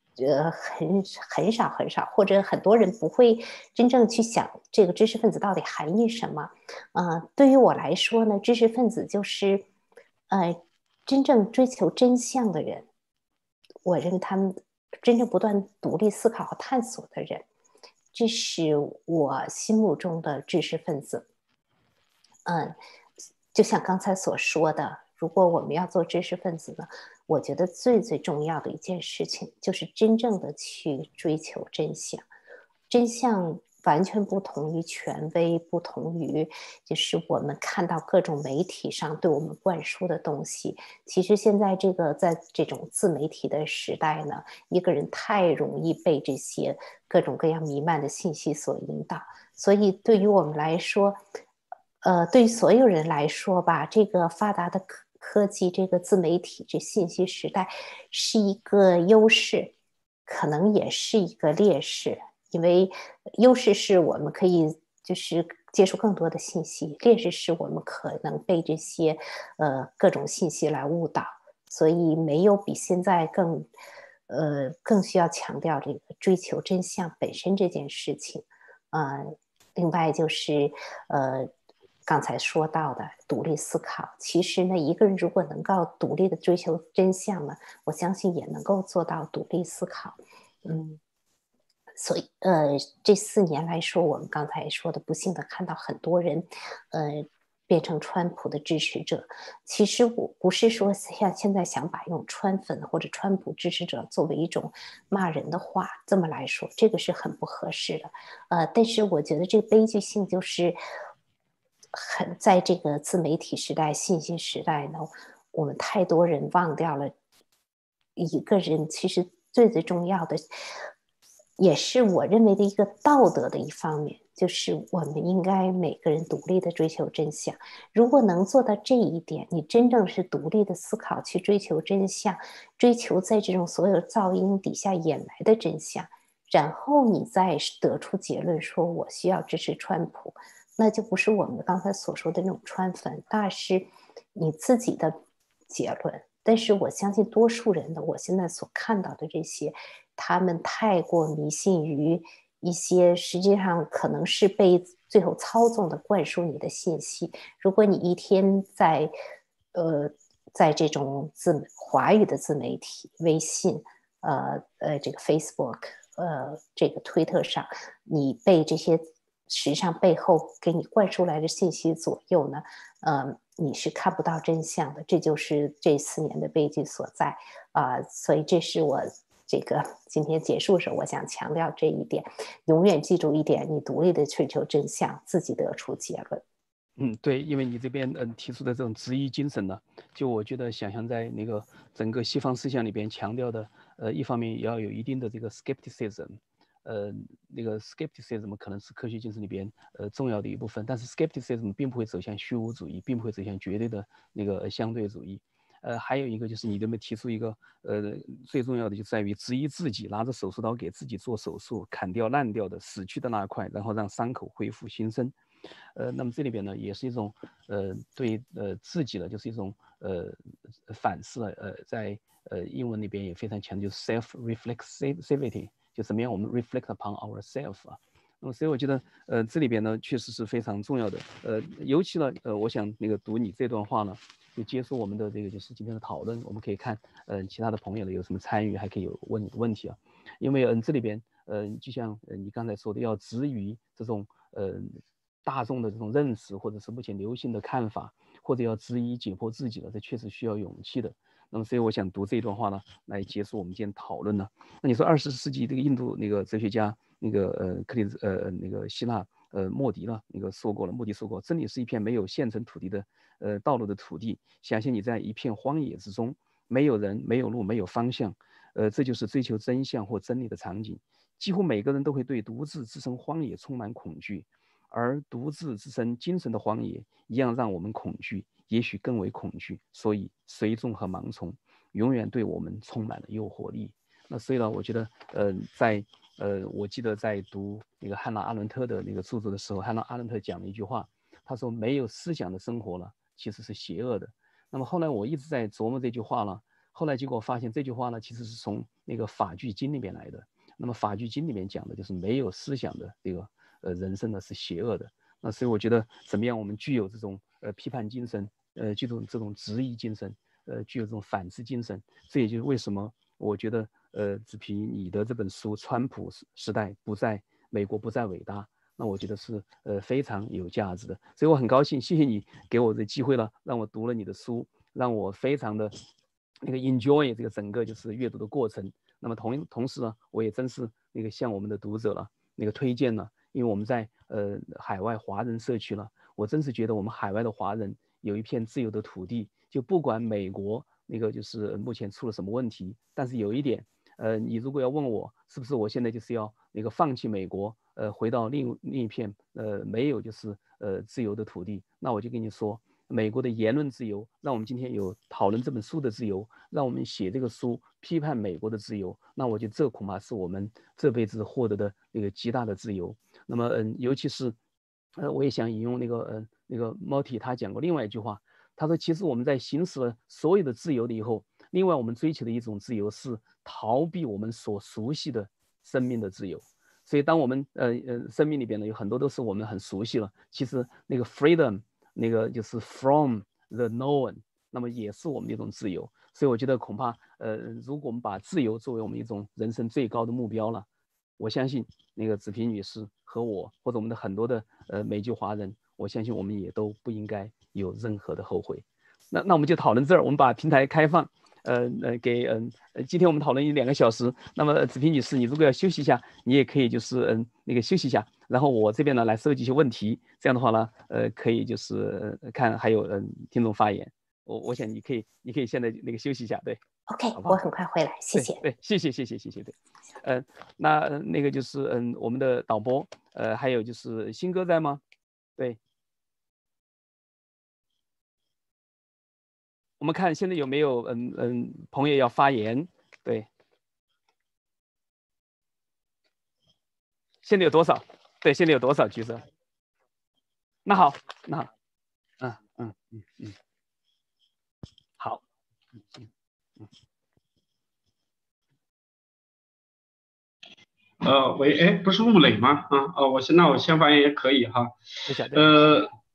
很少，或者很多人不会真正去想这个知识分子到底含义什么。对于我来说呢，知识分子就是真正追求真相的人。我认为他们真正不断独立思考和探索的人，这是我心目中的知识分子。嗯，就像刚才所说的，如果我们要做知识分子呢，我觉得最重要的一件事情就是真正的去追求真相。真相完全不同于权威，不同于就是我们看到各种媒体上对我们灌输的东西。其实现在在这种自媒体的时代呢，一个人太容易被这些各种各样弥漫的信息所引导。所以对于我们来说，对于所有人来说吧，这个发达的科技，这个自媒体，这信息时代是一个优势，可能也是一个劣势。因为优势是我们可以就是接触更多的信息，劣势是我们可能被这些各种信息来误导。所以没有比现在更需要强调这个追求真相本身这件事情。另外就是呃，刚才说到的独立思考，其实呢，一个人如果能够独立的追求真相呢，我相信也能够做到独立思考。嗯，所以这4年来说，我们刚才说的，不幸的看到很多人，变成川普的支持者。其实我不是说像现在想把用川粉或者川普支持者作为一种骂人的话这么来说，这个是很不合适的。但是我觉得这个悲剧性就是在这个自媒体时代、信息时代呢，我们太多人忘掉了一个人其实最重要的，也是我认为的一个道德的一方面，就是我们应该每个人独立的追求真相。如果能做到这一点，你真正是独立的思考去追求真相，追求在这种所有噪音底下掩埋的真相，然后你再得出结论说我需要支持川普，那就不是我们刚才所说的那种川粉，那是你自己的结论。但是我相信多数人的，我现在所看到的这些，他们太过迷信于一些实际上可能是被最后操纵的灌输你的信息。如果你一天在这种华语的自媒体、微信、这个 Facebook、这个推特上，你被这些实际上背后给你灌输来的信息左右呢，你是看不到真相的。这就是这4年的悲剧所在所以这是我这个今天结束的时候，我想强调这一点，永远记住一点：你独立的追求真相，自己得出结论。 对，因为你这边提出的这种质疑精神呢，就我觉得想象在那个整个西方思想里边强调的，一方面也要有一定的这个 skepticism，那个 skepticism 可能是科学精神里边重要的一部分，但是 skepticism 并不会走向虚无主义，并不会走向绝对的那个相对主义。还有一个就是你这边提出一个最重要的就在于质疑自己，拿着手术刀给自己做手术，砍掉烂掉的死去的那块，然后让伤口恢复新生。那么这里边呢，也是一种对自己的就是一种反思在英文里边也非常强，就是 self-reflexivity， 就怎么样我们 reflect upon ourselves 啊。那么所以我觉得这里边呢确实是非常重要的。尤其呢我想那个读你这段话呢，就结束我们的这个就是今天的讨论，我们可以看其他的朋友呢有什么参与，还可以有问你的问题啊。因为这里边就像你刚才说的，要质疑这种大众的这种认识，或者是目前流行的看法，或者要质疑解剖自己的，这确实需要勇气的。那么，所以我想读这一段话呢，来结束我们今天讨论呢。那你说20世纪这个印度那个哲学家那个那个希腊莫迪呢，那个说过了，莫迪说过，真理是一片没有现成土地的道路的土地，想象你在一片荒野之中，没有人，没有路，没有方向，这就是追求真相或真理的场景。几乎每个人都会对独自置身荒野充满恐惧。而独自置身精神的荒野一样让我们恐惧，也许更为恐惧。所以随众和盲从永远对我们充满了诱惑力。那所以呢，我觉得我记得在读那个汉娜·阿伦特的那个著作的时候，汉娜·阿伦特讲了一句话，他说：“没有思想的生活呢，其实是邪恶的。”那么后来我一直在琢磨这句话呢，后来结果发现这句话呢，其实是从那个法句经里面来的。那么法句经里面讲的就是没有思想的这个人生呢是邪恶的。那所以我觉得怎么样我们具有这种批判精神，具有这种质疑精神，具有这种反思精神，这也就是为什么我觉得子皮你的这本书《川普时代不在美国不再伟大》，那我觉得是非常有价值的。所以我很高兴，谢谢你给我的机会了，让我读了你的书，让我非常的那个 enjoy 这个整个就是阅读的过程。那么同时呢，我也真是那个向我们的读者了那个推荐了，因为我们在海外华人社区了，我真是觉得我们海外的华人有一片自由的土地，就不管美国那个就是目前出了什么问题，但是有一点，你如果要问我是不是我现在就是要那个放弃美国，回到另一片没有就是自由的土地，那我就跟你说。美国的言论自由，让我们今天有讨论这本书的自由，让我们写这个书批判美国的自由，那我觉得这恐怕是我们这辈子获得的那个极大的自由。那么尤其是我也想引用那个Moti 他讲过另外一句话，他说其实我们在行使了所有的自由了以后，另外我们追求的一种自由是逃避我们所熟悉的生命的自由。所以当我们生命里边呢有很多都是我们很熟悉了，其实那个 freedom 那个就是 from the known， 那么也是我们的一种自由。所以我觉得恐怕如果我们把自由作为我们一种人生最高的目标了，我相信那个子平女士和我或者我们的很多的美籍华人，我相信我们也都不应该有任何的后悔。那我们就讨论这儿，我们把平台开放。给今天我们讨论2个小时。那么子平女士，你如果要休息一下，你也可以就是那个休息一下。然后我这边呢来收集一些问题，这样的话呢，可以就是看还有听众发言。我想你可以现在那个休息一下，对。 OK，我很快回来，谢谢。 对，谢谢，对。那个就是我们的导播还有就是新哥在吗？对。我们看现在有没有朋友要发言？对，现在有多少？对，现在有多少举手？那好，好， 喂，哎，不是陆磊吗？我先发言也可以哈。 谢谢。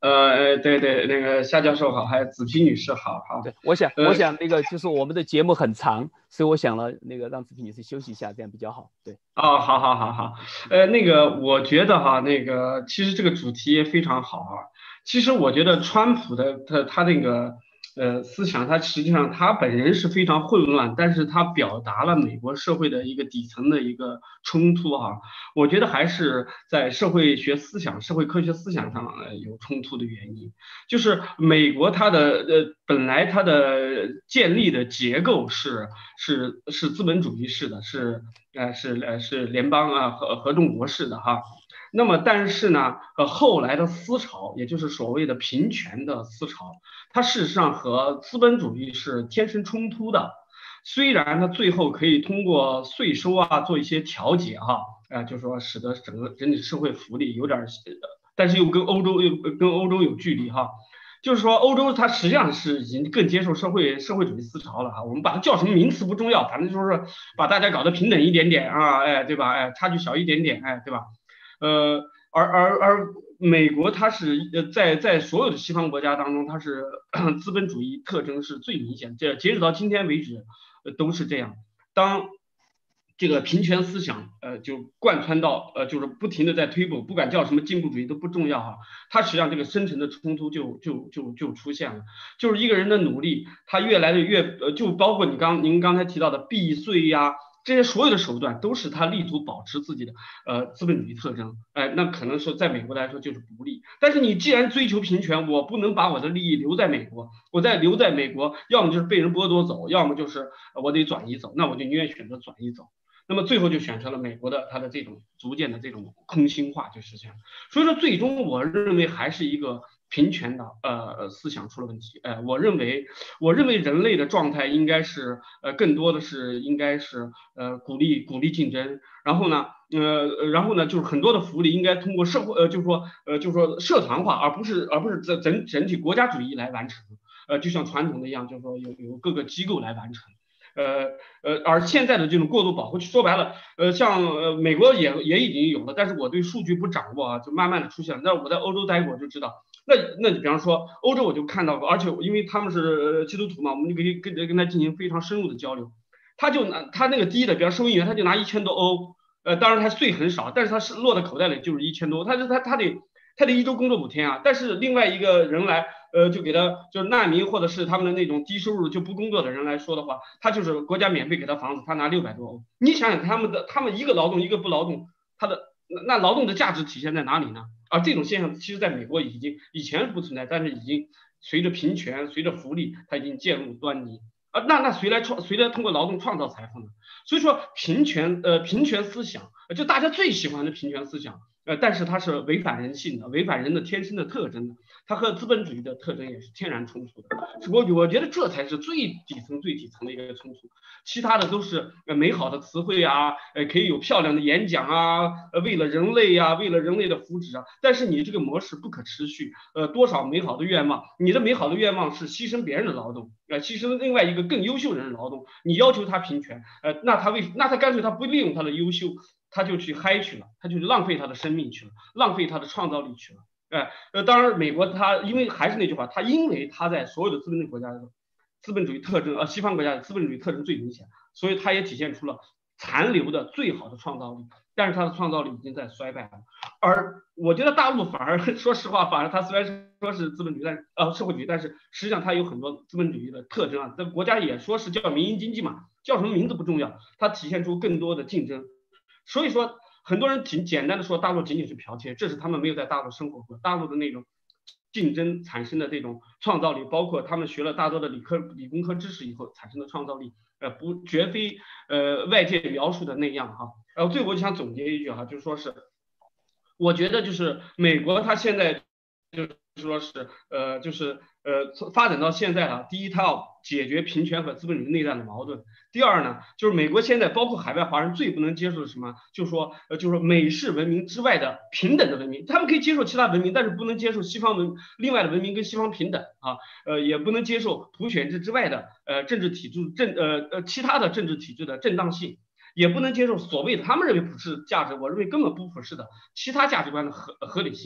对对，那个夏教授好，还有子皮女士好，好。 对，我想那个就是我们的节目很长，所以我想了那个让子皮女士休息一下，这样比较好。对。 哦，好好好好，那个我觉得哈，那个其实这个主题也非常好啊。其实我觉得川普的他那个思想，他实际上他本人是非常混乱，但是他表达了美国社会的一个底层的一个冲突哈。我觉得还是在社会学思想、社会科学思想上有冲突的原因。就是美国它的本来它的建立的结构是资本主义式的，是联邦合众国式的哈。那么但是呢，后来的思潮，也就是所谓的平权的思潮，它事实上和资本主义是天生冲突的。虽然它最后可以通过税收做一些调节哈，就是说使得整体社会福利有点但是又跟欧洲有距离哈。就是说，欧洲它实际上是已经更接受社会主义思潮了哈。我们把它叫什么名词不重要，反正就是把大家搞得平等一点点对吧？差距小一点点，对吧？而美国它是在所有的西方国家当中，它是资本主义特征是最明显，截止到今天为止，都是这样。当这个平权思想，就贯穿到，就是不停的在推步，不管叫什么进步主义都不重要哈，它实际上这个深层的冲突就出现了，就是一个人的努力，他越来的越，就包括您刚才提到的避税呀，这些所有的手段都是他力图保持自己的资本主义特征，那可能说在美国来说就是不利。但是你既然追求平权，我不能把我的利益留在美国，留在美国，要么就是被人剥夺走，要么就是我得转移走，那我就宁愿选择转移走。那么最后就选成了美国的它的这种逐渐的这种空心化就实现了。所以说最终我认为还是一个平权的思想出了问题。我认为人类的状态应该是更多的是应该是鼓励竞争，然后呢就是很多的福利应该通过社会就是说社团化，而不是整体国家主义来完成。就像传统的一样，就是说有各个机构来完成。而现在的这种过度保护，说白了，像美国也已经有了，但是我对数据不掌握就慢慢的出现了。那我在欧洲待过就知道，那你比方说欧洲我就看到过，而且因为他们是基督徒嘛，我们就可以跟他进行非常深入的交流。他那个低的，比方收银员，他就拿1000多欧，当然他税很少，但是他是落在口袋里就是1000多欧，他得1周工作5天啊。但是另外一个人来，就给他就是难民或者是他们的那种低收入就不工作的人来说的话，他就是国家免费给他房子，他拿600多欧。你想想他们一个劳动一个不劳动，他的那劳动的价值体现在哪里呢？而这种现象其实在美国以前不存在，但是已经随着平权随着福利，它已经渐露端倪。那谁来通过劳动创造财富呢？所以说平权思想，就大家最喜欢的平权思想，但是它是违反人性的，违反人的天生的特征的，它和资本主义的特征也是天然冲突的。我觉得这才是最底层的一个冲突，其他的都是美好的词汇可以有漂亮的演讲为了人类为了人类的福祉但是你这个模式不可持续，多少美好的愿望，你的美好的愿望是牺牲别人的劳动，牺牲另外一个更优秀的人的劳动，你要求他平权，那他干脆他不利用他的优秀，他就去嗨去了，他就浪费他的生命去了，浪费他的创造力去了。当然美国它因为还是那句话，因为它在所有的资本主义国家的资本主义特征西方国家的资本主义特征最明显，所以它也体现出了残留的最好的创造力，但是它的创造力已经在衰败了。而我觉得大陆反而说实话，反而它虽然说是资本主义，社会主义，但是实际上它有很多资本主义的特征这国家也说是叫民营经济嘛，叫什么名字不重要，它体现出更多的竞争。所以说很多人挺简单的说大陆仅仅是剽窃，这是他们没有在大陆生活过，大陆的那种竞争产生的这种创造力，包括他们学了大多的理工科知识以后产生的创造力，绝非外界描述的那样最后我就想总结一句就是说是，我觉得就是美国它现在就是说是发展到现在第一，它要解决平权和资本主义内战的矛盾。第二呢，就是美国现在包括海外华人最不能接受的什么，就是说美式文明之外的平等的文明，他们可以接受其他文明，但是不能接受另外的文明跟西方平等也不能接受普选制之外的政治体制其他的政治体制的正当性。也不能接受所谓的他们认为普世价值，我认为根本不普世的其他价值观的合理性。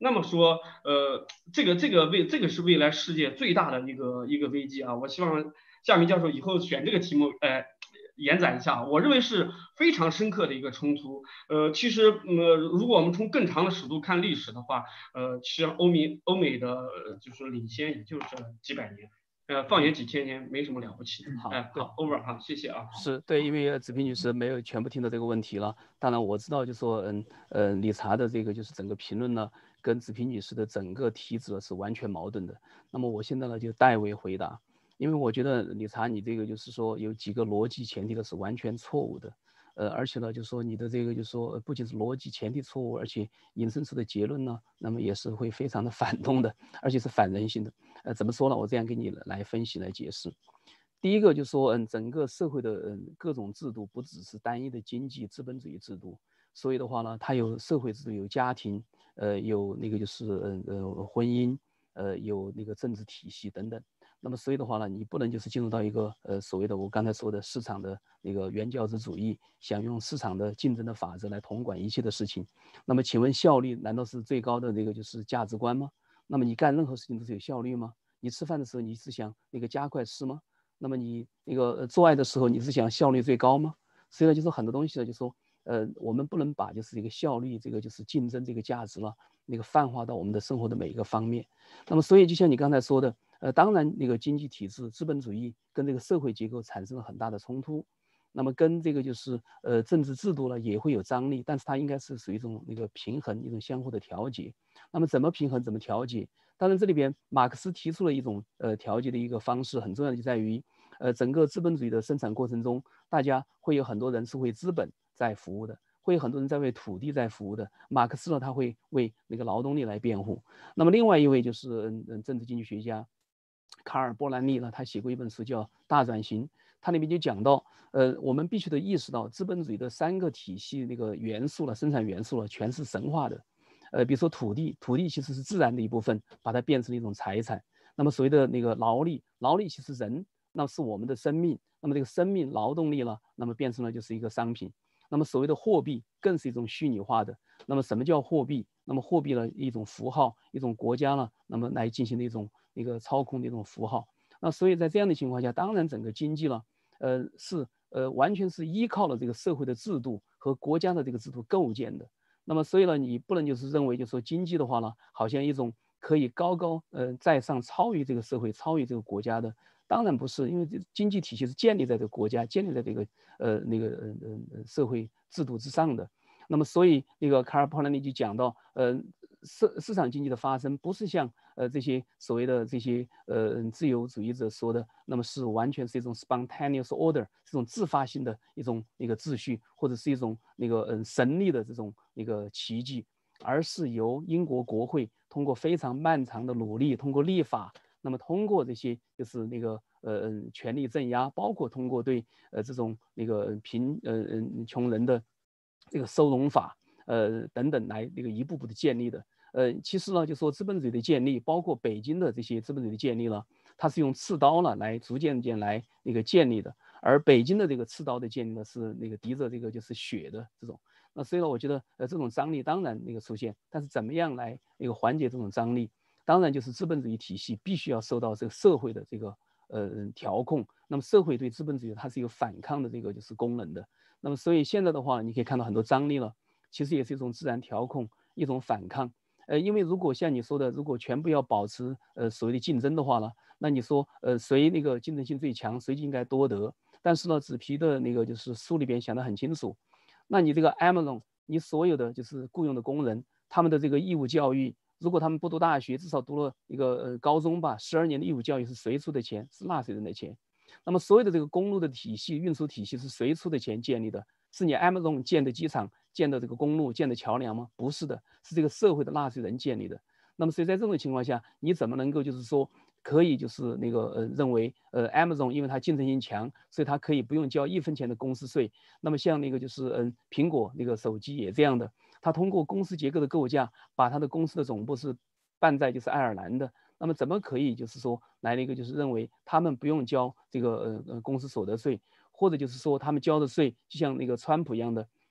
那么说，这个是未来世界最大的一个危机啊！我希望夏明教授以后选这个题目，延展一下，我认为是非常深刻的一个冲突。其实，如果我们从更长的尺度看历史的话，其实欧美的就是领先也就是几百年。放眼几千年没什么了不起。好 over 哈，谢谢啊。 是对，因为子平女士没有全部听到这个问题了。当然我知道，就说理查的这个就是整个评论呢，跟子平女士的整个题旨是完全矛盾的。那么我现在呢就代为回答，因为我觉得理查你这个就是说有几个逻辑前提的是完全错误的。而且呢，就是说你的这个就是说不仅是逻辑前提错误，而且引申出的结论呢，那么也是会非常的反动的，而且是反人性的。怎么说呢？我这样给你来分析来解释。第一个就是说，整个社会的各种制度不只是单一的经济资本主义制度，所以的话呢，它有社会制度，有家庭，有那个就是婚姻，有那个政治体系等等。那么所以的话呢，你不能就是进入到一个所谓的我刚才说的市场的那个原教旨主义，想用市场的竞争的法则来统管一切的事情。那么请问效率难道是最高的那个就是价值观吗？那么你干任何事情都是有效率吗？你吃饭的时候你是想那个加快吃吗？那么你那个做爱的时候你是想效率最高吗？所以呢，就是很多东西呢，就说我们不能把就是这个效率这个就是竞争这个价值了那个泛化到我们的生活的每一个方面。那么所以就像你刚才说的。当然，那个经济体制、资本主义跟这个社会结构产生了很大的冲突，那么跟这个就是政治制度呢也会有张力，但是它应该是属于一种那个平衡，一种相互的调节。那么怎么平衡，怎么调节？当然这里边马克思提出了一种调节的一个方式，很重要的就在于整个资本主义的生产过程中，大家会有很多人是为资本在服务的。会有很多人在为土地在服务的，马克思呢，他会为那个劳动力来辩护。那么另外一位就是政治经济学家卡尔·波兰尼呢，他写过一本书叫《大转型》，他里面就讲到，我们必须得意识到资本主义的3个体系那个元素了，生产元素了，全是神话的。比如说土地，土地其实是自然的一部分，把它变成了一种财产。那么所谓的那个劳力，劳力其实人，那是我们的生命。那么这个生命劳动力呢，那么变成了就是一个商品。那么所谓的货币更是一种虚拟化的。那么什么叫货币？那么货币呢，一种符号，一种国家呢，那么来进行的一种那个操控的一种符号。那所以在这样的情况下，当然整个经济呢，完全是依靠了这个社会的制度和国家的这个制度构建的。那么所以呢，你不能就是认为就说经济的话呢，好像一种可以高高在上超越这个社会、超越这个国家的。当然不是，因为经济体系是建立在这个国家、建立在这个社会制度之上的。那么，所以那个卡尔·波兰尼就讲到，市场经济的发生不是像这些所谓的这些自由主义者说的，那么是完全是一种 spontaneous order， 这种自发性的一种那个秩序，或者是一种那个神力的这种那个奇迹，而是由英国国会通过非常漫长的努力，通过立法。那么通过这些就是那个权力镇压，包括通过对这种那个穷人的这个收容法等等来那个一步步的建立的。其实呢，就说资本主义的建立，包括北京的这些资本主义的建立呢，它是用刺刀呢来逐渐来那个建立的，而北京的这个刺刀的建立呢是那个滴着这个就是血的这种。那所以呢，我觉得这种张力当然那个出现，但是怎么样来那个缓解这种张力？当然就是资本主义体系必须要受到这个社会的这个调控。那么社会对资本主义它是有反抗的这个就是功能的。那么所以现在的话，你可以看到很多张力了，其实也是一种自然调控，一种反抗。因为如果像你说的，如果全部要保持所谓的竞争的话呢，那你说谁那个竞争性最强，谁就应该多得。但是呢，纸皮的那个就是书里边想得很清楚，那你这个 Amazon， 你所有的就是雇佣的工人，他们的这个义务教育。如果他们不读大学，至少读了一个高中吧，12年的义务教育是谁出的钱？是纳税人的钱。那么所有的这个公路的体系、运输体系是谁出的钱建立的？是你 Amazon 建的机场、建的这个公路、建的桥梁吗？不是的，是这个社会的纳税人建立的。那么所以在这种情况下，你怎么能够就是说可以就是那个认为Amazon 因为它竞争性强，所以它可以不用交1分钱的公司税？那么像那个就是苹果那个手机也这样的。他通过公司结构的构架，把他的公司的总部是办在就是爱尔兰的。那么怎么可以就是说来了一个就是认为他们不用交这个公司所得税，或者就是说他们交的税就像那个川普一样的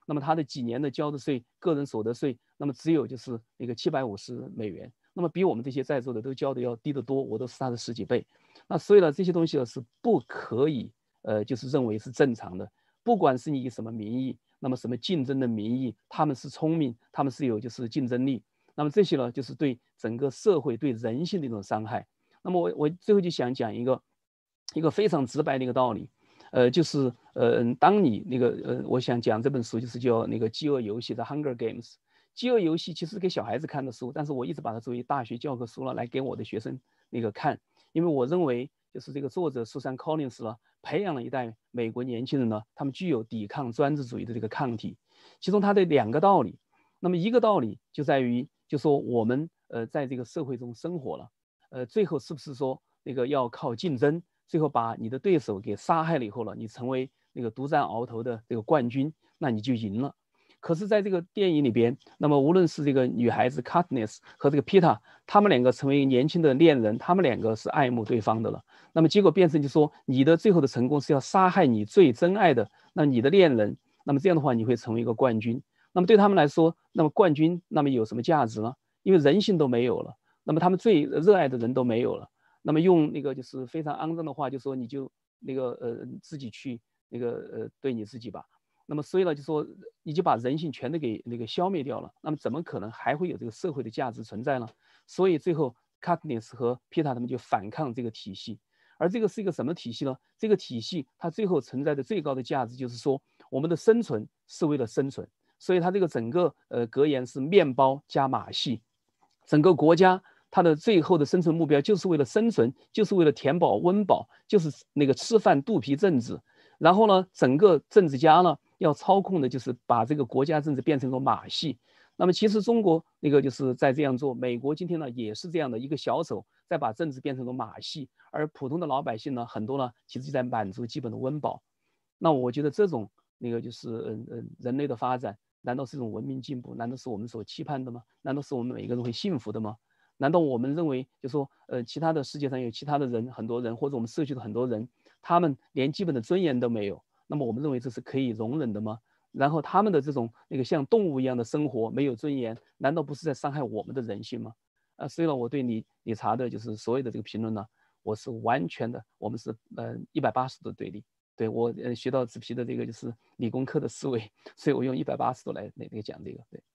那么他的几年的交的税，个人所得税，那么只有就是那个$750，那么比我们这些在座的都交的要低得多，我都是他的10几倍。那所以呢，这些东西呢是不可以就是认为是正常的，不管是你以什么名义，那么什么竞争的名义，他们是聪明，他们是有就是竞争力，那么这些呢就是对整个社会对人性的一种伤害。那么我最后就想讲一个非常直白的一个道理，就是当你那个我想讲这本书就是叫那个饥饿游戏的 Hunger Games。饥饿游戏其实是给小孩子看的书，但是我一直把它作为大学教科书了来给我的学生那个看，因为我认为就是这个作者苏珊·柯林斯呢，培养了一代美国年轻人呢，他们具有抵抗专制主义的这个抗体。其中他的2个道理，那么一个道理就在于，就说我们在这个社会中生活了，最后是不是说那个要靠竞争，最后把你的对手给杀害了以后了，你成为那个独占鳌头的这个冠军，那你就赢了。可是，在这个电影里边，那么无论是这个女孩子 Katniss 和这个 Peeta， 他们2个成为年轻的恋人，他们2个是爱慕对方的了。那么结果变成就说，你的最后的成功是要杀害你最珍爱的那你的恋人，那么这样的话你会成为一个冠军。那么对他们来说，那么冠军那么有什么价值呢？因为人性都没有了，那么他们最热爱的人都没有了。那么用那个就是非常肮脏的话，就说你就那个自己去那个对你自己吧。那么所以呢，就说你就把人性全都给那个消灭掉了，那么怎么可能还会有这个社会的价值存在呢？所以最后 Katniss 和 Peeta 他们就反抗这个体系，而这个是一个什么体系呢？这个体系它最后存在的最高的价值就是说，我们的生存是为了生存，所以它这个整个格言是面包加马戏，整个国家它的最后的生存目标就是为了生存，就是为了填饱温饱，就是那个吃饭肚皮政治。然后呢，整个政治家呢要操控的就是把这个国家政治变成个马戏。那么其实中国那个就是在这样做，美国今天呢也是这样的一个小丑在把政治变成个马戏，而普通的老百姓呢很多呢其实就在满足基本的温饱。那我觉得这种那个就是人类的发展，难道是一种文明进步？难道是我们所期盼的吗？难道是我们每个人会幸福的吗？难道我们认为就说其他的世界上有其他的人，很多人或者我们社区的很多人，他们连基本的尊严都没有，那么我们认为这是可以容忍的吗？然后他们的这种那个像动物一样的生活没有尊严，难道不是在伤害我们的人性吗？所以呢，我对理查的就是所有的这个评论呢，我是完全的，我们是180度对立。对我学到子皮的这个就是理工科的思维，所以我用180度来那个讲这个。对，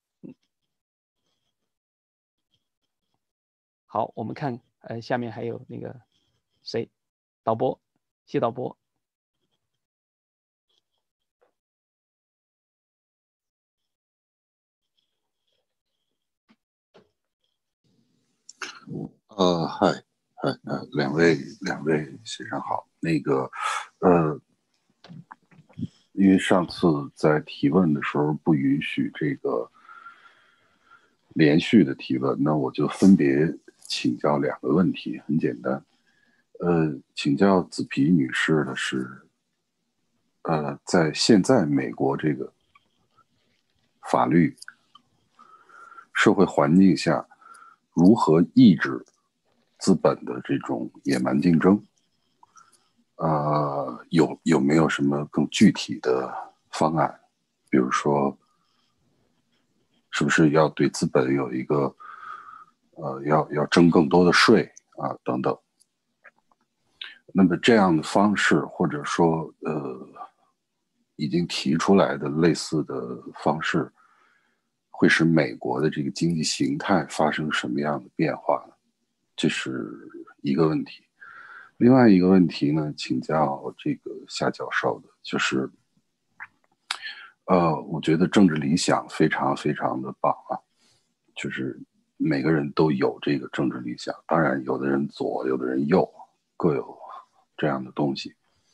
好，我们看下面还有那个谁，导播，谢导播。 嗨，两位先生好。那个，因为上次在提问的时候不允许这个连续的提问，那我就分别请教2个问题，很简单。请教子皮女士的是，在现在美国这个法律社会环境下，如何抑制资本的这种野蛮竞争？有没有什么更具体的方案？比如说，是不是要对资本有一个要征更多的税啊等等？那么这样的方式，或者说已经提出来的类似的方式，会使美国的这个经济形态发生什么样的变化呢？这是一个问题。另外一个问题呢，请教这个夏教授的，就是我觉得政治理想非常非常的棒啊，就是每个人都有这个政治理想，当然有的人左，有的人右，各有这样的东西。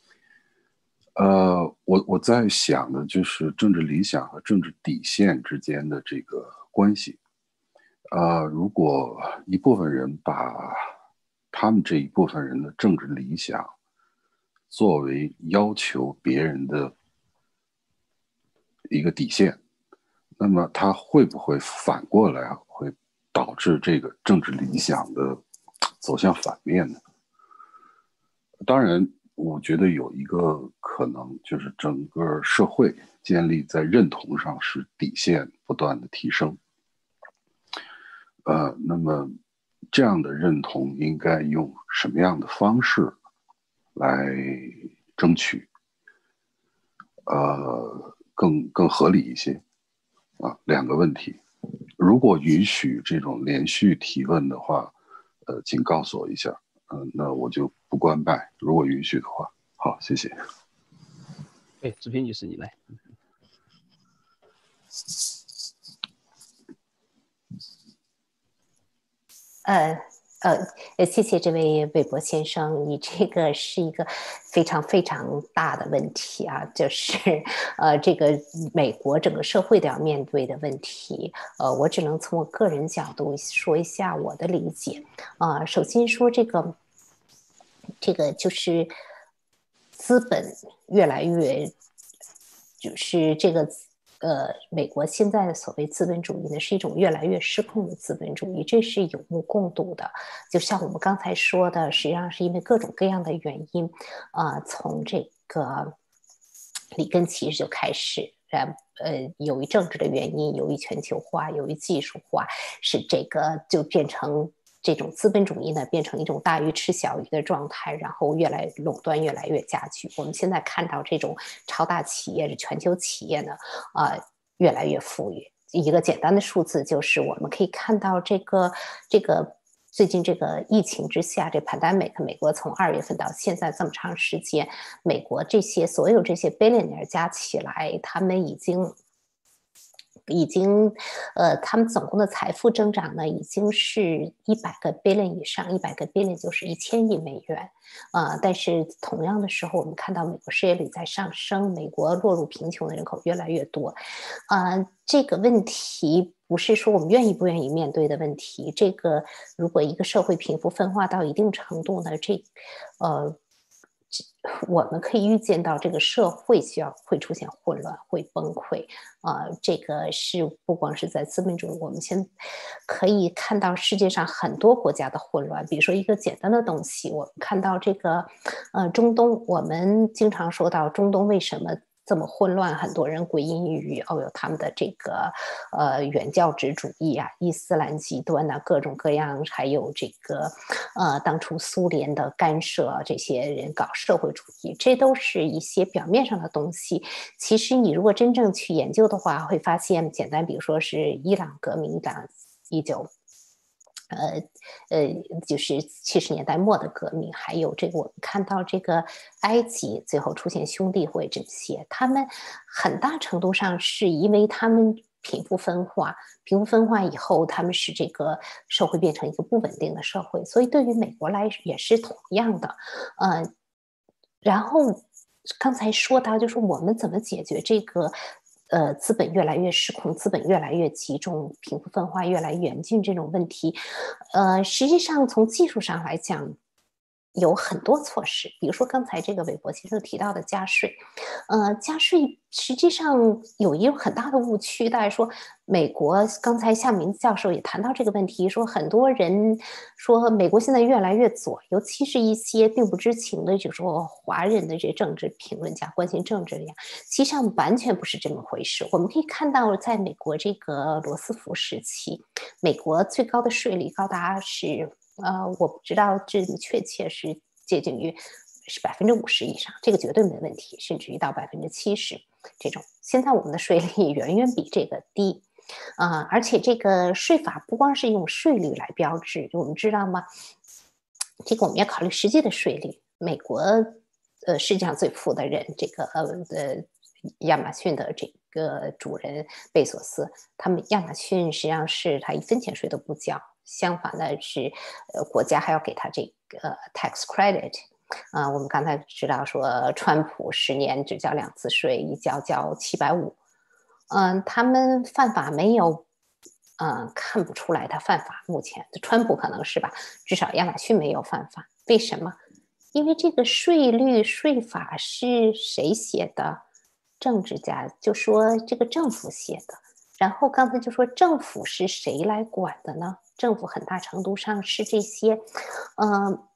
我在想的就是政治理想和政治底线之间的这个关系。如果一部分人把他们这一部分人的政治理想作为要求别人的一个底线，那么他会不会反过来会导致这个政治理想的走向反面呢？当然，我觉得有一个可能就是整个社会建立在认同上，使底线不断的提升。那么这样的认同应该用什么样的方式来争取？更合理一些两个问题。如果允许这种连续提问的话，请告诉我一下，那我就不关麦。如果允许的话，好，谢谢。 志平女士，你来。 谢谢这位韦伯先生，你这个是一个非常非常大的问题啊，就是这个美国整个社会都要面对的问题。我只能从我个人角度说一下我的理解。首先说这个就是资本越来越，就是这个。美国现在的所谓资本主义呢，是一种越来越失控的资本主义，这是有目共睹的。就像我们刚才说的，实际上是因为各种各样的原因，从这个里根其实就开始，由于政治的原因，由于全球化，由于技术化，使这个就变成。这种资本主义呢，变成一种大鱼吃小鱼的状态，然后垄断越来越加剧。我们现在看到这种超大企业、全球企业呢，越来越富裕。一个简单的数字就是，我们可以看到这个最近这个疫情之下，这 pandemic， 美国从2月份到现在这么长时间，美国所有这些 billionaire 加起来，他们已经他们总共的财富增长呢，已经是100个 billion 以上，100个 billion 就是1000亿美元。但是同样的时候，我们看到美国失业率在上升，美国落入贫穷的人口越来越多。这个问题不是说我们愿意不愿意面对的问题。这个如果一个社会贫富分化到一定程度呢，我们可以预见到这个社会会出现混乱，会崩溃。这个是不光是在资本主义，我们现在可以看到世界上很多国家的混乱。比如说一个简单的东西，我们看到这个中东，我们经常说到中东为什么这么混乱，很多人归因于有他们的这个原教旨主义啊、伊斯兰极端啊，各种各样，还有这个当初苏联的干涉，这些人搞社会主义，这都是一些表面上的东西。其实你如果真正去研究的话，会发现，简单比如说是伊朗革命，就是70年代末的革命，还有这个我们看到这个埃及最后出现兄弟会，这些他们很大程度上是因为他们贫富分化以后，他们使这个社会变成一个不稳定的社会，所以对于美国来也是同样的。然后刚才说到就是我们怎么解决这个资本越来越失控，资本越来越集中，贫富分化越来越严峻这种问题，实际上从技术上来讲，有很多措施，比如说刚才这个韦伯先生提到的加税，加税实际上有一个很大的误区。大家说美国，刚才夏明教授也谈到这个问题，说很多人说美国现在越来越左，尤其是一些并不知情的，就是说华人的这些政治评论家、关心政治的呀，其实上完全不是这么回事。我们可以看到，在美国这个罗斯福时期，美国最高的税率高达是。我不知道这确切是接近于是50%以上，这个绝对没问题，甚至于到70%这种。现在我们的税率远远比这个低，而且这个税法不光是用税率来标志，我们知道吗？这个我们要考虑实际的税率。美国世界上最富的人，这个亚马逊的这个主人贝索斯，他们亚马逊实际上是他1分钱税都不交。相反的是，国家还要给他这个 tax credit。我们刚才知道说，川普10年只交2次税，一交750。他们犯法没有？看不出来他犯法。目前川普可能是吧，至少亚马逊没有犯法。为什么？因为这个税法是谁写的？政治家就说这个政府写的。然后刚才就说政府是谁来管的呢？政府很大程度上是这些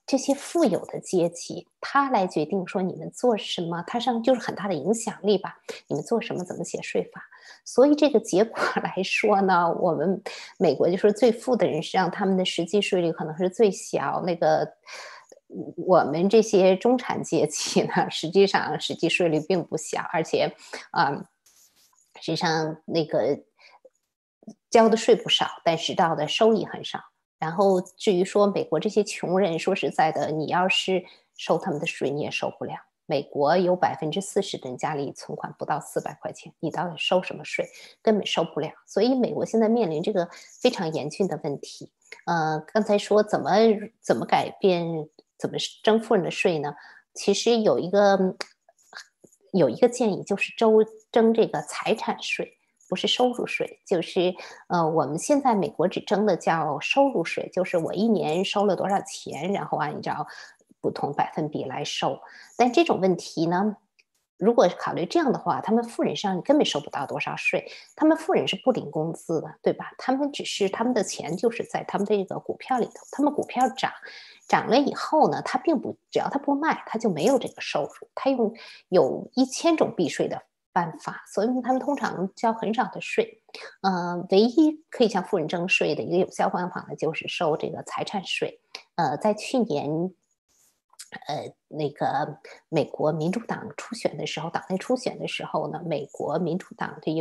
这些富有的阶级，他来决定说你们做什么，他上就是很大的影响力吧。你们做什么，怎么写税法？所以这个结果来说呢，我们美国就说最富的人，实际上他们的实际税率可能是最小。那个我们这些中产阶级呢，实际上实际税率并不小，而且实际上那个交的税不少，但实到的收益很少。然后至于说美国这些穷人，说实在的，你要是收他们的税，你也收不了。美国有40%的人家里存款不到400块钱，你到底收什么税？根本收不了。所以美国现在面临这个非常严峻的问题。刚才说怎么改变，怎么征富人的税呢？其实有一个建议，就是征这个财产税。不是收入税，就是我们现在美国只征的叫收入税，就是我一年收了多少钱，然后按照不同百分比来收。但这种问题呢，如果考虑这样的话，他们富人上根本收不到多少税，他们富人是不领工资的，对吧？他们的钱就是在他们这个股票里头，他们股票涨了以后呢，只要他不卖，他就没有这个收入，他有1000种避税的办法，所以他们通常交很少的税。唯一可以向富人征税的一个有效方法呢，就是收这个财产税。在去年，那个美国民主党初选的时候，党内初选的时候呢，美国民主党就有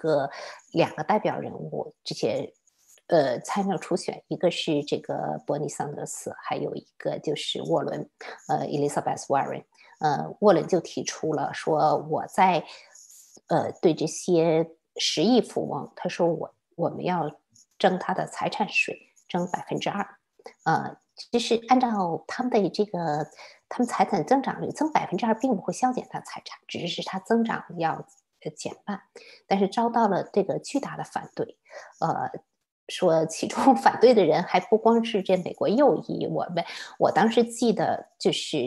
2个代表人物，这些参与初选，一个是这个伯尼桑德斯，还有一个就是沃伦，Elizabeth Warren。沃伦就提出了说，我在对这些10亿富翁，他说我们要征他的财产税，征2%。其实按照他们的他们财产增长率，增2%并不会削减他财产，只是他增长要减半，但是遭到了这个巨大的反对。说其中反对的人还不光是这美国右翼，我当时记得就是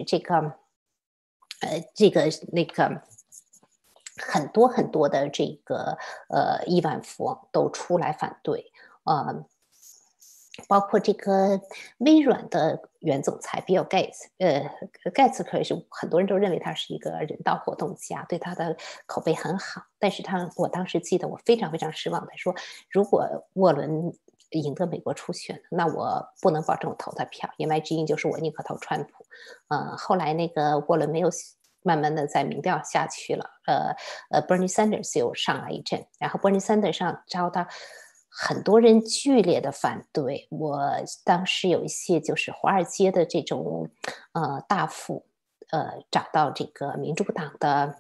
那个很多很多的这个亿万富翁都出来反对。包括这个微软的原总裁比尔盖茨，盖茨可是很多人都认为他是一个人道活动家，对他的口碑很好。但是我当时记得我非常非常失望，他说如果沃伦赢得美国初选，那我不能保证我投他票，言外之意就是我宁可投川普。后来那个沃伦没有。慢慢的在民调下去了，Bernie Sanders 又上来一阵，然后 Bernie Sanders 上遭到很多人剧烈的反对。我当时有一些就是华尔街的这种大富，找到这个民主党的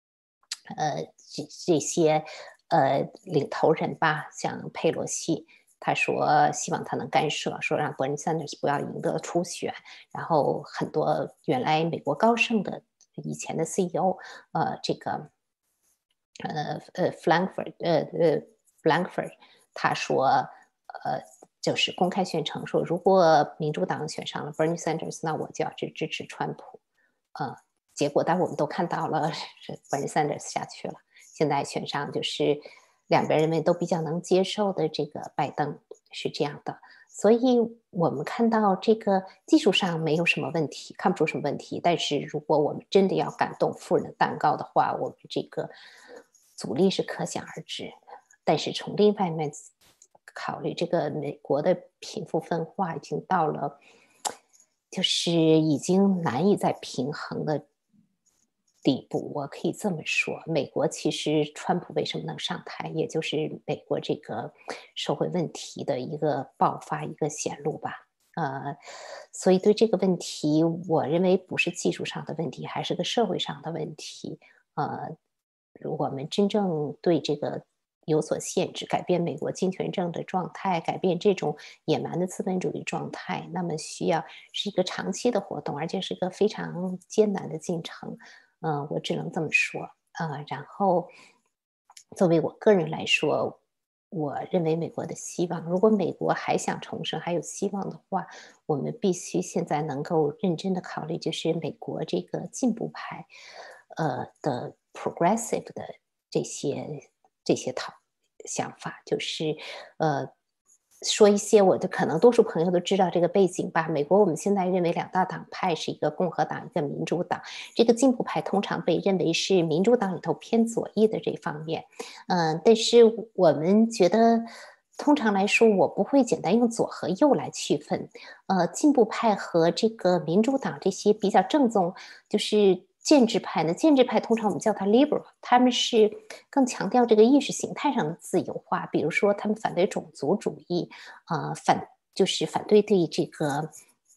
这些领头人吧，像佩洛西。他说希望他能干涉，说让Bernie Sanders不要赢得初选。然后很多原来美国高盛的以前的 CEO，这个Blankford，他说就是公开宣称说，如果民主党选上了 Bernie Sanders， 那我就要去支持川普。结果但我们都看到了Bernie Sanders 下去了，现在选上就是两边人们都比较能接受的这个拜登，是这样的。所以我们看到这个技术上没有什么问题，看不出什么问题。但是如果我们真的要感动富人的蛋糕的话，我们这个阻力是可想而知。但是从另一方面考虑，这个美国的贫富分化已经到了，就是已经难以再平衡的地步。我可以这么说，美国其实川普为什么能上台，也就是美国这个社会问题的一个爆发，一个显露吧。所以对这个问题，我认为不是技术上的问题，还是个社会上的问题。我们真正对这个有所限制，改变美国金权政的状态，改变这种野蛮的资本主义状态，那么需要是一个长期的活动，而且是一个非常艰难的进程。我只能这么说。然后作为我个人来说，我认为美国的希望，如果美国还想重生，还有希望的话，我们必须现在能够认真的考虑，就是美国这个进步派，的 progressive 的这些想法，就是说一些我的可能多数朋友都知道这个背景吧。美国我们现在认为两大党派是一个共和党，一个民主党。这个进步派通常被认为是民主党里头偏左翼的这方面，但是我们觉得，通常来说，我不会简单用左和右来区分。进步派和这个民主党这些比较正宗，就是建制派呢，建制派通常我们叫它 liberal， 他们是更强调这个意识形态上的自由化，比如说他们反对种族主义，就是反对对这个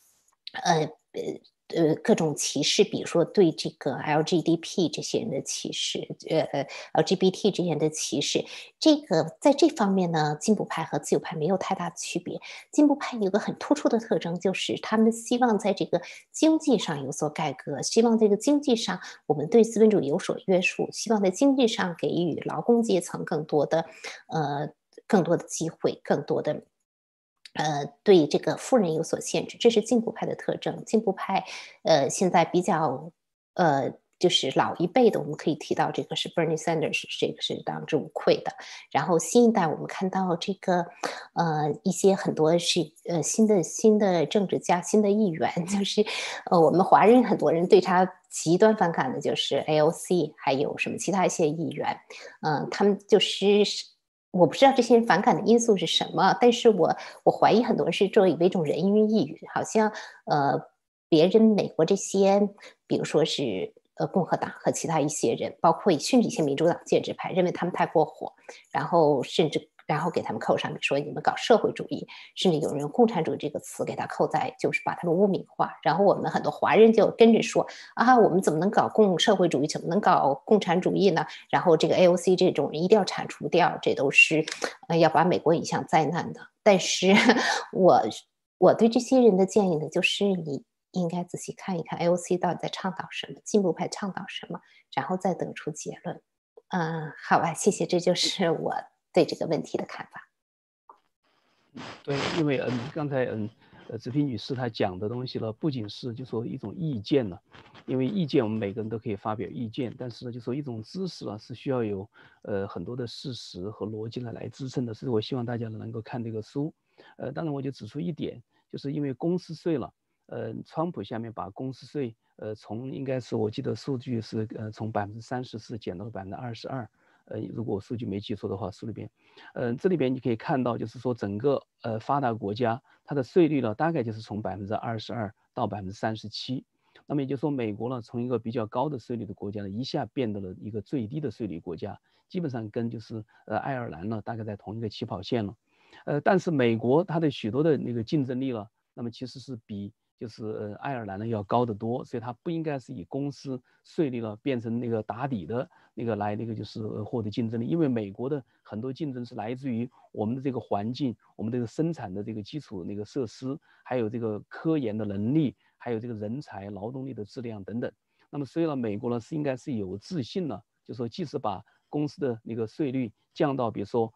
各种歧视，比如说对这个 LGBT 这些人的歧视，LGBT 这些人的歧视，这个在这方面呢，进步派和自由派没有太大的区别。进步派有个很突出的特征，就是他们希望在这个经济上有所改革，希望这个经济上我们对资本主义有所约束，希望在经济上给予劳工阶层更多的机会，更多的。对这个富人有所限制，这是进步派的特征。进步派，现在比较，就是老一辈的，我们可以提到这个是 Bernie Sanders， 这个是当之无愧的。然后新一代，我们看到这个，一些很多是新的政治家、新的议员，就是我们华人很多人对他极端反感的，就是 AOC， 还有什么其他一些议员，他们就是。我不知道这些人反感的因素是什么，但是我怀疑很多人是作为一种人云亦云，好像别人美国这些，比如说是共和党和其他一些人，包括甚至一些民主党建制派，认为他们太过火，然后给他们扣上，比如说你们搞社会主义，甚至有人用共产主义这个词给他扣在，就是把他们污名化。然后我们很多华人就跟着说啊，我们怎么能搞社会主义，怎么能搞共产主义呢？然后这个 AOC 这种人一定要铲除掉，这都是要把美国引向灾难的。但是我对这些人的建议呢，就是你应该仔细看一看 AOC 到底在倡导什么，进步派倡导什么，然后再得出结论。好吧，谢谢，这就是我对这个问题的看法。 对，因为刚才子平女士她讲的东西呢，不仅是就说一种意见呢，因为意见我们每个人都可以发表意见，但是呢，就说一种知识呢是需要有很多的事实和逻辑来支撑的，所以我希望大家能够看这个书。当然我就指出一点，就是因为公司税了，川普下面把公司税从应该是我记得数据是从34%减到了22%。如果我数据没记错的话，书里边，这里边你可以看到，就是说整个发达国家它的税率呢，大概就是从22%到37%。那么也就是说，美国呢，从一个比较高的税率的国家呢，一下变得了一个最低的税率国家，基本上跟就是爱尔兰呢，大概在同一个起跑线了。但是美国它的许多的那个竞争力呢，那么其实是比就是爱尔兰呢要高得多，所以它不应该是以公司税率呢变成那个打底的那个来那个就是获得竞争力，因为美国的很多竞争是来自于我们的这个环境，我们这个生产的这个基础那个设施，还有这个科研的能力，还有这个人才、劳动力的质量等等。那么所以呢，美国呢是应该是有自信呢，就说即使把公司的那个税率降到比如说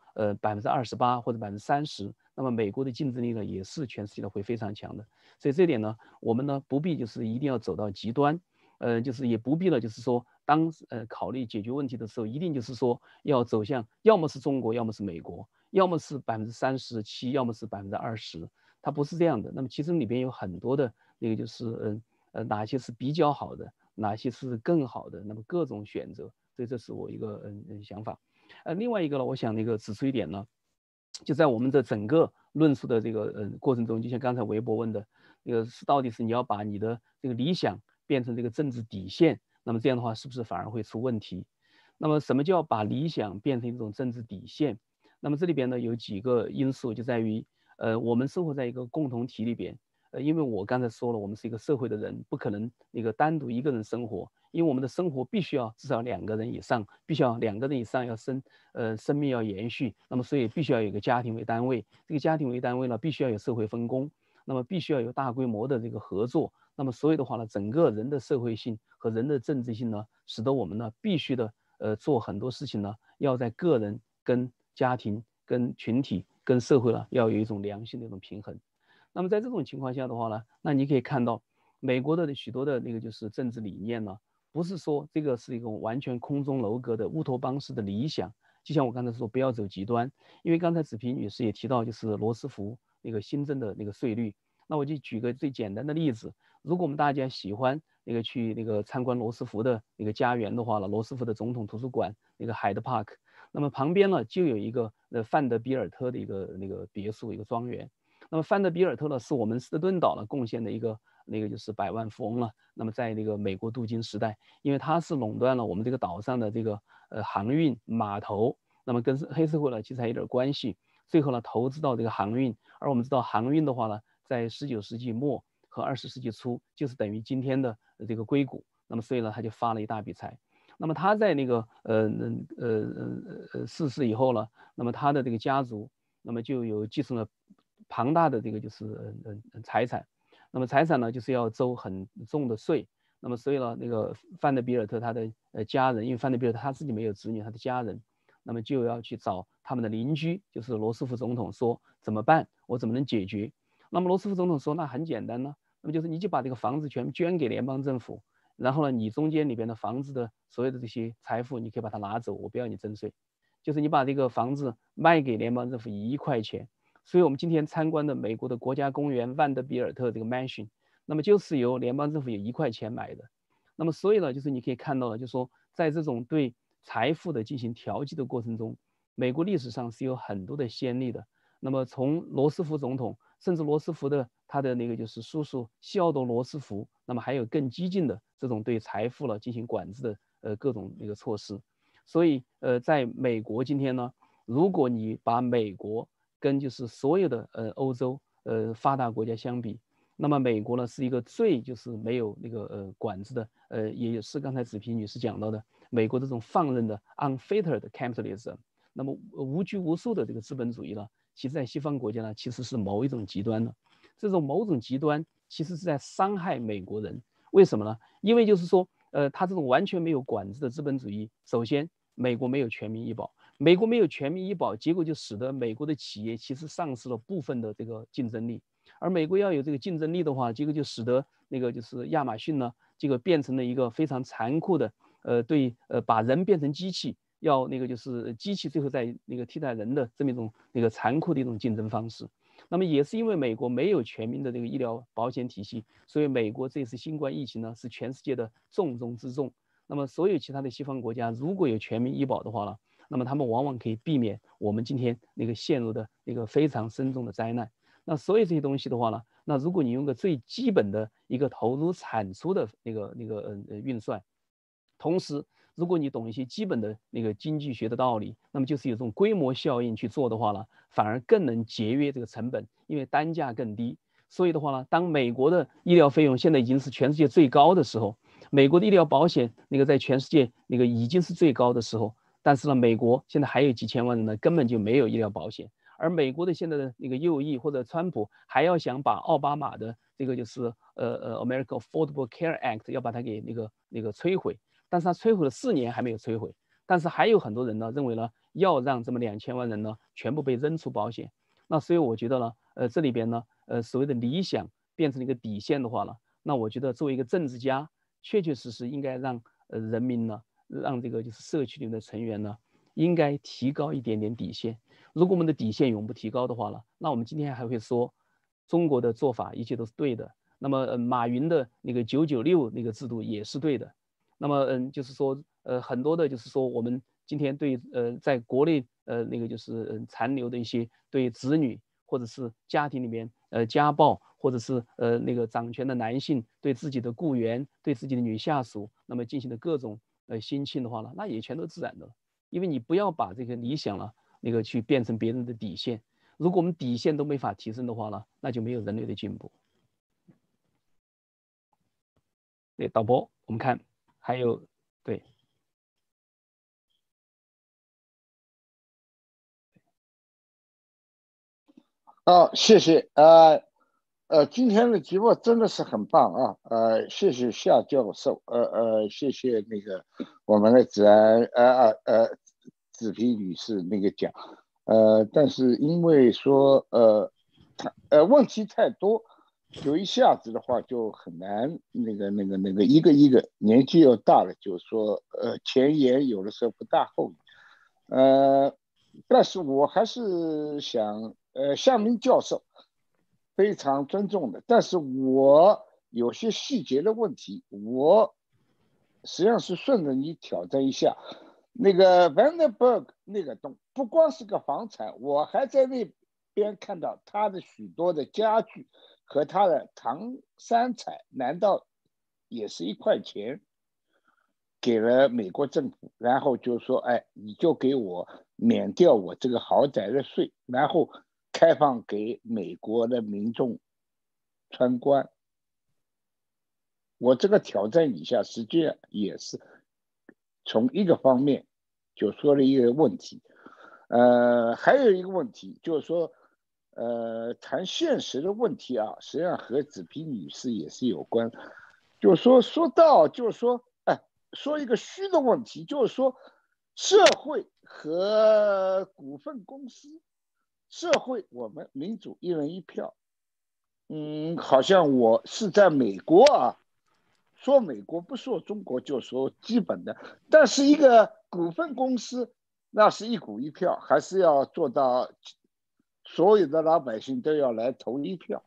28%或者30%，那么美国的竞争力呢也是全世界的会非常强的。所以这点呢，我们呢不必就是一定要走到极端，就是也不必了，就是说当考虑解决问题的时候，一定就是说要走向要么是中国，要么是美国，要么是37%，要么是20%，它不是这样的。那么其中里边有很多的那个就是哪些是比较好的，哪些是更好的，那么各种选择。所以这是我一个想法。另外一个呢，我想那个指出一点呢，就在我们的整个论述的这个过程中，就像刚才韦伯问的，那个是到底是你要把你的这个理想变成这个政治底线，那么这样的话是不是反而会出问题？那么什么叫把理想变成一种政治底线？那么这里边呢有几个因素，就在于我们生活在一个共同体里边，因为我刚才说了，我们是一个社会的人，不可能那个单独一个人生活，因为我们的生活必须要至少2个人以上，必须要2个人以上要生命要延续，那么所以必须要有一个家庭为单位，这个家庭为单位呢，必须要有社会分工，那么必须要有大规模的这个合作，那么所以的话呢，整个人的社会性和人的政治性呢，使得我们呢必须的做很多事情呢，要在个人跟家庭跟群体跟社会呢，要有一种良性的一种平衡。那么在这种情况下的话呢，那你可以看到美国的许多的那个就是政治理念呢，不是说这个是一个完全空中楼阁的乌托邦式的理想， 就像我刚才说，不要走极端，因为刚才子平女士也提到，就是罗斯福那个新增的那个税率。那我就举个最简单的例子，如果我们大家喜欢那个去那个参观罗斯福的那个家园的话呢，罗斯福的总统图书馆那个海德 Park， 那么旁边呢就有一个范德比尔特的一个那个别墅，一个庄园。那么范德比尔特呢是我们斯顿岛呢贡献的一个那个就是百万富翁了。那么在那个美国镀金时代，因为他是垄断了我们这个岛上的这个航运码头，那么跟黑社会呢其实还有点关系。最后呢投资到这个航运，而我们知道航运的话呢，在19世纪末和20世纪初就是等于今天的这个硅谷。那么所以呢他就发了一大笔财。那么他在那个逝世以后呢，那么他的这个家族那么就有继承了庞大的这个就是财产。那么财产呢就是要收很重的税。那么所以呢那个范德比尔特他的家人，因为范德比尔特他自己没有子女，他的家人那么就要去找他们的邻居，就是罗斯福总统说怎么办，我怎么能解决。那么罗斯福总统说那很简单呢，那么就是你就把这个房子全捐给联邦政府，然后呢你中间里边的房子的所有的这些财富你可以把它拿走，我不要你征税，就是你把这个房子卖给联邦政府1块钱。所以我们今天参观的美国的国家公园万德比尔特这个 mansion， 那么就是由联邦政府有1块钱买的。那么所以呢就是你可以看到了，就是说在这种对财富的进行调剂的过程中，美国历史上是有很多的先例的。那么从罗斯福总统，甚至罗斯福的他的那个就是叔叔西奥多罗斯福，那么还有更激进的这种对财富了进行管制的各种那个措施。所以在美国今天呢，如果你把美国跟就是所有的欧洲发达国家相比，那么美国呢是一个最就是没有那个管制的也是刚才子平女士讲到的美国这种放任的 unfettered capitalism。那么无拘无束的这个资本主义呢，其实在西方国家呢其实是某一种极端的。这种某种极端其实是在伤害美国人。为什么呢？因为就是说他这种完全没有管制的资本主义，首先美国没有全民医保，美国没有全民医保，结果就使得美国的企业其实丧失了部分的这个竞争力。而美国要有这个竞争力的话，结果就使得那个就是亚马逊呢，这个变成了一个非常残酷的把人变成机器，要那个就是机器最后在那个替代人的这么一种那个残酷的一种竞争方式。那么也是因为美国没有全民的这个医疗保险体系，所以美国这次新冠疫情呢是全世界的重中之重。那么所有其他的西方国家如果有全民医保的话呢，那么他们往往可以避免我们今天那个陷入的那个非常深重的灾难。那所有这些东西的话呢，那如果你用个最基本的一个投入产出的那个运算，同时如果你懂一些基本的那个经济学的道理，那么就是有这种规模效应去做的话呢，反而更能节约这个成本，因为单价更低。所以的话呢，当美国的医疗费用现在已经是全世界最高的时候，美国的医疗保险那个在全世界那个已经是最高的时候，但是呢，美国现在还有几千万人呢根本就没有医疗保险。而美国的现在的那个右翼或者川普还要想把奥巴马的这个就是American Affordable Care Act 要把它给那个摧毁，但是他摧毁了4年还没有摧毁。但是还有很多人呢认为呢要让这么2000万人呢全部被扔出保险。那所以我觉得呢这里边呢所谓的理想变成了一个底线的话呢，那我觉得作为一个政治家，确确实实应该让人民呢，让这个就是社区里面的成员呢，应该提高一点点底线。如果我们的底线永不提高的话呢，那我们今天还会说中国的做法一切都是对的。那么马云的那个996那个制度也是对的。那么就是说很多的就是说我们今天对在国内那个就是残留的一些对子女或者是家庭里面家暴，或者是那个掌权的男性对自己的雇员对自己的女下属那么进行的各种性侵的话呢，那也全都自然的了。因为你不要把这个理想了那个去变成别人的底线。如果我们底线都没法提升的话呢，那就没有人类的进步。对，导播，我们看还有对。 谢谢。今天的节目真的是很棒啊。谢谢夏教授，谢谢那个我们的子皮女士那个讲。但是因为说问题太多，就一下子的话就很难那个一个一个年纪又大了，就是说前言有的时候不大后语。 但是我还是想，向明教授非常尊重的，但是我有些细节的问题，我实际上是顺着你挑战一下。那个 Vandenberg 那个洞不光是个房产，我还在那边看到他的许多的家具和他的唐三彩，难道也是1块钱给了美国政府，然后就说，哎，你就给我免掉我这个豪宅的税，然后开放给美国的民众参观？我这个挑战以下，实际上也是从一个方面就说了一个问题。还有一个问题就是说，谈现实的问题啊，实际上和子皮女士也是有关。就是说，说一个虚的问题，就是说，社会和股份公司，社会我们民主1人1票，好像我是在美国啊，说美国不说中国就说基本的，但是一个股份公司那是1股1票，还是要做到所有的老百姓都要来投1票。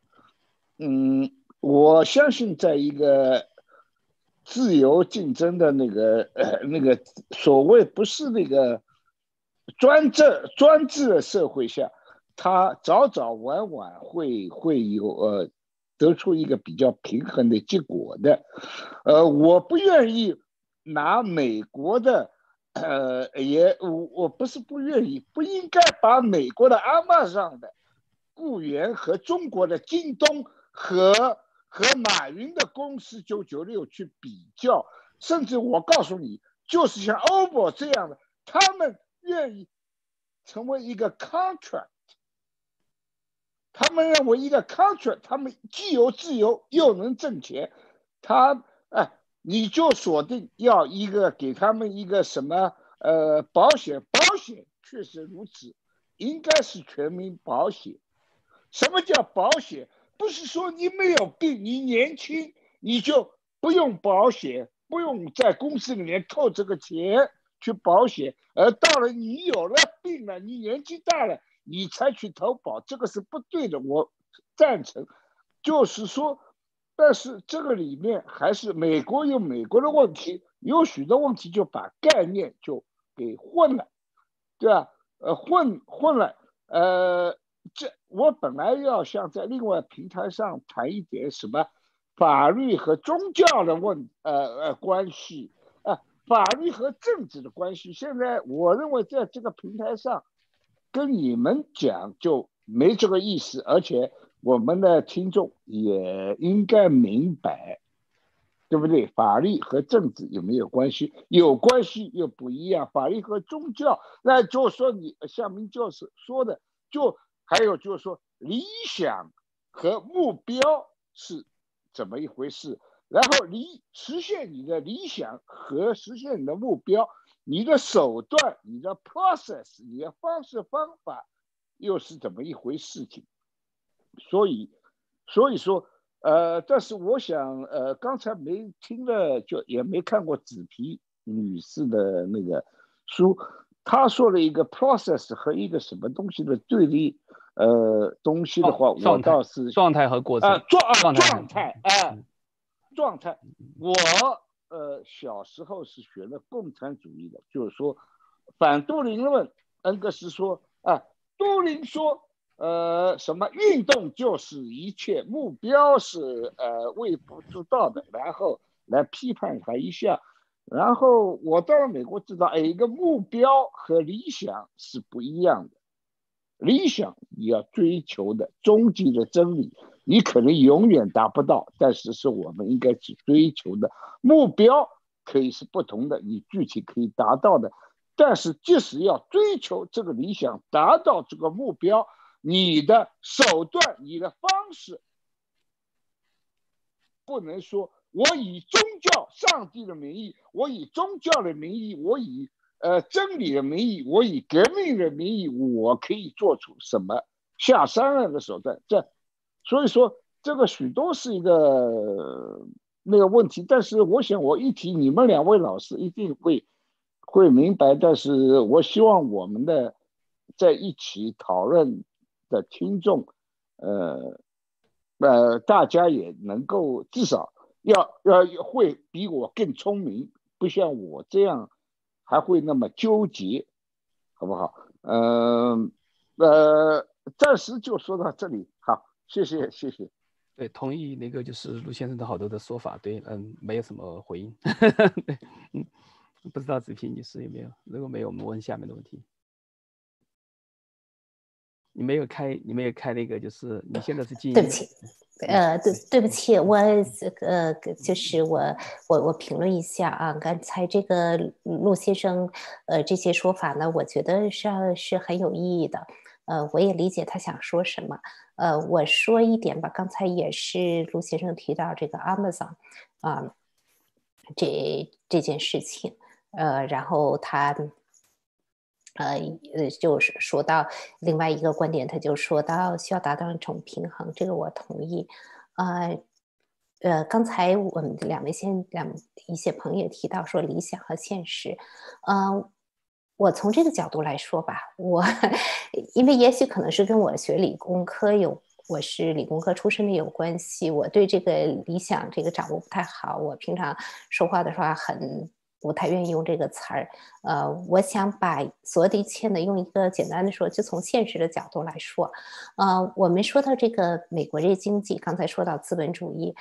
我相信在一个自由竞争的那个所谓不是那个专制的社会下，他早早晚晚会有得出一个比较平衡的结果的。我不愿意拿美国的我不是不愿意，不应该把美国的Amazon的雇员和中国的京东和马云的公司996去比较，甚至我告诉你，就是像欧博这样的，他们愿意成为一个 contract， 他们认为一个 contract， 他们既有自由又能挣钱，你就锁定要一个给他们一个什么保险确实如此，应该是全民保险。什么叫保险？不是说你没有病，你年轻你就不用保险，不用在公司里面扣这个钱去保险，而到了你有了病了，你年纪大了，你才去投保，这个是不对的，我赞成。就是说，但是这个里面还是美国有美国的问题，有许多问题就把概念就给混了，对吧？混了，我本来要想在另外平台上谈一点什么法律和宗教的关系，法律和政治的关系。现在我认为在这个平台上跟你们讲就没这个意思，而且我们的听众也应该明白，对不对？法律和政治有没有关系？有关系又不一样。法律和宗教，那就说你向明教授说的，还有就是说理想和目标是怎么一回事，然后实现你的理想和实现你的目标，你的手段、你的 process、你的方式方法又是怎么一回事情。所以说但是我想刚才没听了，就也没看过子皮女士的那个书，她说了一个 process 和一个什么东西的对立东西的话，我倒是状态和过程状态。我小时候是学了共产主义的，就是说反杜林论，恩格斯说杜林说什么运动就是一切，目标是微不足道的，然后来批判他一下。然后我到了美国知道，一个目标和理想是不一样的。理想你要追求的终极的真理，你可能永远达不到，但是是我们应该去追求的。目标可以是不同的，你具体可以达到的，但是即使要追求这个理想，达到这个目标，你的手段、你的方式，不能说我以宗教、上帝的名义，我以宗教的名义，我以真理的名义，我以革命的名义，我可以做出什么下三滥的手段？所以说这个许多是一个那个问题。但是我想我一提，你们2位老师一定会会明白，但是我希望我们的在一起讨论的听众，大家也能够至少要会比我更聪明，不像我这样还会那么纠结，好不好？暂时就说到这里，好，谢谢谢谢。 对，同意那个就是陆先生的好多的说法，对，没有什么回应。对，不知道子平女士有没有？如果没有，我们问下面的问题。你没有开那个，就是你现在是静音。 对不起，对不起，我就是我评论一下啊，刚才这个陆先生这些说法呢，我觉得是很有意义的。我也理解他想说什么。我说一点吧，刚才也是陆先生提到这个 Amazon 啊，这件事情，然后他。就是说到另外一个观点，他就说到需要达到一种平衡，这个我同意。刚才我们一些朋友也提到说理想和现实，我从这个角度来说吧，因为也许可能是跟我学理工科我是理工科出身的有关系，我对这个理想这个掌握不太好，我平常说话的时候不太愿意用这个词儿。我想把所有的一切呢，用一个简单的说，就从现实的角度来说，我们说到这个美国这经济，刚才说到资本主义，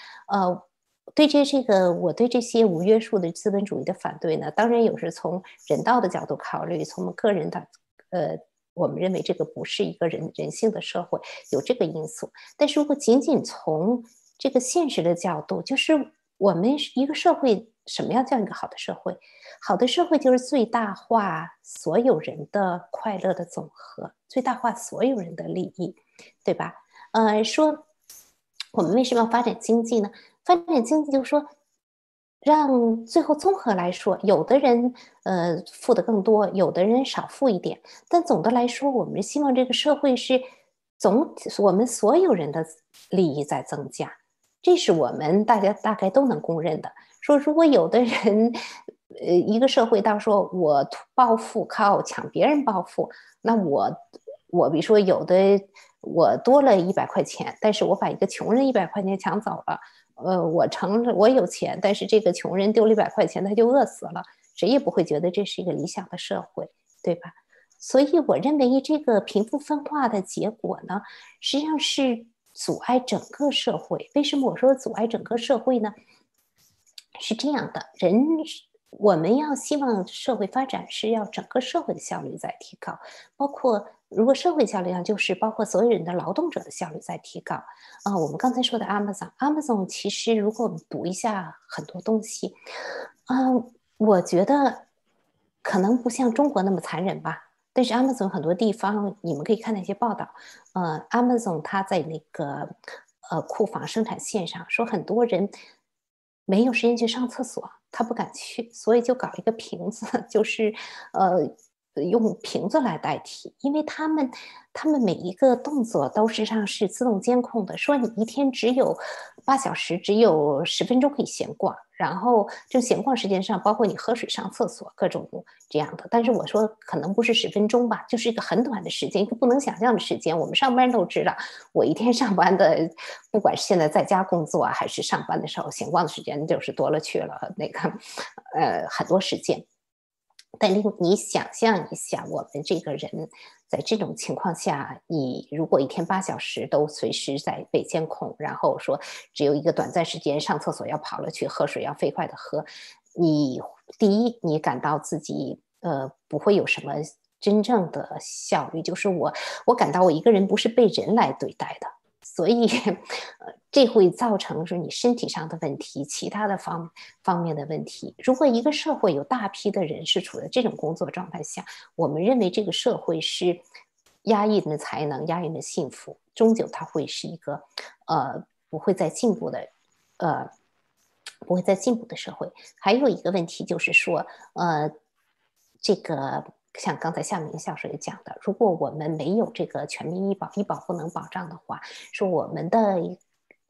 我对这些无约束的资本主义的反对呢，当然有是从人道的角度考虑，从我们个人的，我们认为这个不是一个人性的社会，有这个因素。但是如果仅仅从这个现实的角度，就是我们一个社会，什么样叫一个好的社会？好的社会就是最大化所有人的快乐的总和，最大化所有人的利益，对吧？说我们为什么要发展经济呢？发展经济就是说，让最后综合来说，有的人富的更多，有的人少富一点，但总的来说，我们希望这个社会是我们所有人的利益在增加，这是我们大家大概都能公认的。说如果有的人，一个社会到说我暴富靠抢别人暴富，那我比如说有的我多了100块钱，但是我把一个穷人100块钱抢走了。我有钱，但是这个穷人丢了100块钱，他就饿死了，谁也不会觉得这是一个理想的社会，对吧？所以我认为这个贫富分化的结果呢，实际上是阻碍整个社会。为什么我说阻碍整个社会呢？是这样的，我们要希望社会发展是要整个社会的效率在提高，包括如果社会效率上就是包括所有人的劳动者的效率在提高。我们刚才说的 Amazon 其实如果我们读一下很多东西，我觉得可能不像中国那么残忍吧。但是 Amazon 很多地方你们可以看那些报道，Amazon 它在那个库房生产线上说很多人没有时间去上厕所，他不敢去，所以就搞一个瓶子，就是用瓶子来代替，因为他们每一个动作都实际上是自动监控的，说你一天只有8小时，只有10分钟可以闲逛，然后这闲逛时间上包括你喝水、上厕所各种这样的。但是我说可能不是10分钟吧，就是一个很短的时间，一个不能想象的时间。我们上班都知道，我一天上班的，不管是现在在家工作还是上班的时候，闲逛的时间就是多了去了，很多时间。但你想象一下，我们这个人在这种情况下，你如果一天8小时都随时在被监控，然后说只有一个短暂时间上厕所要跑了去，喝水要飞快的喝，第一你感到自己不会有什么真正的效率，就是我感到我一个人不是被人来对待的。所以，这会造成是你身体上的问题，其他的方面的问题。如果一个社会有大批的人是处在这种工作状态下，我们认为这个社会是压抑的才能、压抑的幸福，终究它会是一个不会再进步的不会再进步的社会。还有一个问题就是说，这个。像刚才夏明教授也讲的，如果我们没有这个全民医保不能保障的话，说我们的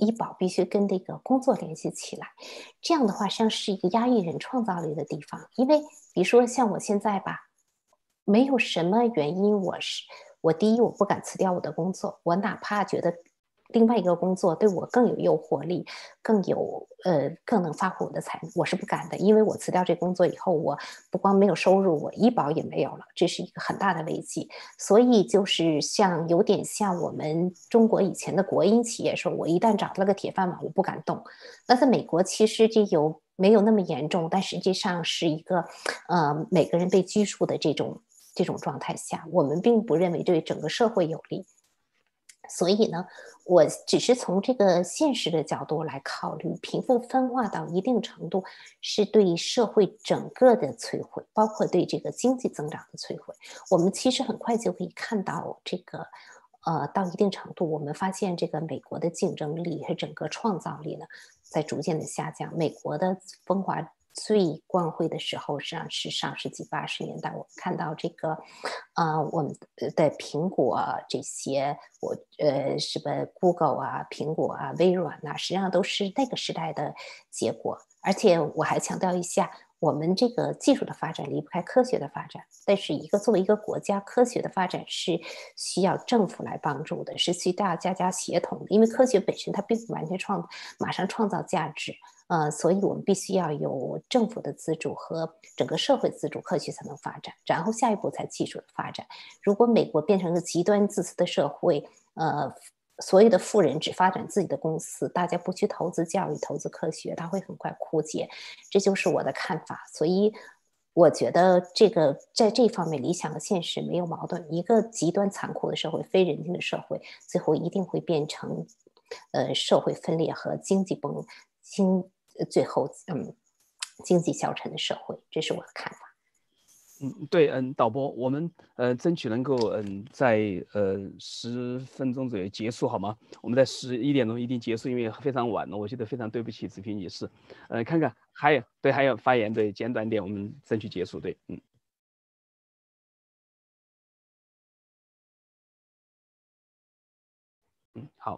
医保必须跟这个工作联系起来，这样的话实际上是一个压抑人创造力的地方。因为比如说像我现在吧，没有什么原因，我第一我不敢辞掉我的工作，我哪怕觉得另外一个工作对我更有诱惑力，更能发挥我的才能，我是不敢的。因为我辞掉这工作以后，我不光没有收入，我医保也没有了，这是一个很大的危机。所以就是有点像我们中国以前的国营企业说，我一旦找到了个铁饭碗，我不敢动。那在美国其实没有那么严重，但实际上是一个每个人被拘束的这种状态下，我们并不认为对整个社会有利。所以呢，我只是从这个现实的角度来考虑，贫富分化到一定程度是对社会整个的摧毁，包括对这个经济增长的摧毁。我们其实很快就可以看到这个，到一定程度，我们发现这个美国的竞争力和整个创造力呢，在逐渐的下降。美国的风华最光辉的时候，实际上是上世纪80年代。我们看到这个，我们的苹果这些，什么 Google 啊、苹果啊、微软啊，实际上都是那个时代的结果。而且我还强调一下，我们这个技术的发展离不开科学的发展，但是作为一个国家，科学的发展是需要政府来帮助的，是需要大家协同的，因为科学本身它并不完全马上创造价值。所以我们必须要有政府的资助和整个社会资助，科学才能发展，然后下一步才技术的发展。如果美国变成一个极端自私的社会，所有的富人只发展自己的公司，大家不去投资教育、投资科学，它会很快枯竭。这就是我的看法。所以我觉得在这方面，理想和现实没有矛盾。一个极端残酷的社会、非人性的社会，最后一定会变成社会分裂和最后经济消沉的社会，这是我的看法。 对，导播，我们争取能够在10分钟左右结束，好吗？我们在11点钟一定结束，因为非常晚了，我觉得非常对不起子平女士。看看还有发言，对，简短点，我们争取结束，对，好。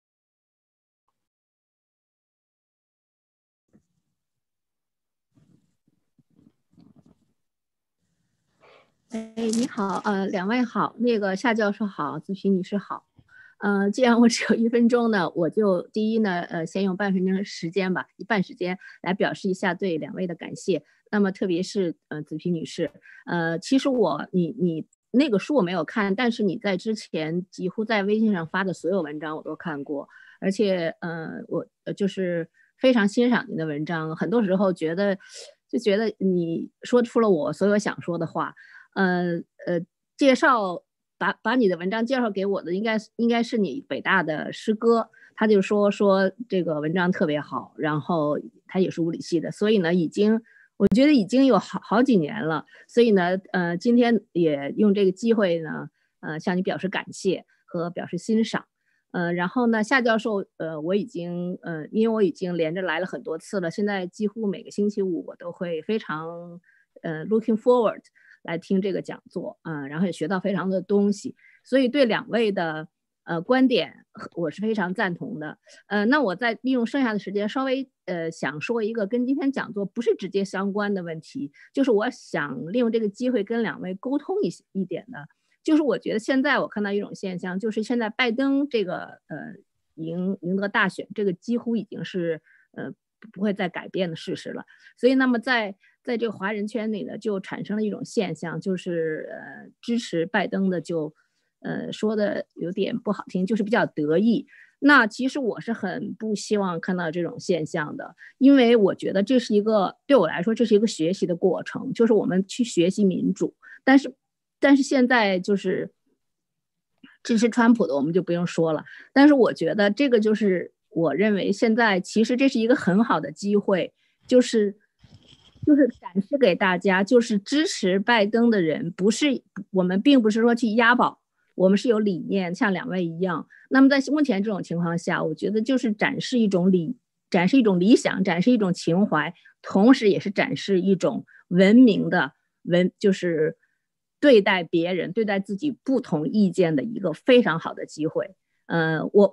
你好，两位好，那个夏教授好，子平女士好。既然我只有1分钟呢，我就第一呢，先用半分钟时间吧，一半时间来表示一下对两位的感谢。那么特别是子平女士，其实你那个书我没有看，但是你在之前几乎在微信上发的所有文章我都看过，而且我就是非常欣赏您的文章，很多时候觉得你说出了我所有想说的话。介绍把你的文章介绍给我的应该是你北大的师哥，他就说这个文章特别好，然后他也是物理系的，所以呢我觉得已经有好几年了，所以呢今天也用这个机会呢向你表示感谢和表示欣赏。然后呢夏教授我已经因为我已经连着来了很多次了，现在几乎每个星期五我都会非常looking forward来听这个讲座然后也学到非常多的东西，所以对两位的观点我是非常赞同的。那我再利用剩下的时间稍微想说一个跟今天讲座不是直接相关的问题，就是我想利用这个机会跟两位沟通一点的，就是我觉得现在我看到一种现象，就是现在拜登这个赢得大选，这个几乎已经是不会再改变的事实了。所以那么在这个华人圈里呢，就产生了一种现象，就是支持拜登的就说的有点不好听，就是比较得意。那其实我是很不希望看到这种现象的，因为我觉得对我来说这是一个学习的过程，就是我们去学习民主。但是现在就是支持川普的我们就不用说了，但是我觉得这个就是我认为现在其实这是一个很好的机会，就是展示给大家，就是支持拜登的人我们并不是说去押宝，我们是有理念，像两位一样。那么在目前这种情况下，我觉得就是展示一种理想，展示一种情怀，同时也是展示一种文明的就是对待别人、对待自己不同意见的一个非常好的机会。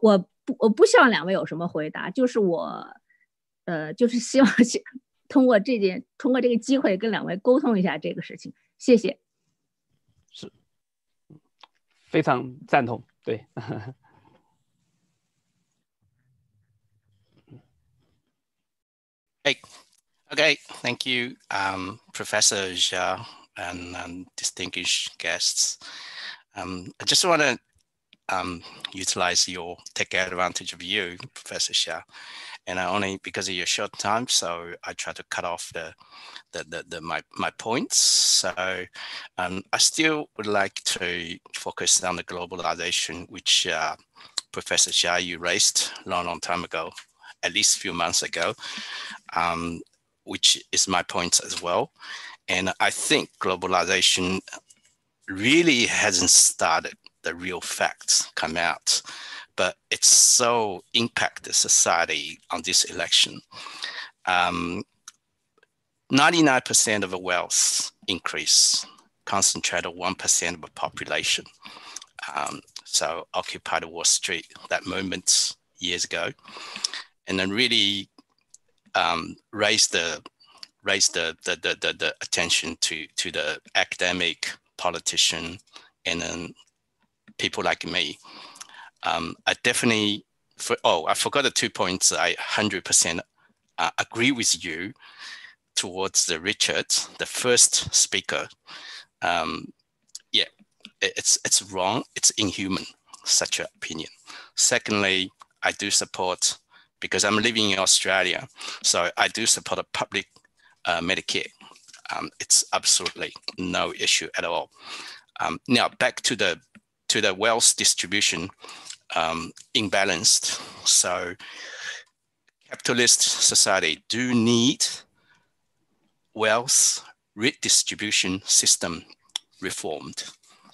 我不希望两位有什么回答，就是我就是希望通过这个机会跟两位沟通一下这个事情，谢谢。 是，非常赞同，对。 Hey, okay, thank you, Professor Xia and distinguished guests. I just want to take advantage of you, Professor Xia, and only because of your short time, so I try to cut off my points. So I still would like to focus on the globalization, which Professor Xia, you raised a long time ago, at least a few months ago, which is my point as well. And I think globalization really hasn't started. The real facts come out, but it's so impacted society on this election. 99% of the wealth increase concentrated 1% of the population. So occupied Wall Street, that movement years ago, and then really raised the attention to the academic, politician, and then people like me. I definitely, I forgot the 2 points. I 100% agree with you towards the Richard, the first speaker. Yeah, it's wrong. It's inhuman, such an opinion. Secondly, I do support, because I'm living in Australia, so I do support a public Medicare. It's absolutely no issue at all. Now back to the wealth distribution imbalanced. So capitalist society do need wealth redistribution system reformed.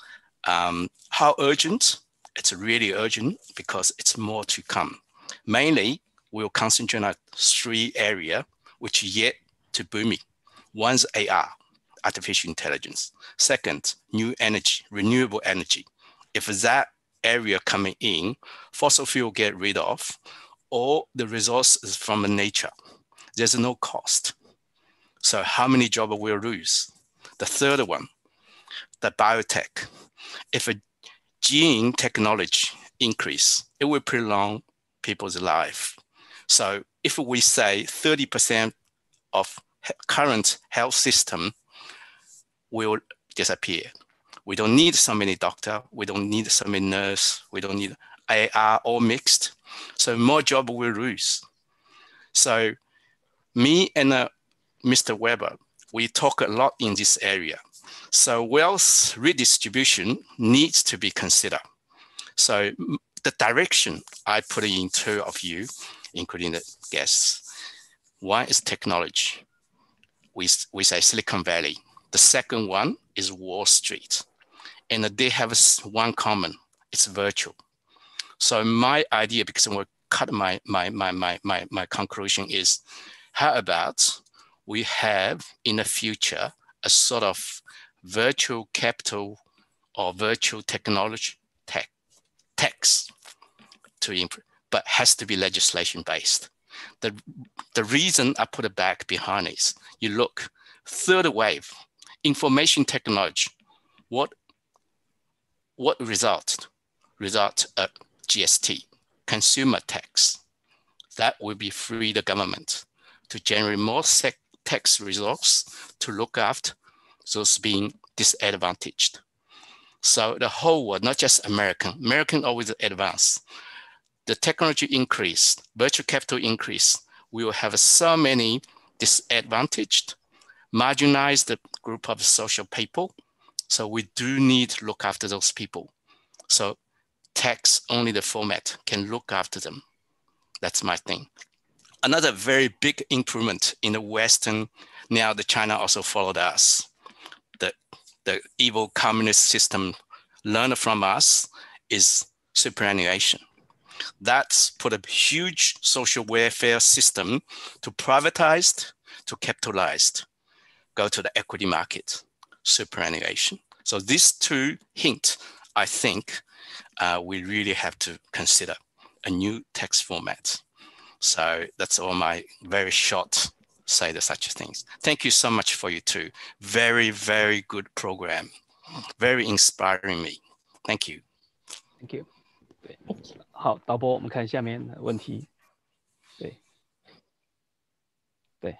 How urgent? It's really urgent because it's more to come. Mainly, we'll concentrate on 3 areas which yet to booming. One's AR, artificial intelligence. Second, new energy, renewable energy. If that area coming in, fossil fuel get rid of, or the resources from nature, there's no cost. So how many jobs will lose? The third one, the biotech. If a gene technology increase, it will prolong people's life. So if we say 30% of current health system will disappear, we don't need so many doctors, we don't need so many nurses, we don't need AR, all mixed. So more job will lose. So me and Mr. Weber, we talk a lot in this area. So wealth redistribution needs to be considered. So the direction I put in 2 of you, including the guests, one is technology. We say Silicon Valley. The second one is Wall Street. And they have one common, it's virtual. So my idea, because I'm going to cut my conclusion is, how about we have in the future a sort of virtual capital or virtual technology tax to improve, but has to be legislation based. The reason I put it back behind is, you look, third wave, information technology, what result? Result GST, consumer tax. That will be free the government to generate more tax resources to look after those being disadvantaged. So the whole world, not just American always advance. The technology increase, virtual capital increase, we will have so many disadvantaged, marginalized group of social people. So we do need to look after those people. So tax only the format can look after them. That's my thing. Another very big improvement in the Western, now the China also followed us. The evil communist system learned from us is superannuation. That's put a huge social welfare system to privatized, to capitalized, go to the equity market, superannuation. So these 2 hints, I think we really have to consider. a new text format. So that's all my very short say to such things. Thank you so much for you too. Very, very good program. Very inspiring me. Thank you. Thank you. 对，好，导播，我们看下面的问题。对。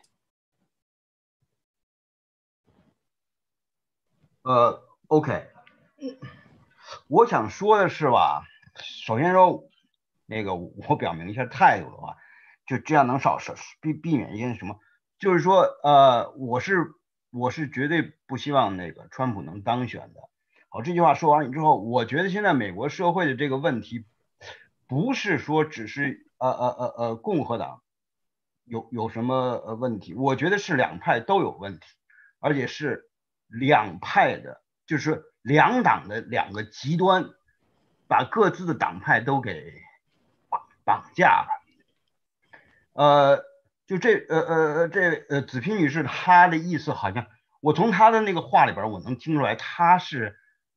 OK， 我想说的是吧，首先说那个我表明一下态度的话，就这样能避免一些什么，就是说我是绝对不希望那个川普能当选的。好，这句话说完了之后，我觉得现在美国社会的这个问题，不是说只是共和党有什么问题，我觉得是两派都有问题，而且是两派的，就是两党的两个极端，把各自的党派都给绑架了。就子平女士她的意思好像，我从她的那个话里边我能听出来，她是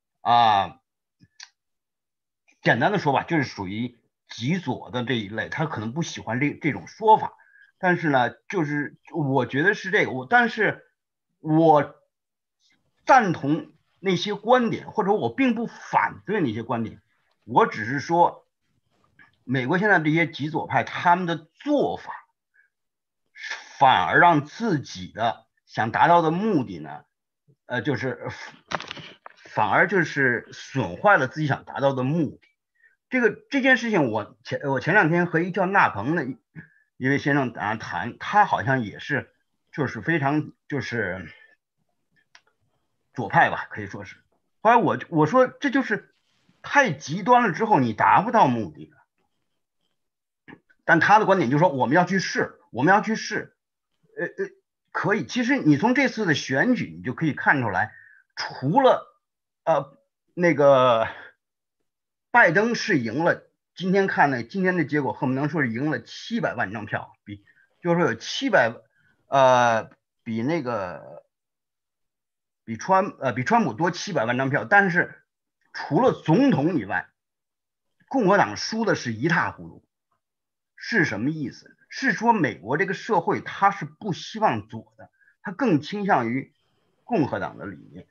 简单的说吧，就是属于极左的这一类，她可能不喜欢这种说法，但是呢，就是我觉得是这个，但是我赞同那些观点，或者我并不反对那些观点，我只是说，美国现在这些极左派他们的做法，反而让自己的想达到的目的呢，就是反而就是损坏了自己想达到的目的。这件事情我前两天和一叫纳鹏的一位先生谈，他好像也是就是非常就是左派吧，可以说是。后来我说这就是太极端了之后你达不到目的了。但他的观点就是说我们要去试，可以。其实你从这次的选举你就可以看出来，除了那个拜登是赢了，今天的结果恨不能说是赢了700万张票，就是说有比川普多700万张票，但是除了总统以外，共和党输的是一塌糊涂。是什么意思？是说美国这个社会它是不希望左的，它更倾向于共和党的理念。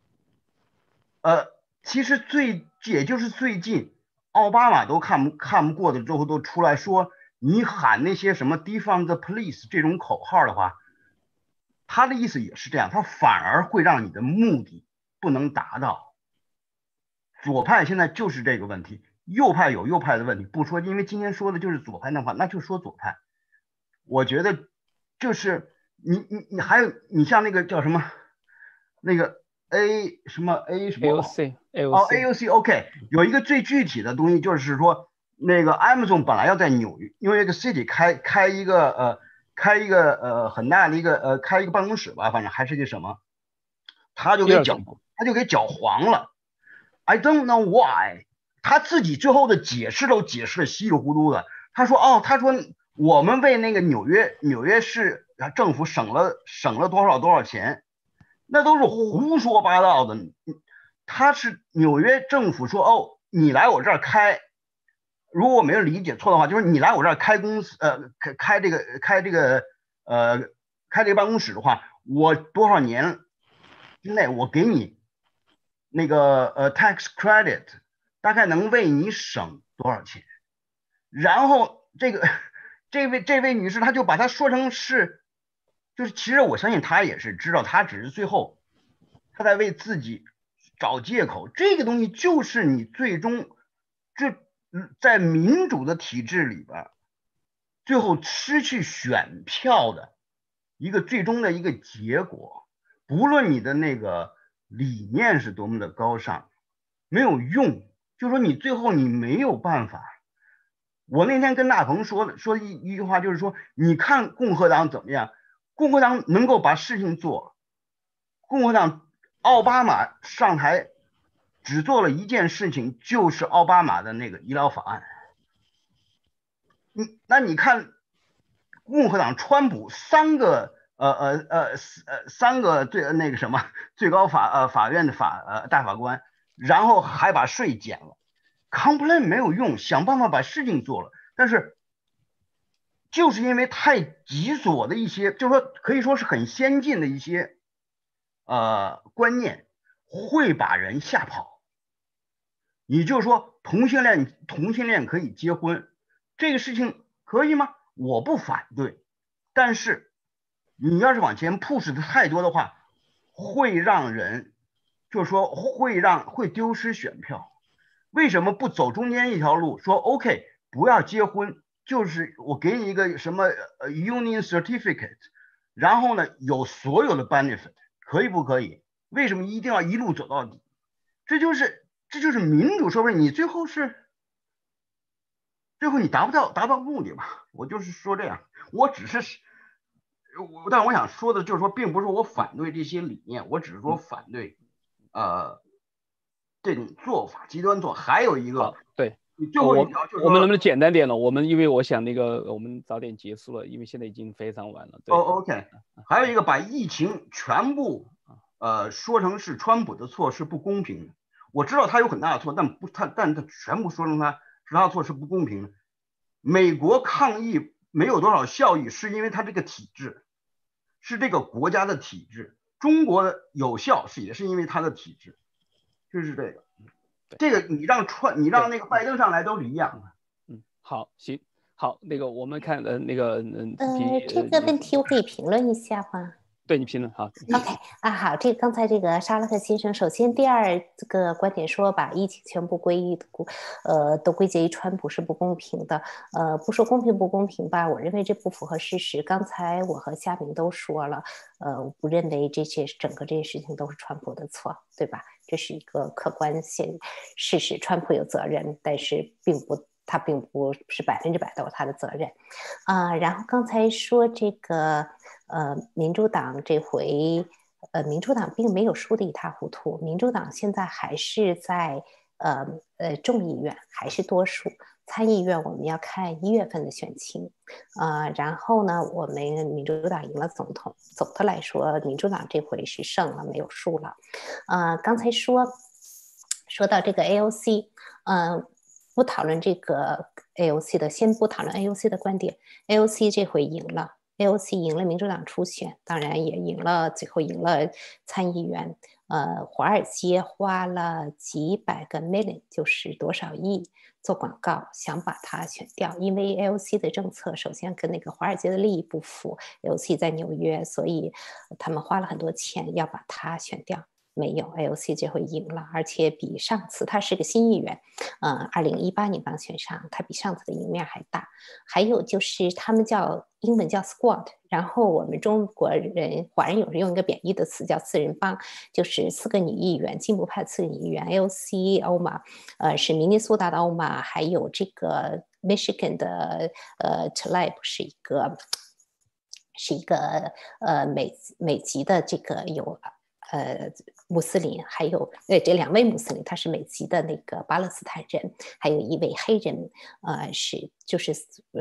其实也就是最近奥巴马都看不过的之后，都出来说你喊那些什么 defund the police 这种口号的话，他的意思也是这样，他反而会让你的目的不能达到。左派现在就是这个问题，右派有右派的问题，不说，因为今天说的就是左派的话，那就说左派。我觉得就是你还有你像那个叫什么那个 AOC OK， 有一个最具体的东西就是说，那个 Amazon 本来要在纽约个 City 开一个很大的一个开一个办公室吧，反正还是个什么，他就给搅黄了。I don't know why， 他自己最后的解释都解释的稀里糊涂的。他说我们为那个纽约市政府省了多少钱，那都是胡说八道的。他是纽约政府说你来我这儿开，如果我没有理解错的话，就是你来我这儿开公司开这个办公室的话，我多少年之内我给你那个tax credit， 大概能为你省多少钱。然后这位女士她就把它说成是，就是其实我相信她也是知道，她只是最后她在为自己找借口。这个东西就是你最终在民主的体制里边最后失去选票的一个最终的一个结果。不论你的那个理念是多么的高尚，没有用，就是说你最后你没有办法。我那天跟大鹏说一句话，就是说你看共和党怎么样，共和党能够把事情做，共和党奥巴马上台只做了一件事情，就是奥巴马的那个医疗法案。那你看共和党川普三个最高法院的大法官，然后还把税减了， complain 没有用，想办法把事情做了，但是就是因为太棘手的一些，就是说可以说是很先进的一些观念，会把人吓跑。你就说同性恋可以结婚，这个事情可以吗？我不反对，但是你要是往前 push 的太多的话，会让人就是说会丢失选票。为什么不走中间一条路，说 OK 不要结婚，就是我给你一个什么union certificate， 然后呢有所有的 benefit， 可以不可以？为什么一定要一路走到底？这就是民主社会，你最后你达不到目的嘛？我就是说这样，但我想说的就是说，并不是我反对这些理念，我只是说反对这种做法，极端做。还有一个， 对， 最后一条就是我们能不能简单点了？因为我想我们早点结束了，因为现在已经非常晚了。对 OK， 还有一个把疫情全部说成是川普的错是不公平的。我知道他有很大的错，但他全部说成他是他的错是不公平的。美国抗疫没有多少效益，是因为他这个体制，是这个国家的体制。中国的有效也是因为他的体制，就是这个。这个你让那个拜登上来都是一样的。 好，行，好，我们看这个问题我可以评论一下吗？ 对，你评论好。 OK 啊，好，刚才这个沙拉特先生，首先第二个观点说把疫情全部都归结于川普是不公平的，不说公平不公平吧，我认为这不符合事实。刚才我和夏明都说了，我不认为整个这些事情都是川普的错，对吧？这是一个客观事实，川普有责任，但是他并不是100%都是他的责任，然后刚才说这个民主党这回民主党并没有输得一塌糊涂，民主党现在还是在众议院还是多数，参议院我们要看1月份的选情，然后呢，我们民主党赢了总统，总的来说，民主党这回是胜了，没有输了。刚才说到这个 AOC，不讨论这个 AOC 的，先不讨论 AOC 的观点。AOC 这回赢了 ，AOC 赢了民主党初选，当然也最后赢了参议员。华尔街花了几百个 million， 就是多少亿做广告，想把它选掉。因为 AOC 的政策首先跟那个华尔街的利益不符 ，AOC 在纽约，所以他们花了很多钱要把它选掉。没有 AOC 这回赢了，而且比上次他是个新议员，2018年刚选上，他比上次的赢面还大。还有就是他们英文叫 squad， 然后我们中国人华人有人用一个贬义的词叫四人帮，就是4个女议员，进步派4个女议员 AOC 欧玛，是明尼苏达的欧玛，还有这个 Michigan 的Tlaib 是一个美籍的这个有穆斯林，还有这2位穆斯林，他是美籍的那个巴勒斯坦人，还有1位黑人，就是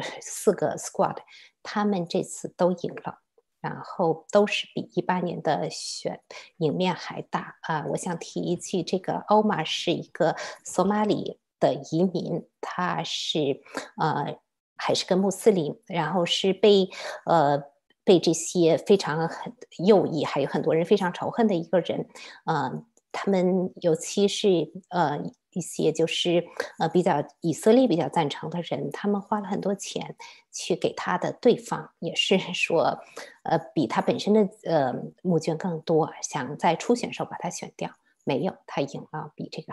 4个 squad， 他们这次都赢了，然后都是比18年的赢面还大我想提一句，这个欧玛是一个索马里的移民，他是还是个穆斯林，然后是被这些非常右翼，还有很多人非常仇恨的一个人，他们尤其是一些就是以色列比较赞成的人，他们花了很多钱去给他的对方，也是说比他本身的募捐更多，想在初选时候把他选掉，没有，他赢了，比这个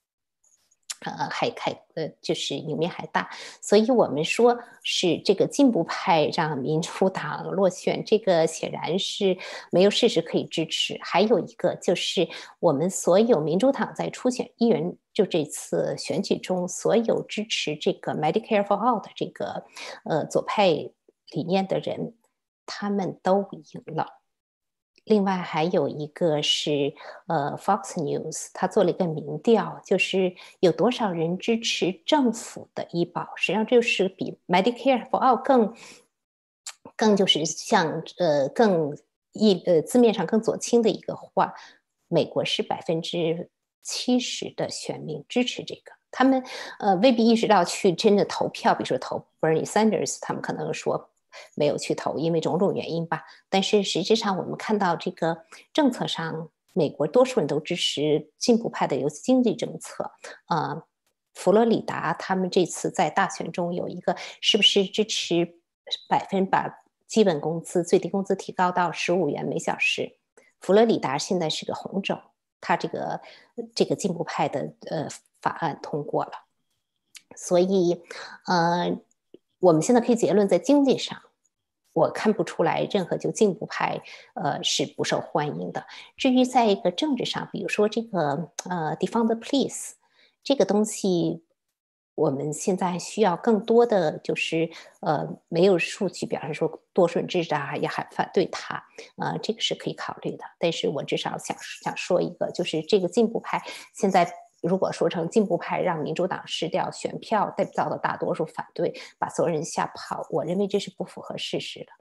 就是赢面还大，所以我们说是这个进步派让民主党落选，这个显然是没有事实可以支持。还有一个就是我们所有民主党在初选议员就这次选举中，所有支持这个 Medicare for All 的这个左派理念的人，他们都赢了。另外还有一个是Fox News， 他做了一个民调，就是有多少人支持政府的医保，实际上这就是比 Medicare for All 更就是像字面上更左倾的一个话。美国是70%的选民支持这个， 他们未必意识到去真的投票，比如说投 Bernie Sanders， 他们可能说没有去投，因为种种原因吧。但是实质上我们看到这个政策上，美国多数人都支持进步派的尤其经济政策。佛罗里达他们这次在大选中有一个是不是支持把基本工资最低工资提高到15元每小时？佛罗里达现在是个红州，他这个进步派的法案通过了，所以我们现在可以结论，在经济上我看不出来任何就进步派是不受欢迎的。至于在一个政治上，比如说这个defund the police 这个东西，我们现在需要更多的就是没有数据表示说多数人支持他也很反对他，这个是可以考虑的。但是我至少想说一个，就是这个进步派现在如果说成进步派让民主党失掉选票，遭到大多数反对，把所有人吓跑，我认为这是不符合事实的。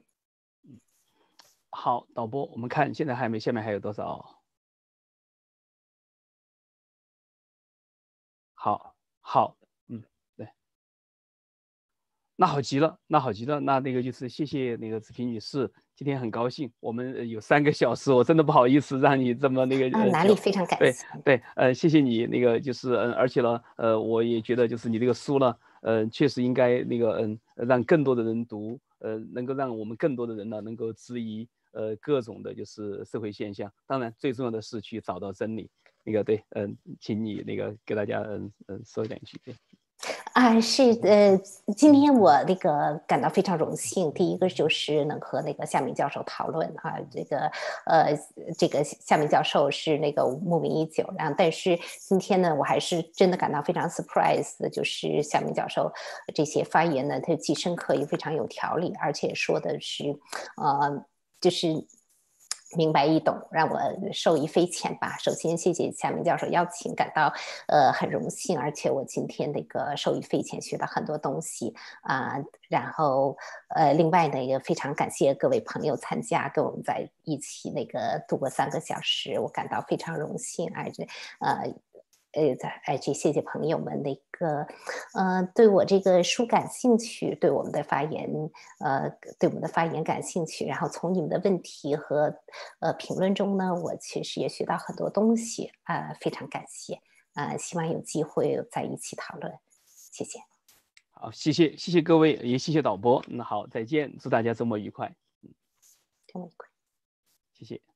好，导播，我们看现在下面还有多少？好，对，那好极了，那个就是谢谢那个子平女士，今天很高兴，我们有3个小时，我真的不好意思让你这么那个哪里，非常感谢。 对，谢谢你那个就是而且呢我也觉得就是你这个书呢确实应该那个让更多的人读，能够让我们更多的人呢能够质疑各种的就是社会现象，当然最重要的是去找到真理。那个对，请你那个给大家说2句。对。 今天我那个感到非常荣幸。第一个就是能和那个夏明教授讨论这个夏明教授是那个慕名已久，然后但是今天呢，我还是真的感到非常 surprise 的，就是夏明教授这些发言呢，他既深刻又非常有条理，而且说的是就是明白易懂，让我受益匪浅吧。首先谢谢夏明教授邀请，感到很荣幸，而且我今天那个受益匪浅，学到很多东西然后另外呢也非常感谢各位朋友参加，跟我们在一起那个度过3个小时，我感到非常荣幸，而且谢谢朋友们那个对我这个书感兴趣，对我们的发言感兴趣，然后从你们的问题和评论中呢，我其实也学到很多东西非常感谢希望有机会再一起讨论，谢谢。 好，谢谢各位，也谢谢导播。那好，再见，祝大家周末愉快。 周末愉快， 谢谢。